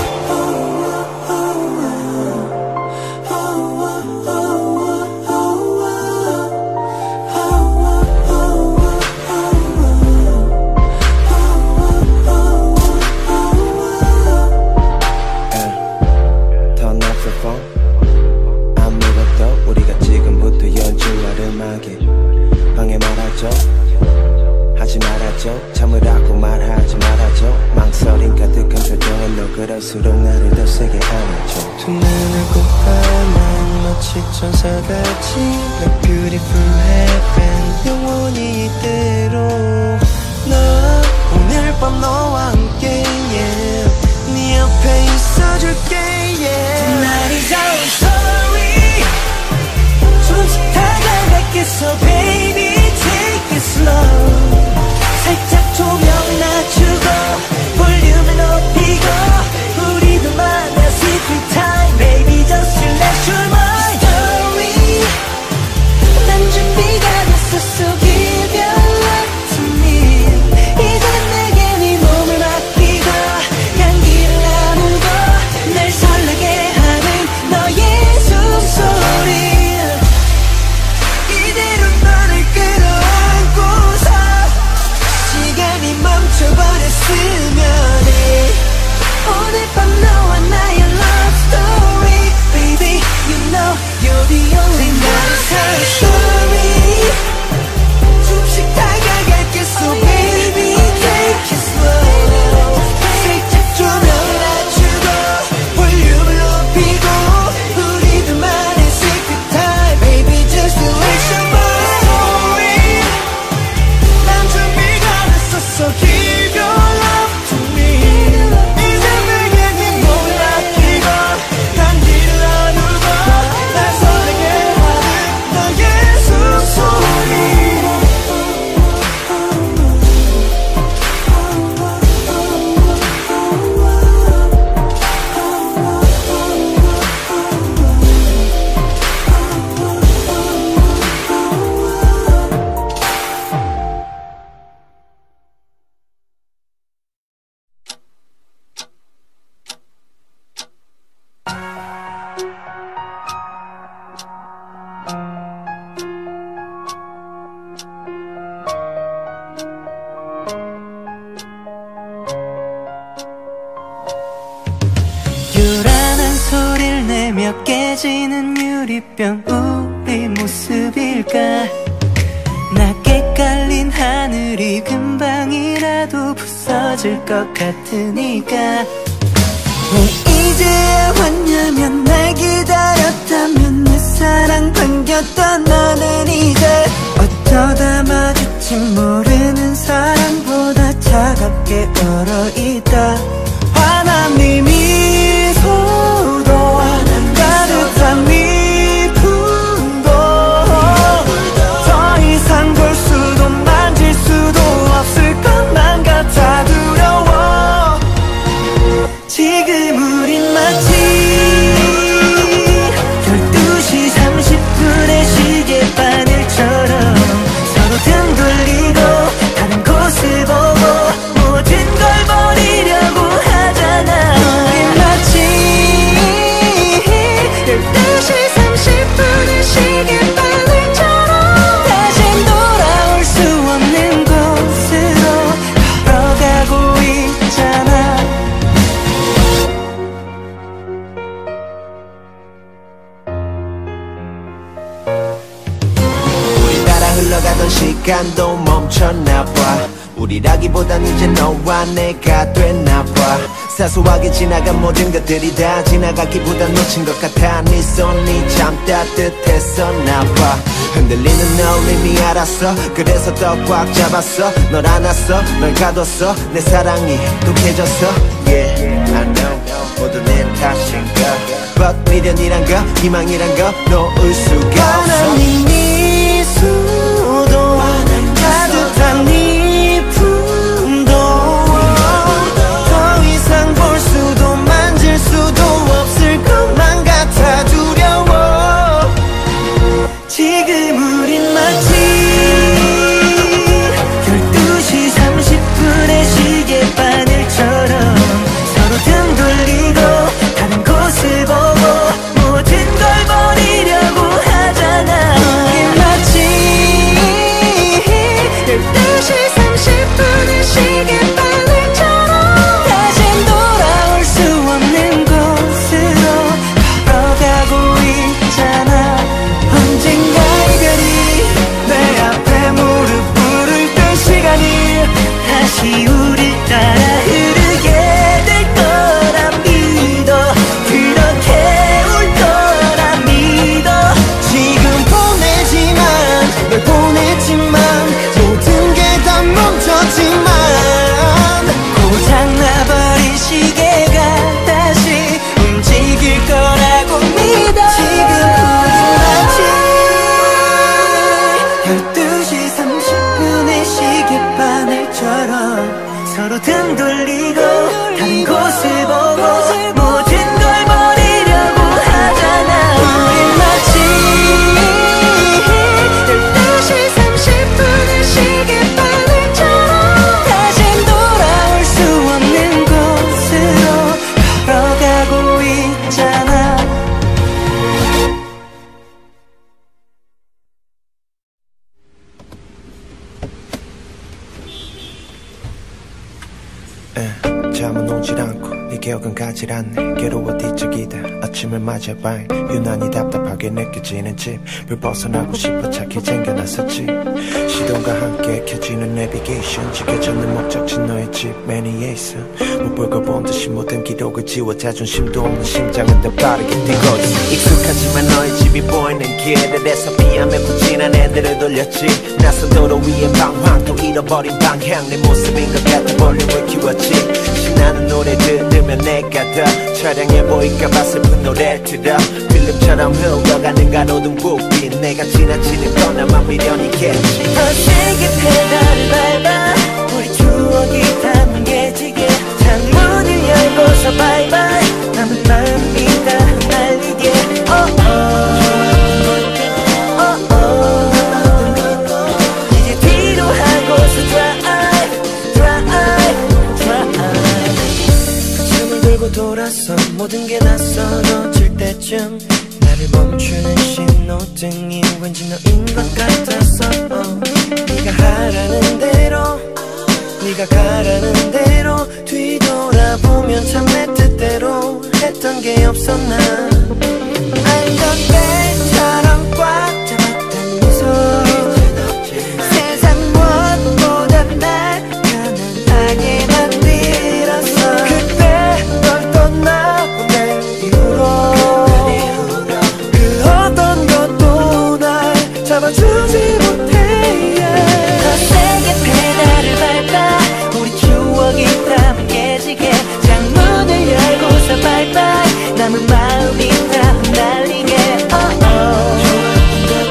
아무것도 우리가 지금부터 연주할 음악에 방해 말아줘 하지 말아줘 참으라고 말하지 말아줘 망설임 가득한 표정은 너 그럴수록 나를 더 세게 안아줘. 두 눈을 꼭 감아 마치 천사같이 Like beautiful heaven 영원히 이대로 나 오늘 밤 너와 함께 yeah. 네 옆에 있어줄게 yeah. Tonight is our story. 조금씩 다가갈겠어 baby take it slow. 살짝 조명 낮추고 볼륨을 높이고 우리 둘만의 secret time baby just relax your mind story. 난 준비가 됐어 so give your love to me. 이젠 내게 네 몸을 맡기고 향기를 나누고 날 설레게 하는 너의 숨소리. 이대로 너를 끌어안고서 시간이 멈춰버렸으면 해. 오늘 밤 너와 나의 love story baby you know you're the only one. Our story. 조금씩 다가갈겠어 baby take it slow. 살짝 조명을 낮추고 볼륨을 높이고 우리 둘만의 secret time baby just relax your mind. 난 준비가 됐어 so give your love to me. 이제 내게 네 몸을 맡기고 향기를 나누고 날 설레게 하는 너의 숨소리. 요란한 소리를 내며 깨지는 유리병 우리 모습일까. 낮게 깔린 하늘이 금방이라도 부서질 것 같으니까. 왜 이제야 왔냐면 날 기다렸다면 내 사랑 반겼던 너는 이제 어쩌다 마주친 모르는 사람보다 차갑게 얼어있다. 환한 네 미소도 따뜻한 네 품도 더 이상 볼 수도 만질 수도 없을 것만 같아 두려워. 지금 우린 마치 열두 시 삼십 분의 시계바늘처럼 서로 등 돌리고 다른 곳을 보고 모든 걸 버리려고 하잖아. 우린 마치 열두 시 삼십 분의 시계바늘처럼 다신 돌아올 수 없는 곳으로 걸어가고 있잖아. 우리 따라 흘러가던 시간도 멈췄나봐. 우리라기보단 이제 너와 내가 됐나봐. 사소하게 지나간 모든 것들이 다 지나가기보단 놓친 것 같아. 네 손이 참 따뜻했었나봐. 흔들리는 널 이미 알았어. 그래서 더 꽉 잡았어. 널 안았어, 널 가뒀어. 내 사랑이 독해졌어. Yeah, I know 모두 내 탓인가. But 미련이란 거, 희망이란 거 놓을 수가 없어. 뻔한 네 미소도 따뜻한 네 품도 더 이상 볼 수도 만질 수도 없을 것만 같아 두려워. 지금 우린 마치 열두 시 삼십 분의 시계바늘처럼 서로 등 돌리고 다른 곳을 보고 모든 걸 버리려고 하잖아. 우린 마치 열두 시 삼십 분의 시계바늘처럼 다신 돌아올 수 없는 곳으로 걸어가고 있잖아. 언젠가 이별이 내 앞에 무릎 꿇을 때 시간이 다시 우릴 따라 흐르게 될 거라 믿어. 그렇게 울 거라 믿어. 지금 보내지만 널 보냈지만 모든 게 다 멈췄지만 고장나버린 시계가 다시 움직일 거라고 믿어. 지금 우린 마치 열두 시 삼십 분의 시계바늘처럼 서로 등 돌리고 다른 곳을 보고 모든 걸 버리려고 하잖아. 우린 마치 열두 시 삼십 분의 시계바늘처럼 다신 돌아올 수 없는 곳으로 걸어가고 있잖아. 에, 잠은 오질 않고 네 기억은 가질 않네. 괴로워 뒤척이다 아침을 맞아 봐. 유난히 답답하게 느껴지는 집. 불 벗어나고 싶어 착히 챙겨놨었지. 시동과 함께 켜지는 내비게이션. 지켜졌는 목적지 너의 집 맨 위에 있어. 못 볼 걸 본 듯이 모든 기록을 지워 자존심도 없는 심장은 더 빠르게 뛰고 있어. 익숙하지만 너의 집이 보이는 길에서 피하며 부진한 애들을 돌렸지. 낯선 도로 위에 방황 또 잃어버린 방향. 내 모습인 것 같아 볼륨을 키웠지. 신나는 노래 들으면 내가 더 처량해 보일까봐 슬픈 노래 들어. 필름처럼 흘러가는 가로등 불빛. 내가 지나치는 건 아마 미련이겠지. 더 세게 페달을 밟아 우리 추억이 담겨지게 창문을 열고서 바이바이 남은 마음이 다 날리게. oh, oh, oh, oh. 이제 뒤로 하고서 drive drive drive. 춤을 들고 돌아서 모든 게 낯설어질 때쯤 나를 멈추는 신호등이 왠지 너인 것 같았어. oh. 네가 하라는 대로 네가 가라는 대로 뒤돌아보면 참 내 뜻대로 했던 게 없었나. 알던 때처럼 꽉 잡았던 미소 세상 무엇보다 날 편안하게 만들었어. 그때 널 떠나보낸 이후로 그 어떤 것도 날 잡아주지 못해. 더 세게 페달을 밟아 우리 추억이 땀을 깨지게 창문을 열고서 바이바이 남은 마음이 다 날리게. oh, oh.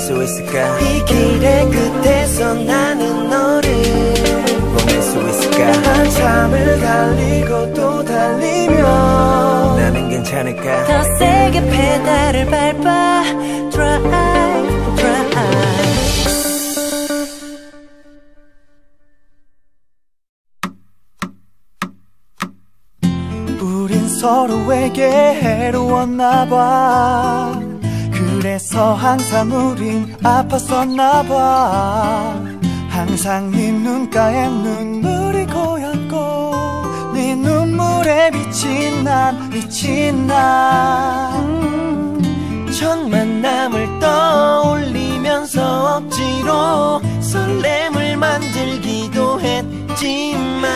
수 있을까 이 길의 끝에서 나는 너를 멈출 수 있을까 한참을 달리고 또 달리며 나는 괜찮을까 더 세게 페달을 밟아 Drive, drive 우린 서로에게 해로웠나봐 그래서 항상 우린 아팠었나봐 항상 네 눈가에 눈물이 고였고 네 눈물에 비친 난 비친 난 첫 만남을 떠올리면서 억지로 설렘을 만들기도 했지만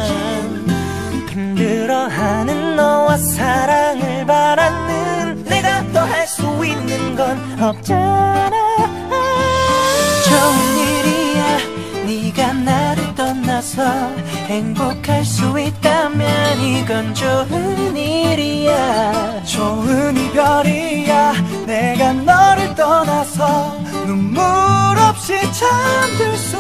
힘들어하는 너와 사랑을 바라는 내가 더 할 수 있는 건 없잖아 좋은 일이야 네가 나를 떠나서 행복할 수 있다면 이건 좋은 일이야 좋은 이별이야 내가 너를 떠나서 눈물 없이 잠들 수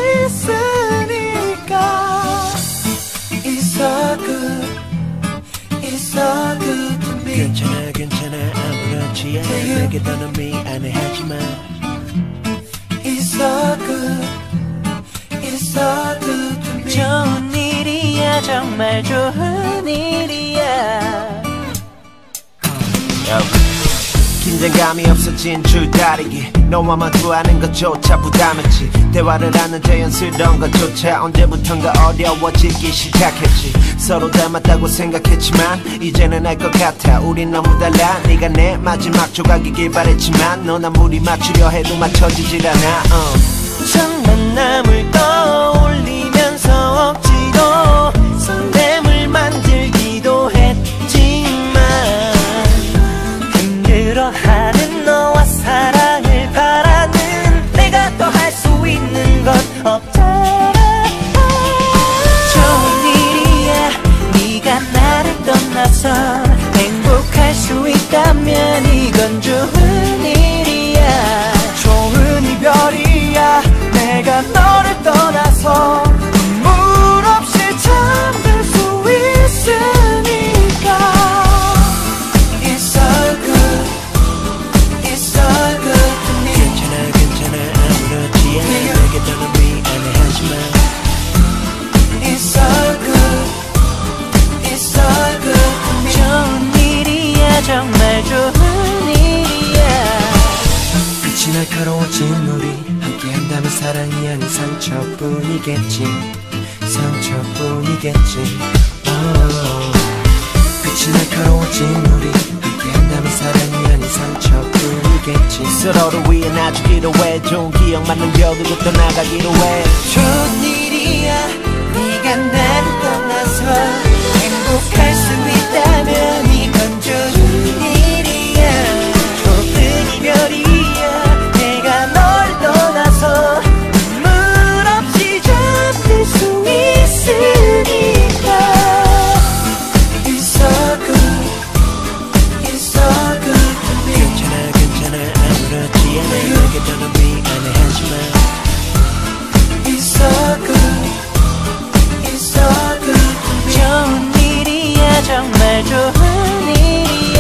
있으니까 It's so good It's so good to me 괜찮아 괜찮아 아무렇지 않아 내게 더는 미안해하지마 It's so good It's so good to me 좋은 일이야 정말 좋은 일이야 긴장감이 없어진 줄다리기 너와만 구하는 것조차 부담했지 대화를 하는 자연스러운 것조차 언제부턴가 어려워지기 시작했지 서로 닮았다고 생각했지만 이제는 알 것 같아 우린 너무 달라 네가 내 마지막 조각이길 바랬지만 넌 아무리 맞추려 해도 맞춰지질 않아 uh. 첫 만남을 떠올리면서 억지로 설렘을 만들기도 했지만 힘들어하는 너와 사랑을 바라는 내가 더 할 수 있는 건 없잖아 좋은 일이야 네가 나를 떠나서 행복할 수 있다면 이건 좋은 일이야 좋은 이별이야 내가 너를 떠나서 눈물 없이 잠들 수 있으니까 It's so good It's so good to me 괜찮아 괜찮아 아무렇지 않아 내게 더는 미안해하지마 It's so good It's so good to me 좋은 일이야 정말 좋은 일이야 빛이 날카로워진 우리 함께한다면 사랑이 아닌 상처뿐이겠지 상처뿐이겠지 oh. 빛이 날카로워진 우리 함께한다면 사랑이 아닌 상처뿐이겠지 서로를 위해 놔주기로 해 좋은 기억만 남겨두고 떠나가기로 해 좋은 일이야 네가 나를 떠나서 행복할 수 있다면 이건 좋은 일이야 좋은 이별이야 내가 널 떠나서 눈물 없이 잠들 수 있으니까 It's so good It's so good to me 괜찮아 괜찮아 아무렇지 않아 내게 더는 미안해하지마 It's so good It's so good to me 좋은 일이야 정말 좋은 일이야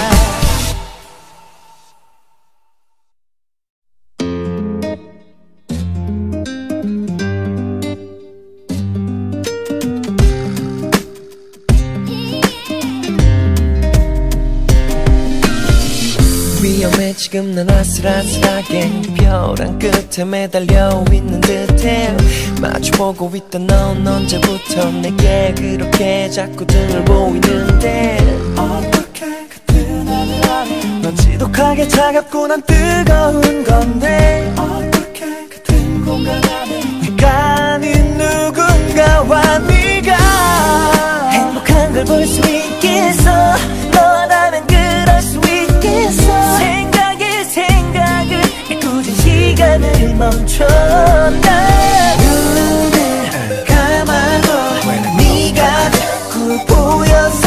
위험해 지금 난 아슬아슬하게 벼랑 끝에 매달려 있는 듯해 마주보고 있던 넌 언제부터 내게 그렇게 자꾸 등을 보이는데 어떻게 같은 하늘 아래 넌 지독하게 차갑고 난 뜨거운 건데 어떻게 같은 공간 안에 네가 아닌 누군가와 네가 행복한 걸 볼 수 있겠어 너라면 그럴 수 있겠어 생각에 생각을 굳은 시간을 멈춰 난 눈을 감아도 네가 자꾸 보여서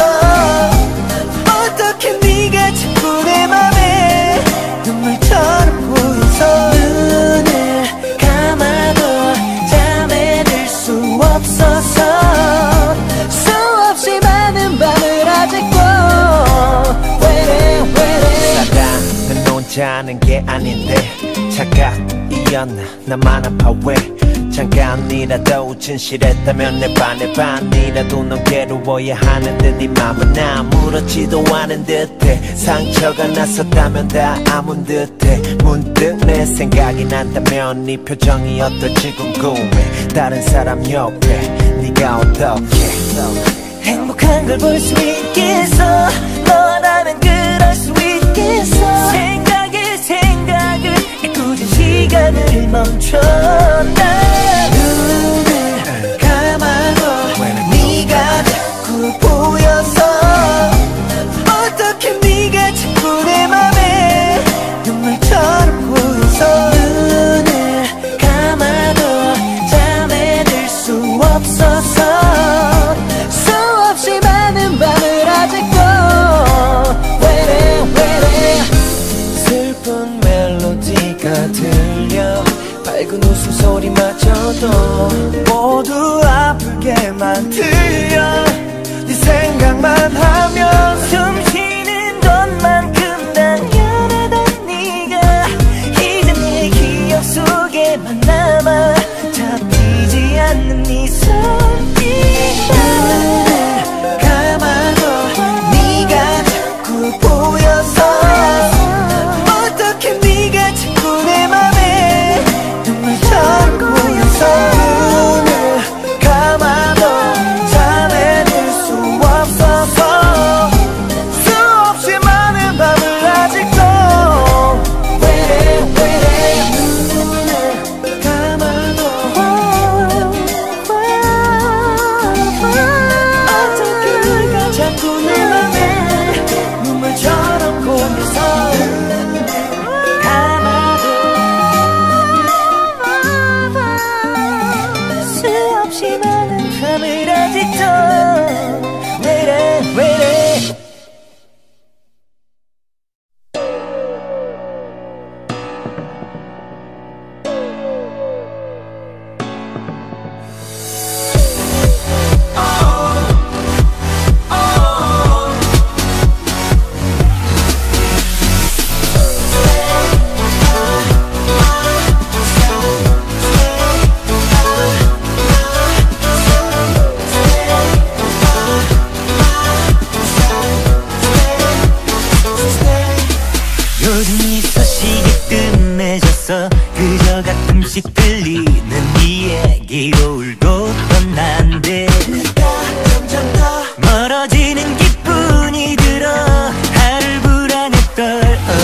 어떻게 네가 자꾸 내 맘에 눈물처럼 보여서 원하는 게 아닌데 착각이었나 나만 아파 왜 잠깐이라도 진실했다면 내 반의 반이라도 넌 괴로워야 하는데 네 맘은 아무렇지도 않은 듯해 상처가 났었다면 다 아문 듯해 문득 내 생각이 난다면 네 표정이 어떨지 궁금해 다른 사람 옆에 네가 어떻게 행복한 걸 볼 수 있겠어 너라면 그럴 수 있겠어 생각에 생각을 굳은 시간을 멈춰 눈을 감아도 네가 자꾸 보여서 어떻게 네가 자꾸 내 맘에 눈물처럼 고여서 눈을 감아도 잠에들 수 없어서 수없이 많은 밤을 아직도 왜래 왜래 슬픈 멜로디가 들려 밝은 웃음소리마저도 모두 아프게만 들려 네 생각만 하면 숨 쉬는 것만큼 당연하던 네가 이제 내 기억 속에만 남아 잡히지 않는 네 손길에 감아도 네가 자꾸 보여서 어떻게 네가 자꾸 내 맘에 눈물처럼 고여서 눈을 감아도 잠에들 수 없어서 수없이 많은 밤을 아직도 왜래 왜래 눈을 감아도 어떻게 네가 자꾸 내 맘에 눈물처럼 고여서 수없이 많은 밤을 아직도 왜래 왜래 요즘 이 소식이 뜸해져서 그저 가끔씩 들리는 이 얘기로 울고 떠난대 점점 더 멀어지는 기분이 들어 하루 불안했던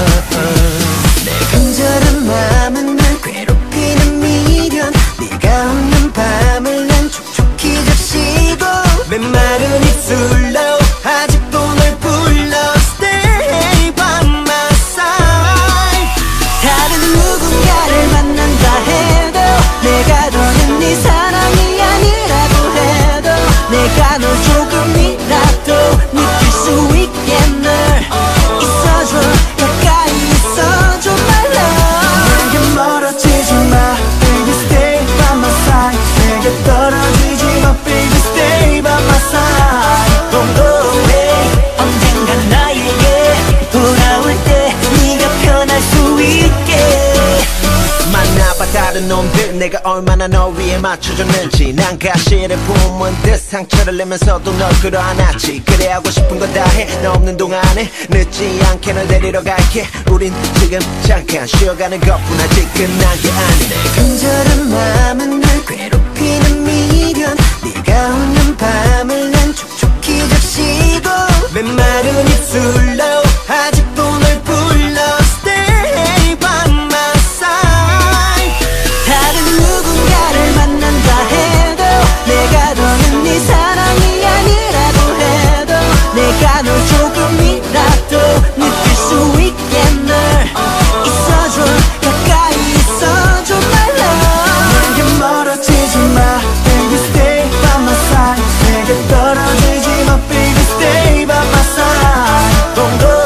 내 간절한 마음은 날 괴롭히는 미련 네가 없는 밤을 난 촉촉히 적시고 메마른 입술로 아직도 널 불러 Stay by my side 다른 누군가를 만난다 해도 내가 더는 네 사랑이 아니라고 해도 내가 널 조금이라도 느낄 수 있게 널 있어줘 가까이 있어줘 my love 내게 멀어지지 마 baby stay by my side 내게 떨어지지 마 baby stay by my side Don't go away 언젠간 나에게 돌아올 때 네가 편할 수 있게 만나봐 다른 놈들 내가 얼마나 너 위에 맞춰줬는지 난 가시를 품은 듯 상처를 내면서도 널 끌어안았지 그래 하고 싶은 거 다 해 너 없는 동안에 늦지 않게 널 데리러 갈게 우린 지금 잠깐 쉬어가는 것뿐 아직 끝난 게 아니네 간절한 마음은 날 괴롭히는 미련 네가 없는 밤을 난 촉촉히 적시고 메마른 입술로 아직도 널 불러 Stay by my side 다른 누군가를 만난다 해도 내가 더는 네 사랑이 아니라고 해도 내가 널 조금이라도 느낄 수 있게 널 있어줘 가까이 있어줘 my love 내게 멀어지지 마 baby stay by my side 내게 떨어지지 마 baby stay by my side Don't go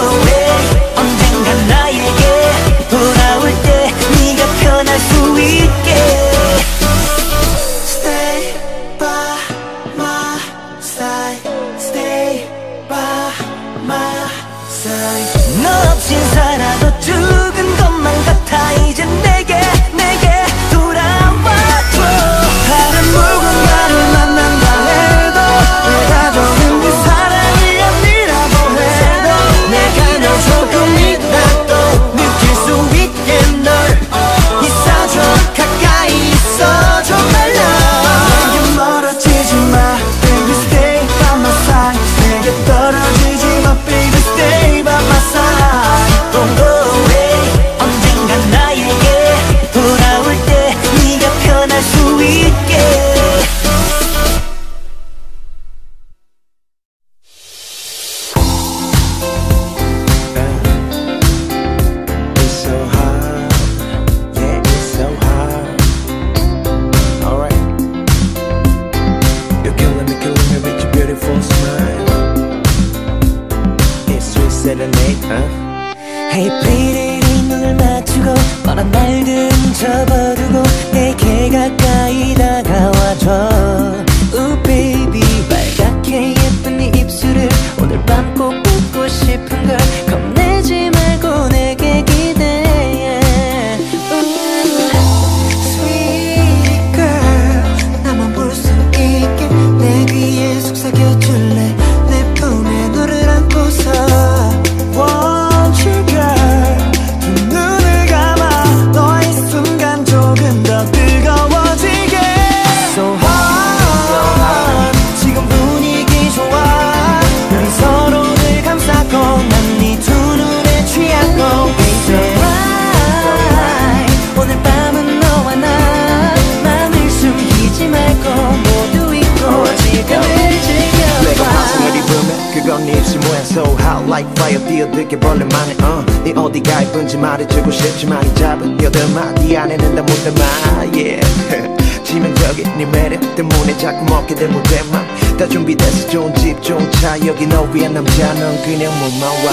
좋아요 뛰어들게 벌레만해 uh. 네 어디가 예쁜지 말해주고 싶지만 이 짧은 여덟 마디 안에는 다 못 담아 yeah. 치명적인 네 매력 때문에 자꾸 먹게 된 무대만 다 준비됐어 좋은 집 좋은 차 여기 너 위한 남자 넌 그냥 몸만 와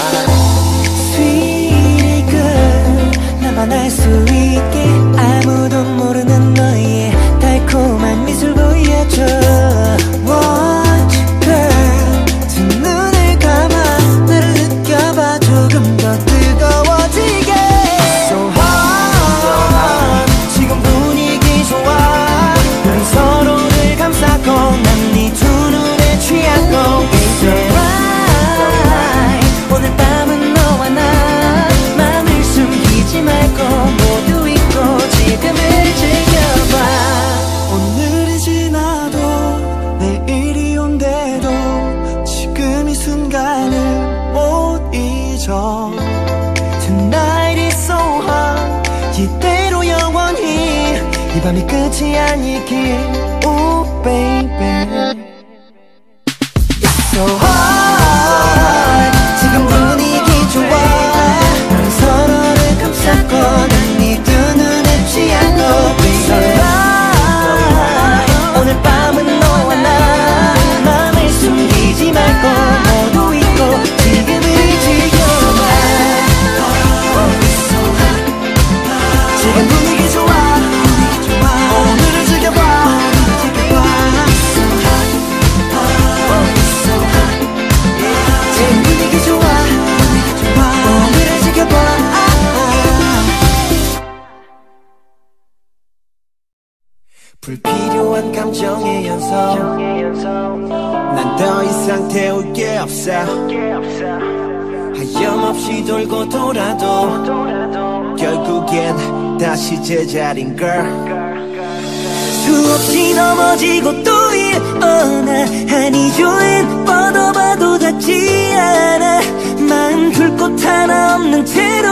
Sweet girl 나만 알 수 있게 아무도 모르는 너의 달콤한 미술 보여줘 Watch girl 두 눈을 감아 나를 느껴봐 조금 더 뜨거워지게 So hot 지금 분위기 좋아 우리 서로를 감싸고 난 네 두 눈에 취하고 It's alright 오늘 밤은 너와 나 맘을 숨기지 말고 모두 잊고 지금을 즐겨봐 오늘이 지나도 내일이 온대도 지금 이 순간을 못 잊어 Tonight is so hot 이대로 영원히 이 밤이 끝이 아니길 Oh baby So hot 지금 분위기 좋아 우리 서로를 감싸고 난 네 두 눈에 취하고 It's alright 오늘 밤은 너와 나 맘을 숨기지 말고 모두 잊고 지금을 즐겨봐 So hot 지금 분위기 좋아 오늘을 즐겨봐 So hot So hot 지금 분위기 좋아 오늘을 즐겨봐 불필요한 감정의 연속 난 더 이상 태울 게 없어 하염없이 돌고 돌아도 결국엔 다시 제자리인 걸 수없이 넘어지고 또 일어나 한이 좋은 뻗어봐도 닿지 않아 마음 둘 곳 하나 없는 채로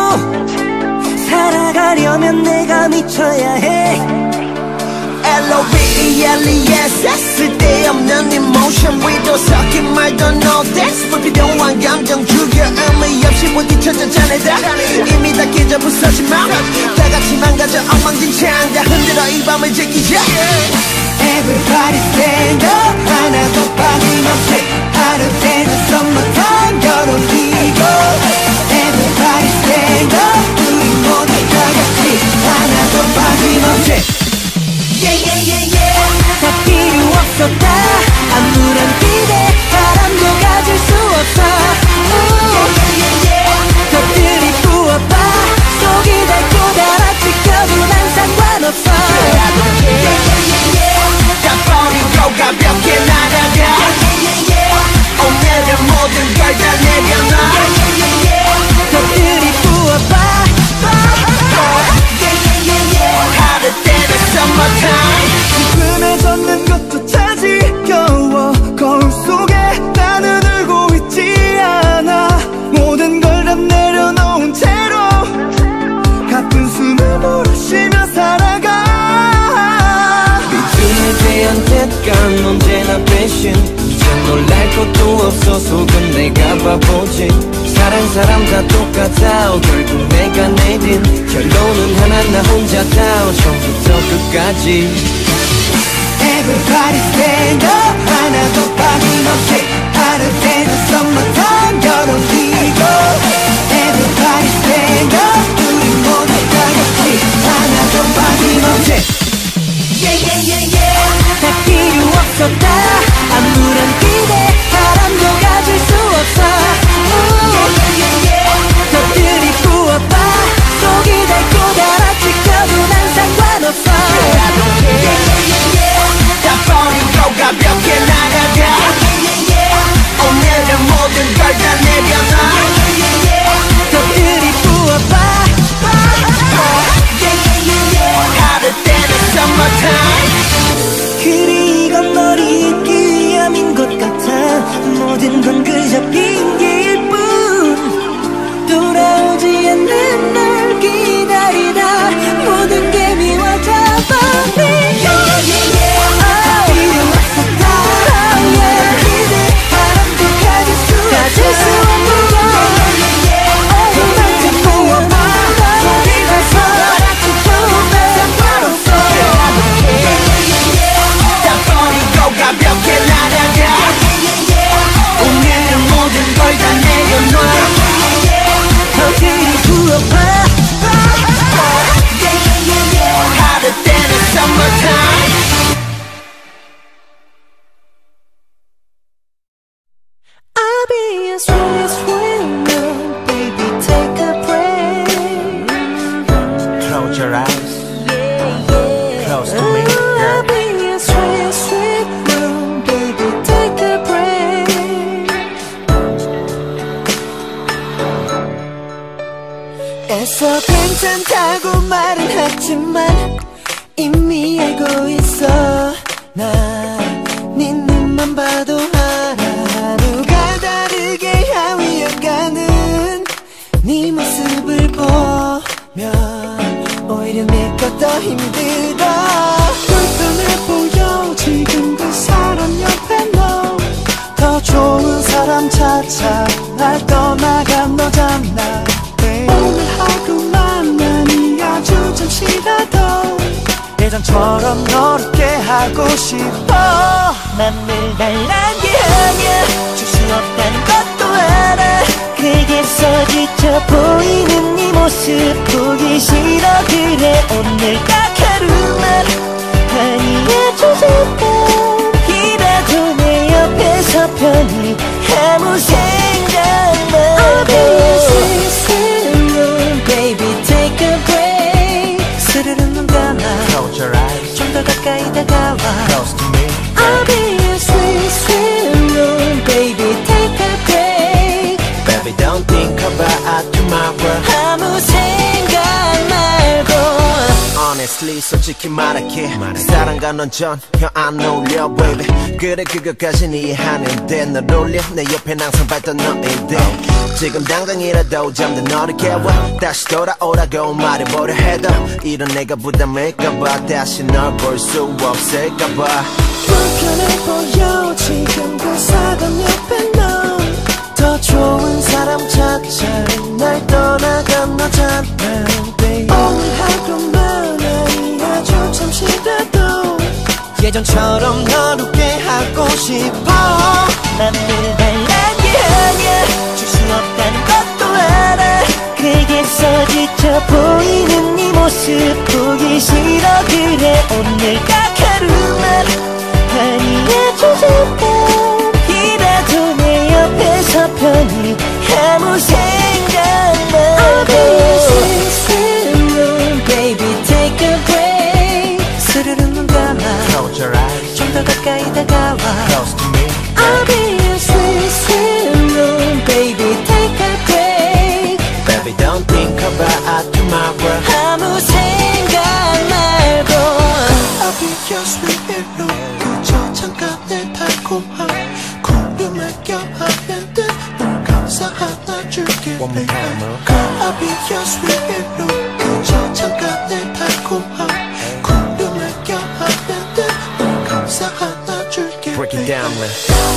살아가려면 내가 미쳐야 해 엘 오 비 이 엘 이 에스 쓸데없는 emotion 위도 섞인 말도 no thanks 불필요한 감정 죽여 의미 없이 부딪혀져 자네다 이미 다 깨져 부서진 마음 다 같이 망가져 엉망진창 다 흔들어 이 밤을 즐기자 Everybody stand up 하나도 빠짐없이 하루 되는 summertime 겨울이고 Everybody stand up 우리 모두 다 같이 하나도 빠짐없이 Yeah yeah yeah yeah 다 필요 없어 다 아무런 기대 바람도 가질 수 없어 Yeah yeah yeah yeah 더 들이부어봐 속이 닳고 달아 지켜도 난 상관없어 Yeah yeah yeah yeah 다 버리고 가볍게 날아가 Yeah yeah yeah 오늘은 모든 걸 다 내려놔 Yeah yeah yeah 더 들이부어봐 Yeah yeah yeah yeah 하루 때는 summertime 지금에 젖는 것조차 지겨워 거울 속에 나는 울고 있지 않아 모든 걸 다 내려놓은 채로 가쁜 숨을 몰아쉬며 살아가 믿음에 대한 대가는 언제나 배신 이제 놀랄 것도 없어 속은 내가 바보지 사랑 사람 다 똑같아 결국 내가 내린 결론은 하나 나 혼자다 처음부터 끝까지 Everybody stand up 하나도 빠짐없이 하루 되는 summertime 겨울이고 Everybody stand up 우리 모두 다 같이 하나도 빠짐없이 Yeah yeah yeah yeah 다 필요 없어 다 아무런 기대 바람도 가질 수 없어 Yeah yeah yeah yeah 더 들이부어봐 속이 닳고 달아 지켜도 난 상관없어 Yeah yeah yeah yeah 다 버리고 가볍게 날아가 Yeah yeah yeah 오늘은 모든 걸 다 내려놔 더 들이부어봐 Close your eyes. Close to me, girl. I'll be your sweet, sweet room, baby, take a break. 애써 괜찮다고 말은 하지만 이미 알고 있어. 나 네 눈만 봐도 알아. 하루가 다르게 하위어가는 네 모습을 보면 오히려 내가 더 힘들어. 불편해 보여 지금 그 사람 옆에 너. 더 좋은 사람 찾아 날 떠나간 너잖아. 오늘 하루만 아니 아주 잠시라도 예전처럼 너를 깨하고 싶어. 맘을 달란 게 아니야. 줄 수 없다는 것도 알아. 그게서 지쳐 보이는 네 모습 보기 싫어. 그래 오늘 딱 하루만 아니야 좀 잠깐이라도 내 옆에서 편히 아무 생각 말고. I'll be your sweet room, baby, take a break. 스르륵 눈 감아. Close your eyes. 좀 더 가까이 다가와. Close to me. I'll be your sweet, sweet room, baby, take a break. Baby, don't think about tomorrow. 아무 생각 말고. Honestly, 솔직히 말할게. 사랑과 넌 전혀 안 어울려, baby. 그래, 그것까진 이해하는데 널 올려 내 옆에 항상 밟던 너인데 지금 당장이라도 잠든 너를 깨워 다시 돌아오라고 말해보려 해도 이런 내가 부담일까봐 다시 널 볼 수 없을까봐. 불편해 보여 지금 그 사람 옆에 너. 더 좋은 사람 찾아 날 떠나간 너잖아, baby. 오늘 하루만 아니 아주 잠시라도 예전처럼 너를 깨하고 싶어. 맘을 달란 게 아니야. 줄 수 없다는 것도 알아. 그게서 지쳐 보이는 네 모습 보기 싫어. 그래 오늘 딱 하루만 아니야 좀 잠깐이라도 내 옆에서 편히 아무 생각 말고. I'll be your sweet, sweet room, baby, take a break. 스르륵 눈 감아. Close your eyes. 좀 더 가까이 다가와. Close to me. I'll be your sweet, sweet room, baby, take a break. Baby, don't think about tomorrow. 아무 생각 말고. I'll be your sweet room. 그저 잠깐의 달콤함 궁금할 겸 하면 돼. 널 감싸 안아줄게, One more time, baby. huh? I'll be your sweet room. 그저 잠깐의 달콤함 궁금할 겸 하면 돼. 널 감싸 안아줄게, Break it down, man.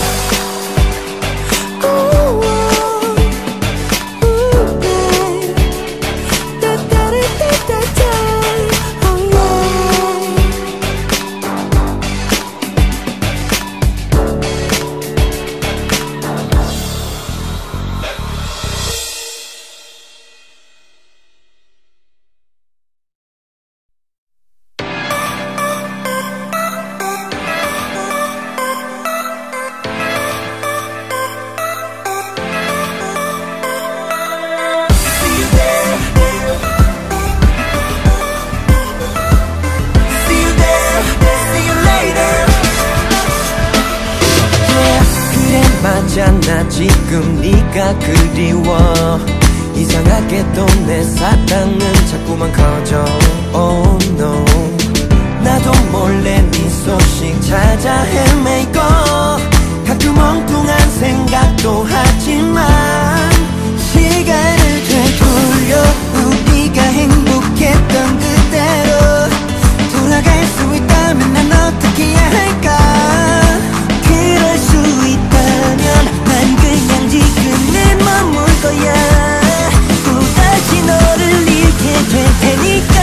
나 지금 네가 그리워. 이상하게도 내 사랑은 자꾸만 커져. Oh no. 나도 몰래 네 소식 찾아 헤매고 가끔 엉뚱한 생각도 하지만 시간을 되돌려 우리가 행복했던 그대로 돌아갈 수 있다면 난 어떻게 해야 할까. 그럴 수 있다면 난 그냥 지금은 머물 거야. 또다시 너를 잃게 될 테니까.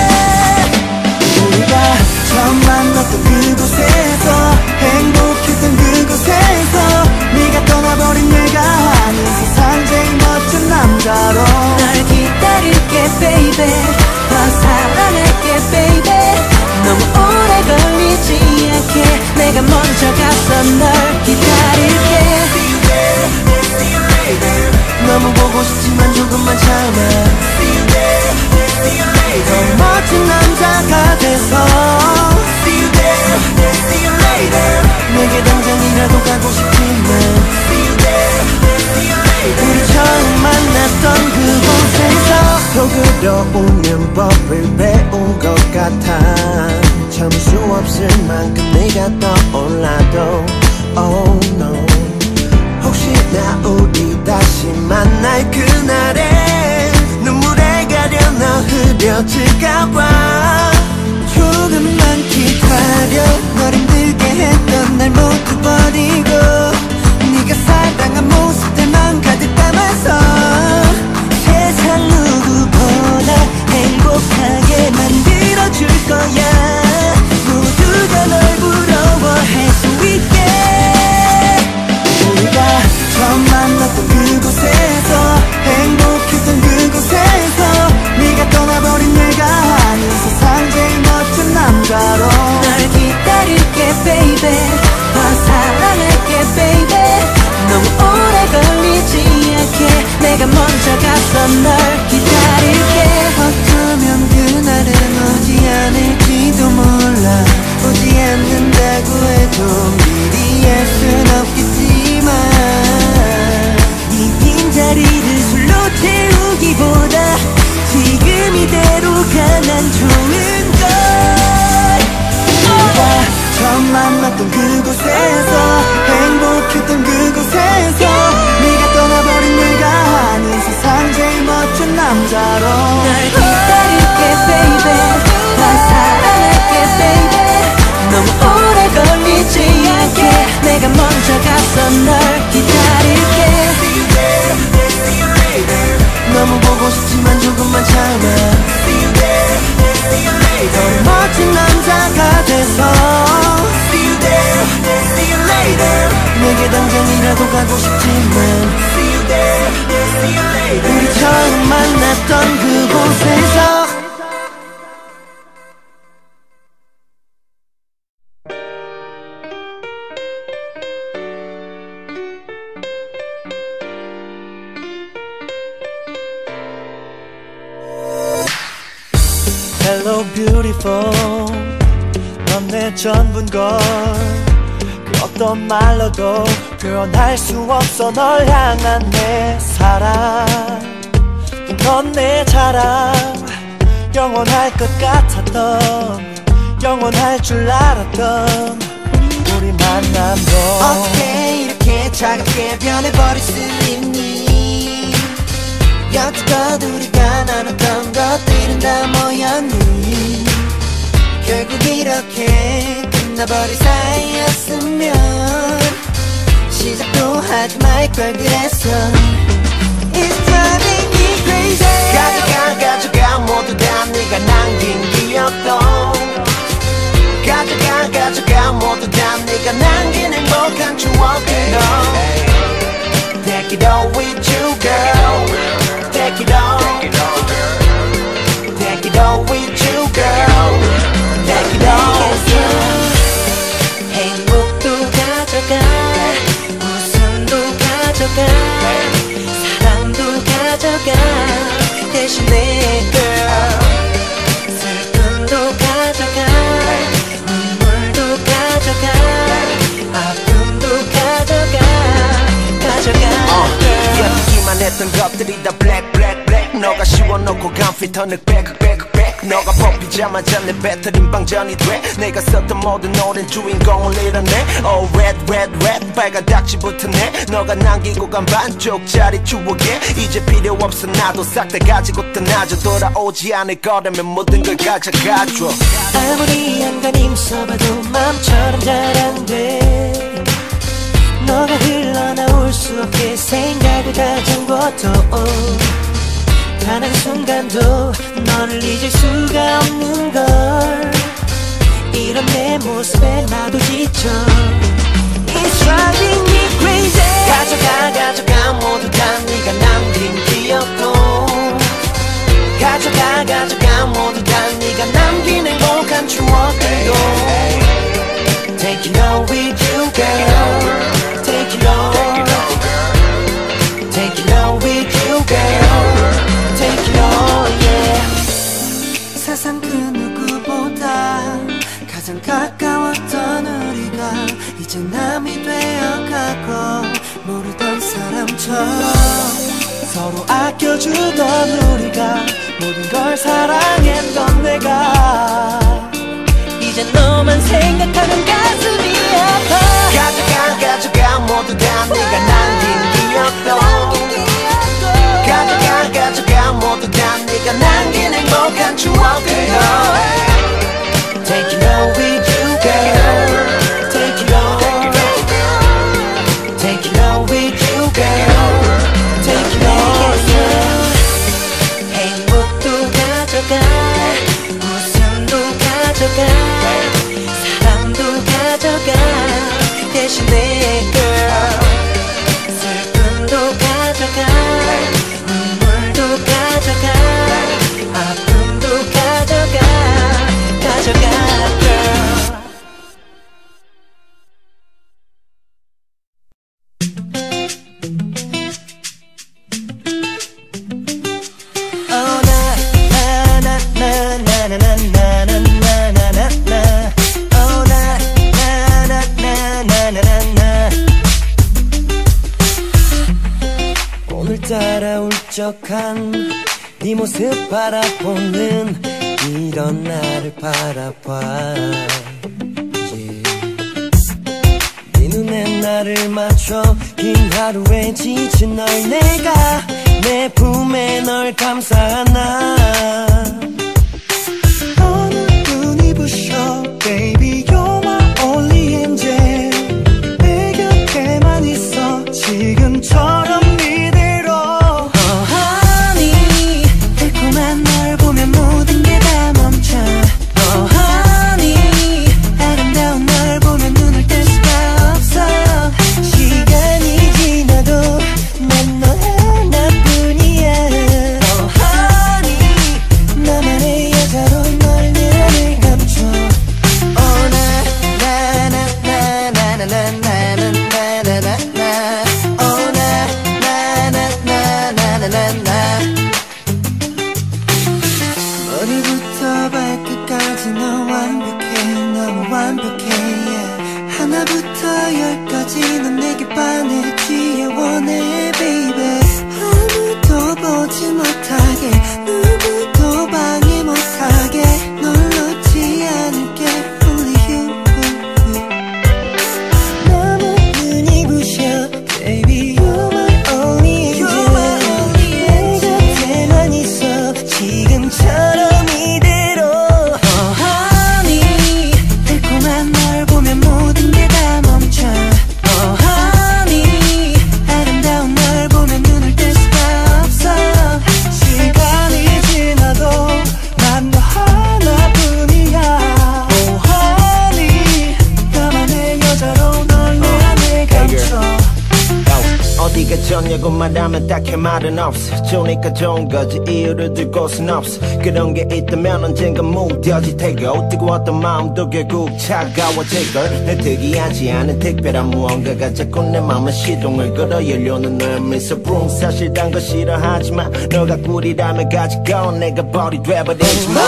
우리가 처음 만났던 그곳에서 행복했던 그곳에서 네가 떠나버린 내가 아닌 세상 제일 멋진 남자로 날 기다릴게 baby. 더 사랑할게 baby. 너무 오래 걸리지 않게 내가 먼저 가서 널 기다릴게. 너무 보고 싶지만 조금만 참아. 더 수업을 배운 것 같아. 참을 수 없을 만큼 네가 떠올라도 Oh no. 혹시나 우리 다시 만날 그날에 눈물에 가려 너 흐려질까봐 조금만 기다려. 널 힘들게 했던 날 모두 버리고 네가 사랑한 모습들만 가득 담아서 세상 누구보다 행복하게 만들어줄 거야. 모두가 널 부러워할 수 있게. 우리가 처음 만났던 그곳에서 행복했던 그곳에서 네가 떠나버린 내가 아닌 세상 제일 멋진 남자로 널 기다릴게 baby. 더 사랑할게 baby. 너무 오래 걸리지 않게 내가 먼저 가서 널 기다릴게. 어쩌면 그날은 오지 않을지도 몰라. 오지 않는다고 해도 미리 알 순 없겠지만 이 빈자리를 술로 채우기보다 지금 이대로가 난 좋은걸. 우리가 처음 만났던 그곳에서 행복했던 그곳에서 네가 떠나버린 내가 아닌 세상 제일 멋진 남자로 널 기다릴게 baby. 더 사랑할게 baby. 너무 오래 걸리지 않게 내가 먼저 가서 널 기다릴게. 너무 보고 싶지만 조금만 참아. 더 멋진 남자가 돼서 내게 당장이라도 가고 싶지만 우리 처음 만났던 그곳에서 Hello beautiful. 넌 내 전부인걸. 그 어떤 말로도 표현할 수 없어 널 향한 내 사랑. 넌 내 자랑. 영원할 것 같았던, 영원할 줄 알았던 우리 만남도 어떻게 이렇게 차갑게 변해버릴 수 있니. 여태껏 우리가 나눴던 것들은 다 뭐였니. 결국 이렇게 끝나버릴 사이였으면 시작도 하지 말걸 그랬어. It's driving me crazy. 가져가 가져가 모두 다 네가 남긴 기억도 가져가 가져가 모두 다 네가 남긴 행복한 추억들도 Take it all with you girl. Take it all. Take it all with you girl. Take it all. 행복도 가져가 웃음도 가져가 사랑도 가져가 대신 내 girl. 슬픔도 가져가 눈물도 가져가 아픔도 가져가 가져가 기만 했던 것들이 다 black black black. 너가 씌워놓고 감피터는 back back back. 너가 뽑히자마자 내 배터린 방전이 돼. 내가 썼던 모든 노랜 주인공을 잃었네. Oh red red red 빨간 딱지부터 내 너가 남기고 간 반쪽짜리 추억에 이제 필요 없어 나도 싹 다 가지고 떠나줘. 돌아오지 않을 거라면 모든 걸 가져가줘. 아무리 안간힘 써봐도 맘처럼 잘 안 돼. 너가 흘러나올 수 없게 생각을 가진 것도 단 한순간도 너를 잊을 수가 없는 걸. 이런 내 모습에 나도 지쳐. It's driving me crazy. 가져가 가져가 모두 다 네가 남긴 기억도 가져가 가져가 모두 다 네가 남긴 행복한 추억들도 Take it all with you girl. Take it all. Take it all with you girl. Take it all yeah. 세상 그 누구보다 가장 가까웠던 우리가 이제 남이 되어가고 모르던 사람처럼 서로 아껴주던 우리가 모든 걸 사랑했던 소중한 추억들로 Take it all with you girl Take it all Take it all with you girl Take it all 행복도 가져가 웃음도 가져가 사랑도 가져가 대신 내 girl 슬픔도 가져가 눈물도 가져가 아픔도 가져가 가져가 girl Oh na na na na na na na na na na na na Oh na na na na na na na na 오늘따라 울적한 네 모습 바라보는 이런 나를 바라봐 yeah. 네 눈에 나를 맞춰 긴 하루에 지친 널 내가 내 품에 널 감싸나 어느 눈이 부셔 baby you're my only angel 내 곁에만 있어 지금처럼 이대로 oh honey 달콤한 널 보면 모든 게 다 멈춰 oh honey 아름다운 널 보면 눈을 뗄 수가 없어 시간이 지나도 난 너 하나뿐이야 oh honey 나만의 여자로 널 내 안에 감춰 oh na na na na na na na na na na na na oh na na na na na na na na 머리부터 발끝까지 너 완벽해 너무 완벽해 yeah. 하나부터 열까지 넌 내게 반해 귀여워 내 baby 아무도 보지 못하게 누구도 방해 못하게 널 놓지 않을게 only you 너무 눈이 부셔 baby you're my only angel 내 곁에만 있어 지금처럼 이대로 oh honey 달콤한 널 보면 모든 게 다 멈춰 oh honey 아름다운 널 보면 눈을 뗄 수가 없어 시간이 지나도 난 너 하나뿐이야 oh honey 나만의 여자로 널 내 안에 감춰 어디가 좋냐고 말하면 딱히 말은 없어 좋으니까 좋은 거지 이유를 들 곳은 없어 그런 게 있다면 언젠가 무뎌질 테고 뛰고 어떤 마음도 결국 차가워질걸 내 특이하지 않은 특별한 무언가가 자꾸 내 맘에 시동을 걸어 열려오는 너의 미소 붕 사실 단 거 싫어하지만 너가 꿀이라면 가지고 내가 벌이 돼버리지 뭐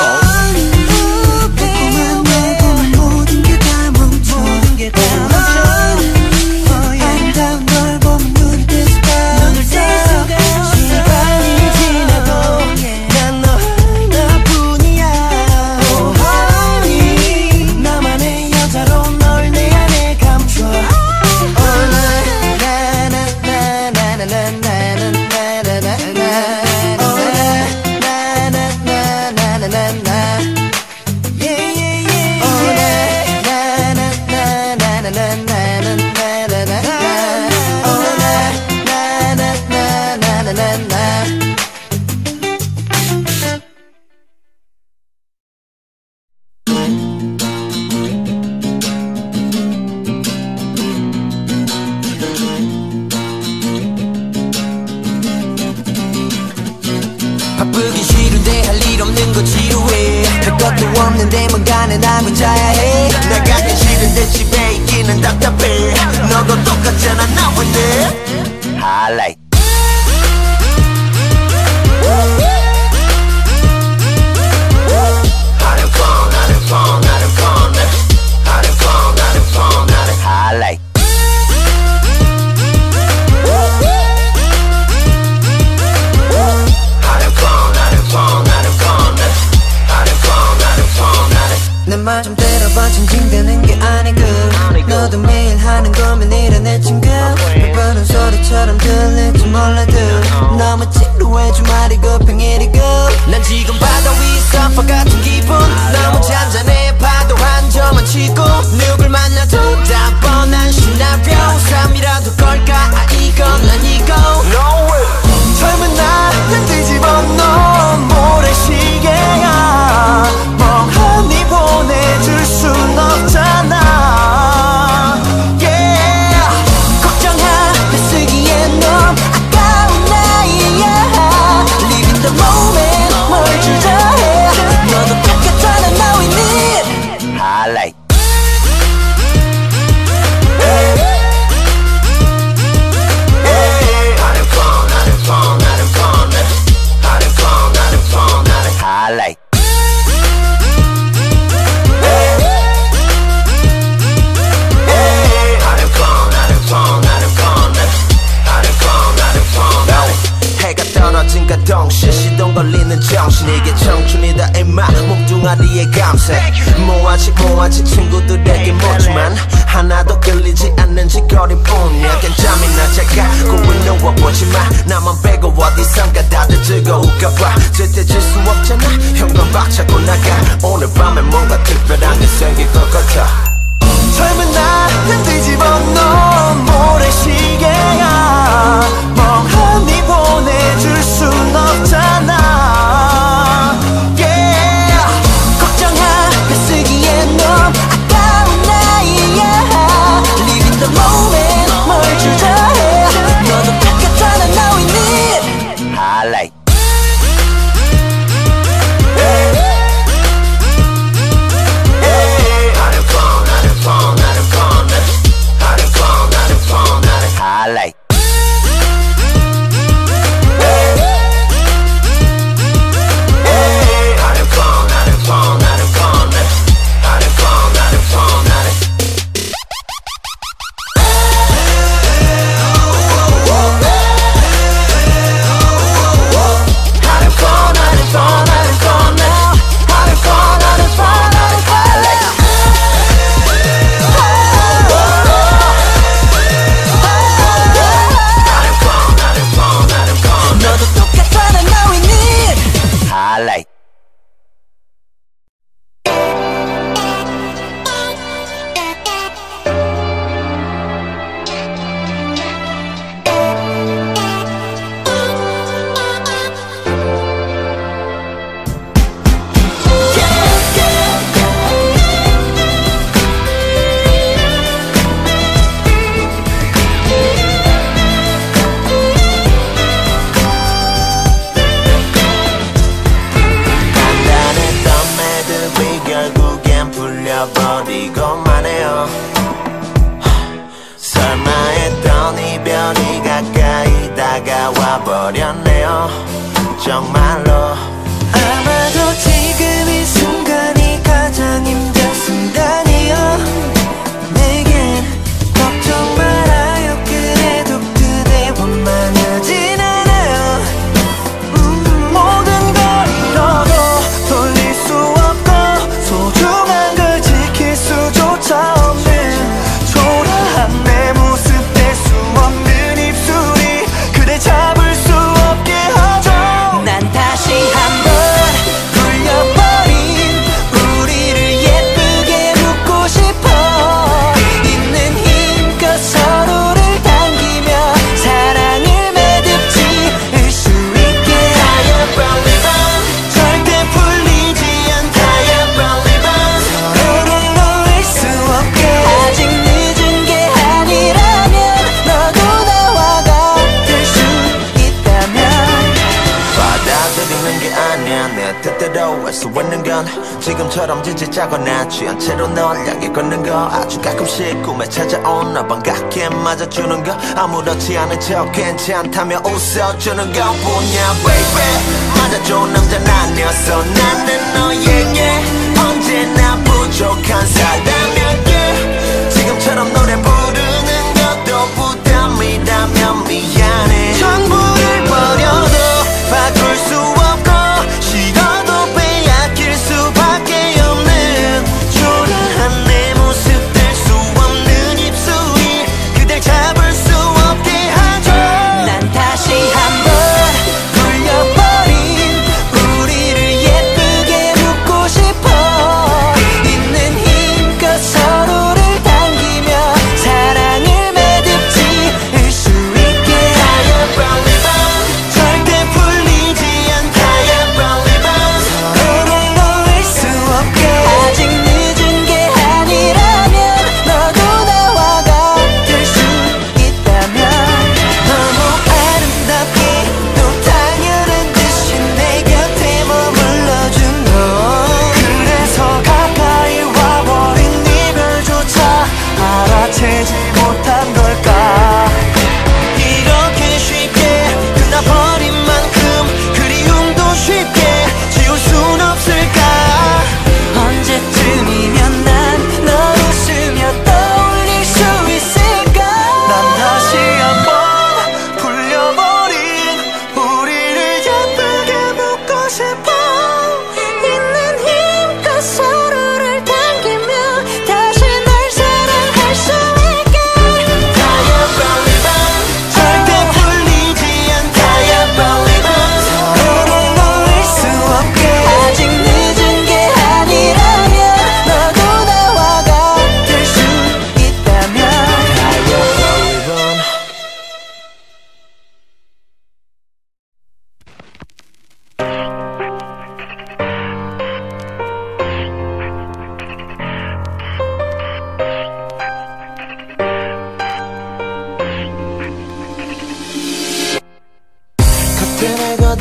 달콤한 널 보면 모든 게 다 멈춰 모든 게 다 멈춰 아름다운 널 보면 눈을 뗄 수가 없어 시간이 지나도 난 너 하나뿐이야 oh honey 나만의 여자로 널 내 안에 감춰 oh na na na na na na na na na na oh na na na na na na na yeah yeah yeah oh na na na na na na na na na na na oh na na na na na na na na 바쁘기 싫은데 할 일 없는 거 지루해 할 것도 없는데 뭔가는 하고 자야 해 나가기 싫은데 집에 있기는 답답해 너도 똑같잖아 나한테 Highlight Having fun, having fun, having fun Having fun, having fun, having Highlight Having fun, having fun, having fun Having fun, having fun, having 내 말 좀 들어봐 징징대는 게 아니고 너도 매일 하는 거면 이래 내 친구 배부른 소리처럼 들릴지 몰라도 너무 지루해 주말이고 평일이고 난 지금 바다 위 서퍼 같은 기분 너무 잔잔해 파도 한 점만 치고 누굴 만나도 다 뻔한 시나리오 삶이라도 걸까 아 이건 아니고 No way. 젊은 나를 뒤집어 놓은 모래시계야 멍하니 보내줄 순 없잖아 yeah. 걱정하며 쓰기엔 넌 아까운 나이야 Live in the moment 뭘 주저해 너도 똑같잖아 now we need Highlight Highlight 해가 떨어진가 동시에 시동 걸리는 정신 이게 청춘이다 임마 몸뚱아리에 감색 뭐하지 뭐하지 친구들에게 묻지만 하나도 끌리지 않는지 거리뿐이야 괜찮이나 제가 꿈을 누워보지마 나만 빼고 어디선가 다들 즐거울까봐 절대 질 수 없잖아 형건 박차고 나가 오늘 밤에 뭔가 특별한 게 생길 것 같아 젊은 나를 뒤집어 놓은 모래시계야 멍하니 보내줄 순 없잖아 yeah. 걱정하며 쓰기엔 넌 아까운 나이야 Live in the moment 뭘 주저해 너도 똑같잖아 now we need Highlight Highlight 너도 똑같잖아 now we need Highlight 버리고만 해요 설마 했던 이별이 가까이 다가와 버렸네요 정말로 아마도 지금 이 순간이 가장 힘든 순간이야 내겐 걱정 말아요 그래도 그대와 만나진 않아요 음, 모든 걸 잃어도 돌릴 수 없고 소중한 걸 지킬 수조차 없는 초라한 내 모습 뗄 수 없는 입술이 그대 잡을 수 없게 하죠 난 다시 한번 울려버린 우리를 예쁘게 묻고 싶어 있는 힘껏 서로를 당기며 사랑을 매듭지을 수 있게 Fire burning on 절대 풀리지 않다 서로를 놓을 수 없게 아직 늦은 게 아니라면 너도 나와 같을 수 있다면 받아들이는 게 아니야 내 뜻대로 할 수 있는 건 지금처럼 지지자거나 취한 채로 널 향해 걷는 거 아주 가끔씩 꿈에 찾아온 너 반갑게 맞아주는 거 아무렇지 않은 척 괜찮다며 웃어주는 것뿐이야 baby 맞아줘 남자는 아니었어 나는 너에게 언제나 부족한 사람이었게 지금처럼 노래 부르는 것도 부담이라면 미안해 전부를 버려도 바꿀 수 없고 싫어도 빼앗길 수밖에 없는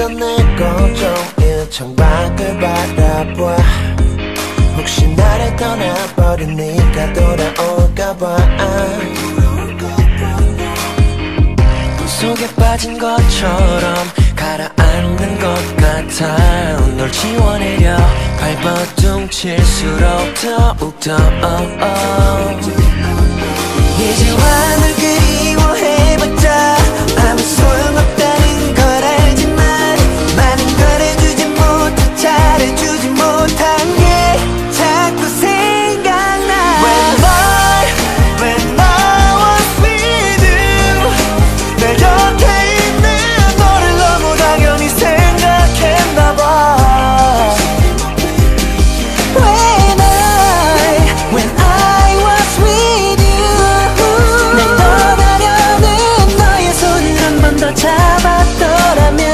있던 내 고종일 창밖을 바라봐 혹시 나를 떠나버린 네가 돌아올까봐 속에 빠진 것처럼 가라앉는 것 같아 널 지워내려 발버둥 칠수록 더욱더 oh, oh. 이제와 널 그리워해봤자 아무 소용없다는 걸 알지만 많은 걸 해주지 못해 잘해주지 못한 게 자꾸 생각나 When I, when I was with you 내 곁에 있는 너를 너무 당연히 생각했나봐 When I, when I was with you 날 떠나려는 너의 손을 한 번 더 잡았더라면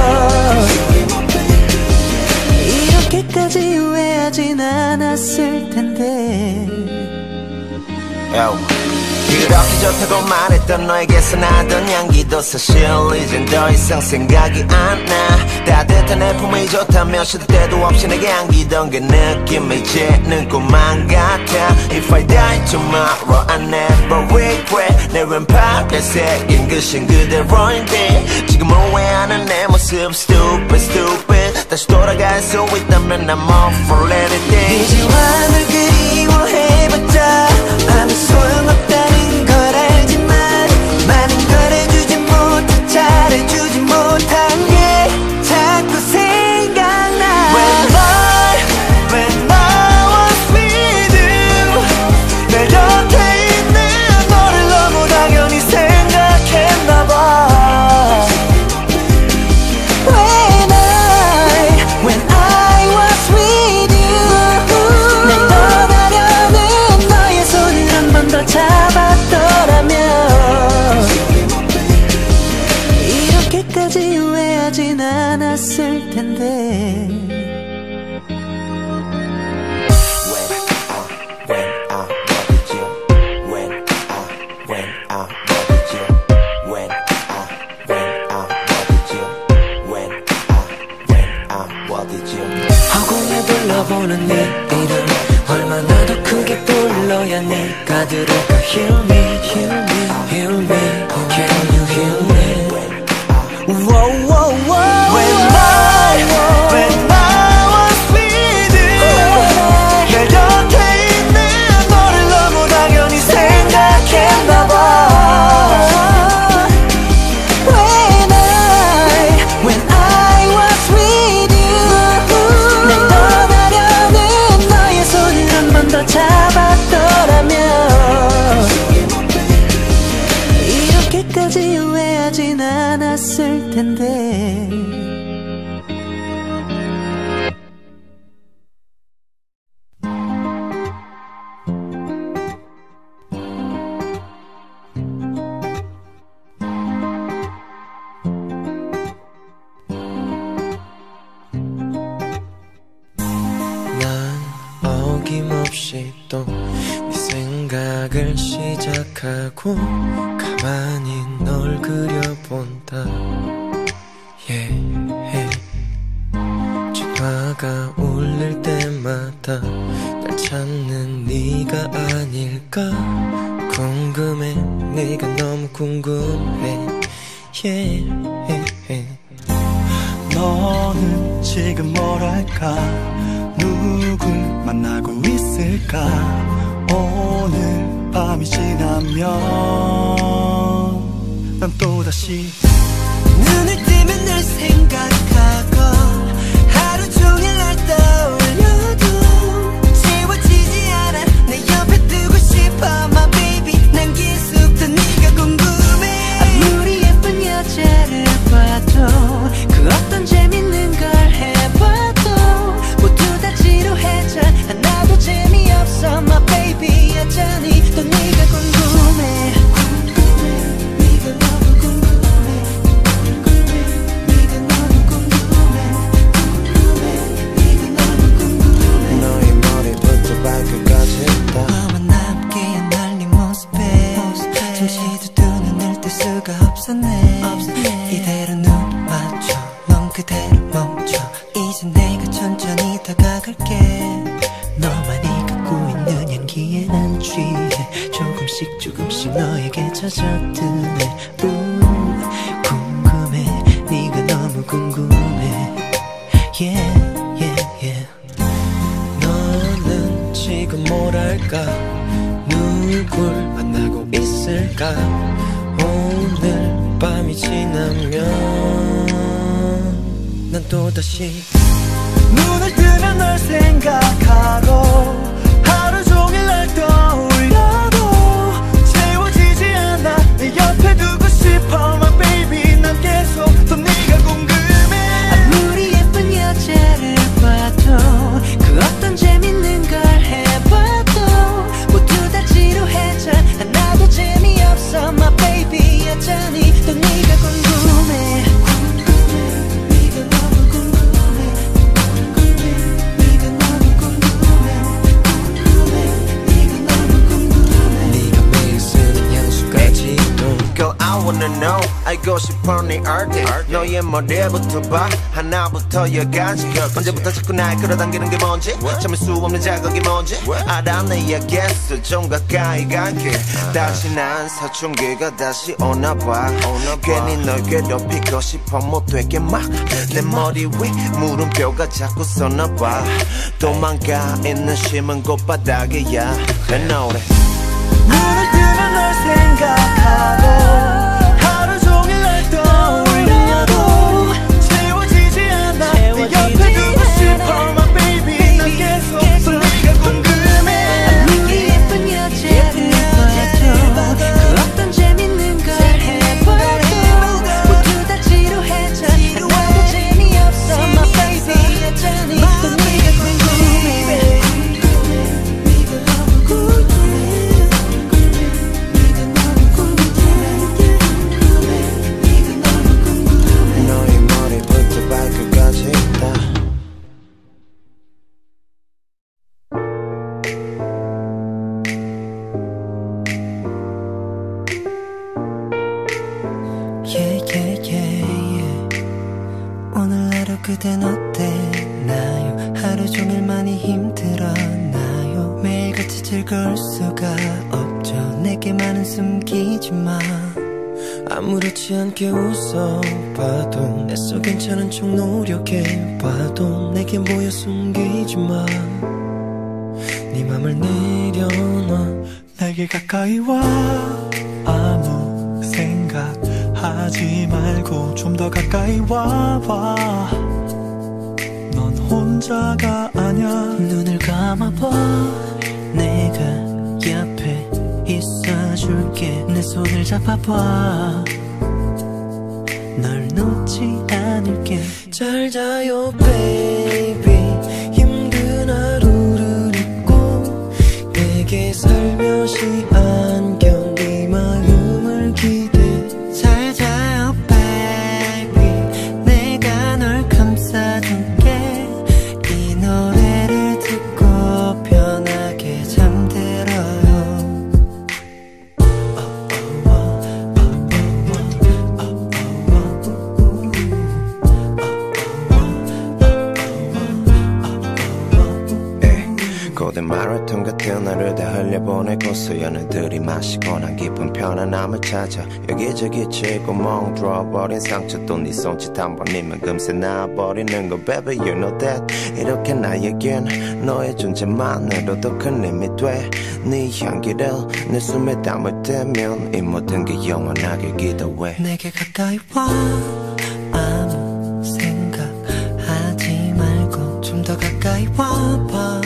이렇게까지 후회하진 않았을 텐데 Yo. 그렇게 좋다고 말했던 너에게서 나던 향기도 사실 이젠 더 이상 생각이 안 나 따뜻한 내 품이 좋다며 시도 때도 없이 내게 안기던 그 느낌이 이제는 꿈만 같아 If I die tomorrow I never regret 내 왼팔에 새긴 글씨는 그대로인데 지금 후회하는 내 모습 stupid stupid 다시 돌아갈 수 있다면 I'm all for anything 이제와 널 그리워해봤자 아무 소용없다는 걸 알지만 많은 걸 해주지 못해 잘해주지 못한 게 자꾸 생각나 When I, when I was with you 내 곁에 있는 너를 너무 당연히 생각했나봐 When I, when I was with you 날 떠나려는 너의 손을 한 번 더 잡았더라면 이렇게까지 후회하진 않았을 텐데 When I, when I, when I, when I, when I, when I, when I, 허공에 불러보는 네 이름 얼마나 더 크게 불러야 네가 들을까 Heal me, heal me, heal me Can you heal me Whoa, whoa, whoa When I, when I was with you 내 곁에 있는 너를 너무 당연히 생각했나봐 When I, when I was with you 날 떠나려는 너의 손을 한 번 더 잡았더라면 이렇게까지 후회하진 않았을 텐데 어김없이 또 네 생각을 시작하고 가만히 널 그려본다 yeah. 전화가 울릴 때마다 날 찾는 네가 아닐까 궁금해 네가 너무 궁금해 yeah. 너는 지금 뭐랄까 누굴 만나고 있을까 오늘 밤이 지나면 난 또다시 눈을 뜨면 널 생각하고 하루 종일 날 떠올려도 지워지지 않아 내 옆에 두고 싶어 my baby 난 계속 더 네가 궁금해 아무리 예쁜 여자를 봐도 그 어떤 재밌는 걸 해봐도 모두 다 지루해져 하나도 재미없어 my baby 여전히 또 네가 궁금해 네가 너무 궁금해 네가 너무 궁금해 취해 난 취해 조금씩 조금씩 너에게 젖어드네. 음, 궁금해 네가 너무 궁금해. Yeah, yeah, yeah. 너는 지금 뭐랄까 누굴 만나고 있을까. 오늘 밤이 지나면 난 또다시 눈을 뜨면 널 생각하고 하루 종일 날 떠올려도 채워지지 않아. 내 옆에 두고 싶어 my baby. 난 계속 또 네가 궁금해. 아무리 예쁜 여자를 봐도 그 어떤 재밌는 걸 해봐도 모두 다 지루해져. 하나도 재미없어 my baby. 여전히 또 네가 궁금해. I wanna know 알고 싶어 네 얼굴 너의 머리부터 봐 하나부터 열까지 언제부터 자꾸 날 끌어당기는 게 뭔지 참을 수 없는 자극이 뭔지 알아내야겠어. 좀 가까이 갈게. 다시 난 사춘기가 다시 오나봐. 괜히 널 괴롭히고 싶어 못 되게 막 내 머리 위 물음표가 자꾸 서나봐. 도망가 있는 심은 곳바닥이야 내 노래. 눈을 뜨면 널 생각하고 하루 종일 날 떠올려도 채워지지 않아. 내 옆에 두고 싶어 my baby. 난 계속 또 네가 궁금해. 아무리 예쁜 여자를 봐도 그 어떤 재밌는 걸 해봐도 모두 다 지루해져. 하나도 재미없어 my baby. 여전히 또 네가 궁금해. 그댄 어땠나요? 하루 종일 많이 힘들었나요? 매일같이 즐거울 수가 없죠. 내게만은 숨기지 마. 아무렇지 않게 웃어봐도 애써 괜찮은 척 노력해봐도 내게 보여 숨기지 마. 네 맘을 내려놔. 내게 가까이 와. 아무 생각하지 말고 좀 더 가까이 와봐. 넌 혼자가 아냐. 눈을 감아봐. 내가 옆에 있어줄게. 내 손을 잡아봐. 널 놓지 않을게. 잘 자요 baby. 힘든 하루를 잊고 내게 살며시 안겨 네 마음을 기대. 잘 자요 baby. 내가 널 감싸줄게. 이 노래를 듣고 편하게 잠들어요. 고된 마라톤 같은 하루 다 흘려보내고서 연을 들이마시고 난 깊은 편안함을 찾아 여기저기 치고 멍 들어버린 상처 또 네 손짓 한 번이면 금세 나와버리는 거 baby you know that. 이렇게 나에겐 너의 존재만으로도 큰 힘이 돼. 네 향기를 내 숨에 담을 때면 이 모든 게 영원하길 기도해. 내게 가까이 와. 아무 생각하지 말고 좀 더 가까이 와봐.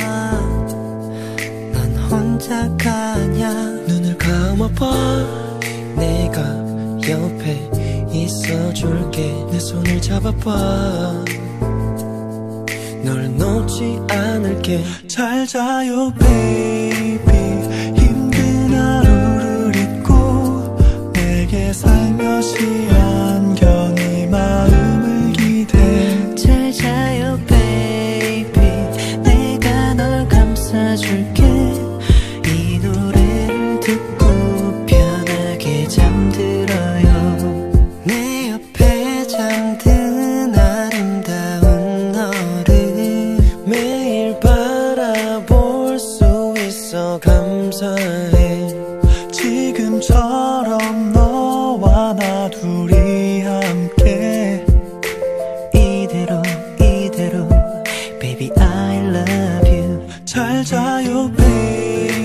혼자가 아냐. 눈을 감아봐. 내가 옆에 있어줄게. 내 손을 잡아봐. 널 놓지 않을게. 잘 자요 baby. 힘든 하루를 잊고 내게 살며시 안겨 네 마음을 기대. 잘 자요 baby. 내가 널 감싸줄게. 이 노래를 듣고 편하게 잠들어요. 내 옆에 잠든 아름다운 너를 매일 바라볼 수 있어. 감 해. 지금처럼 너와 나 둘이 함께 이대로 이대로 Baby I love you. 잘 자요 baby.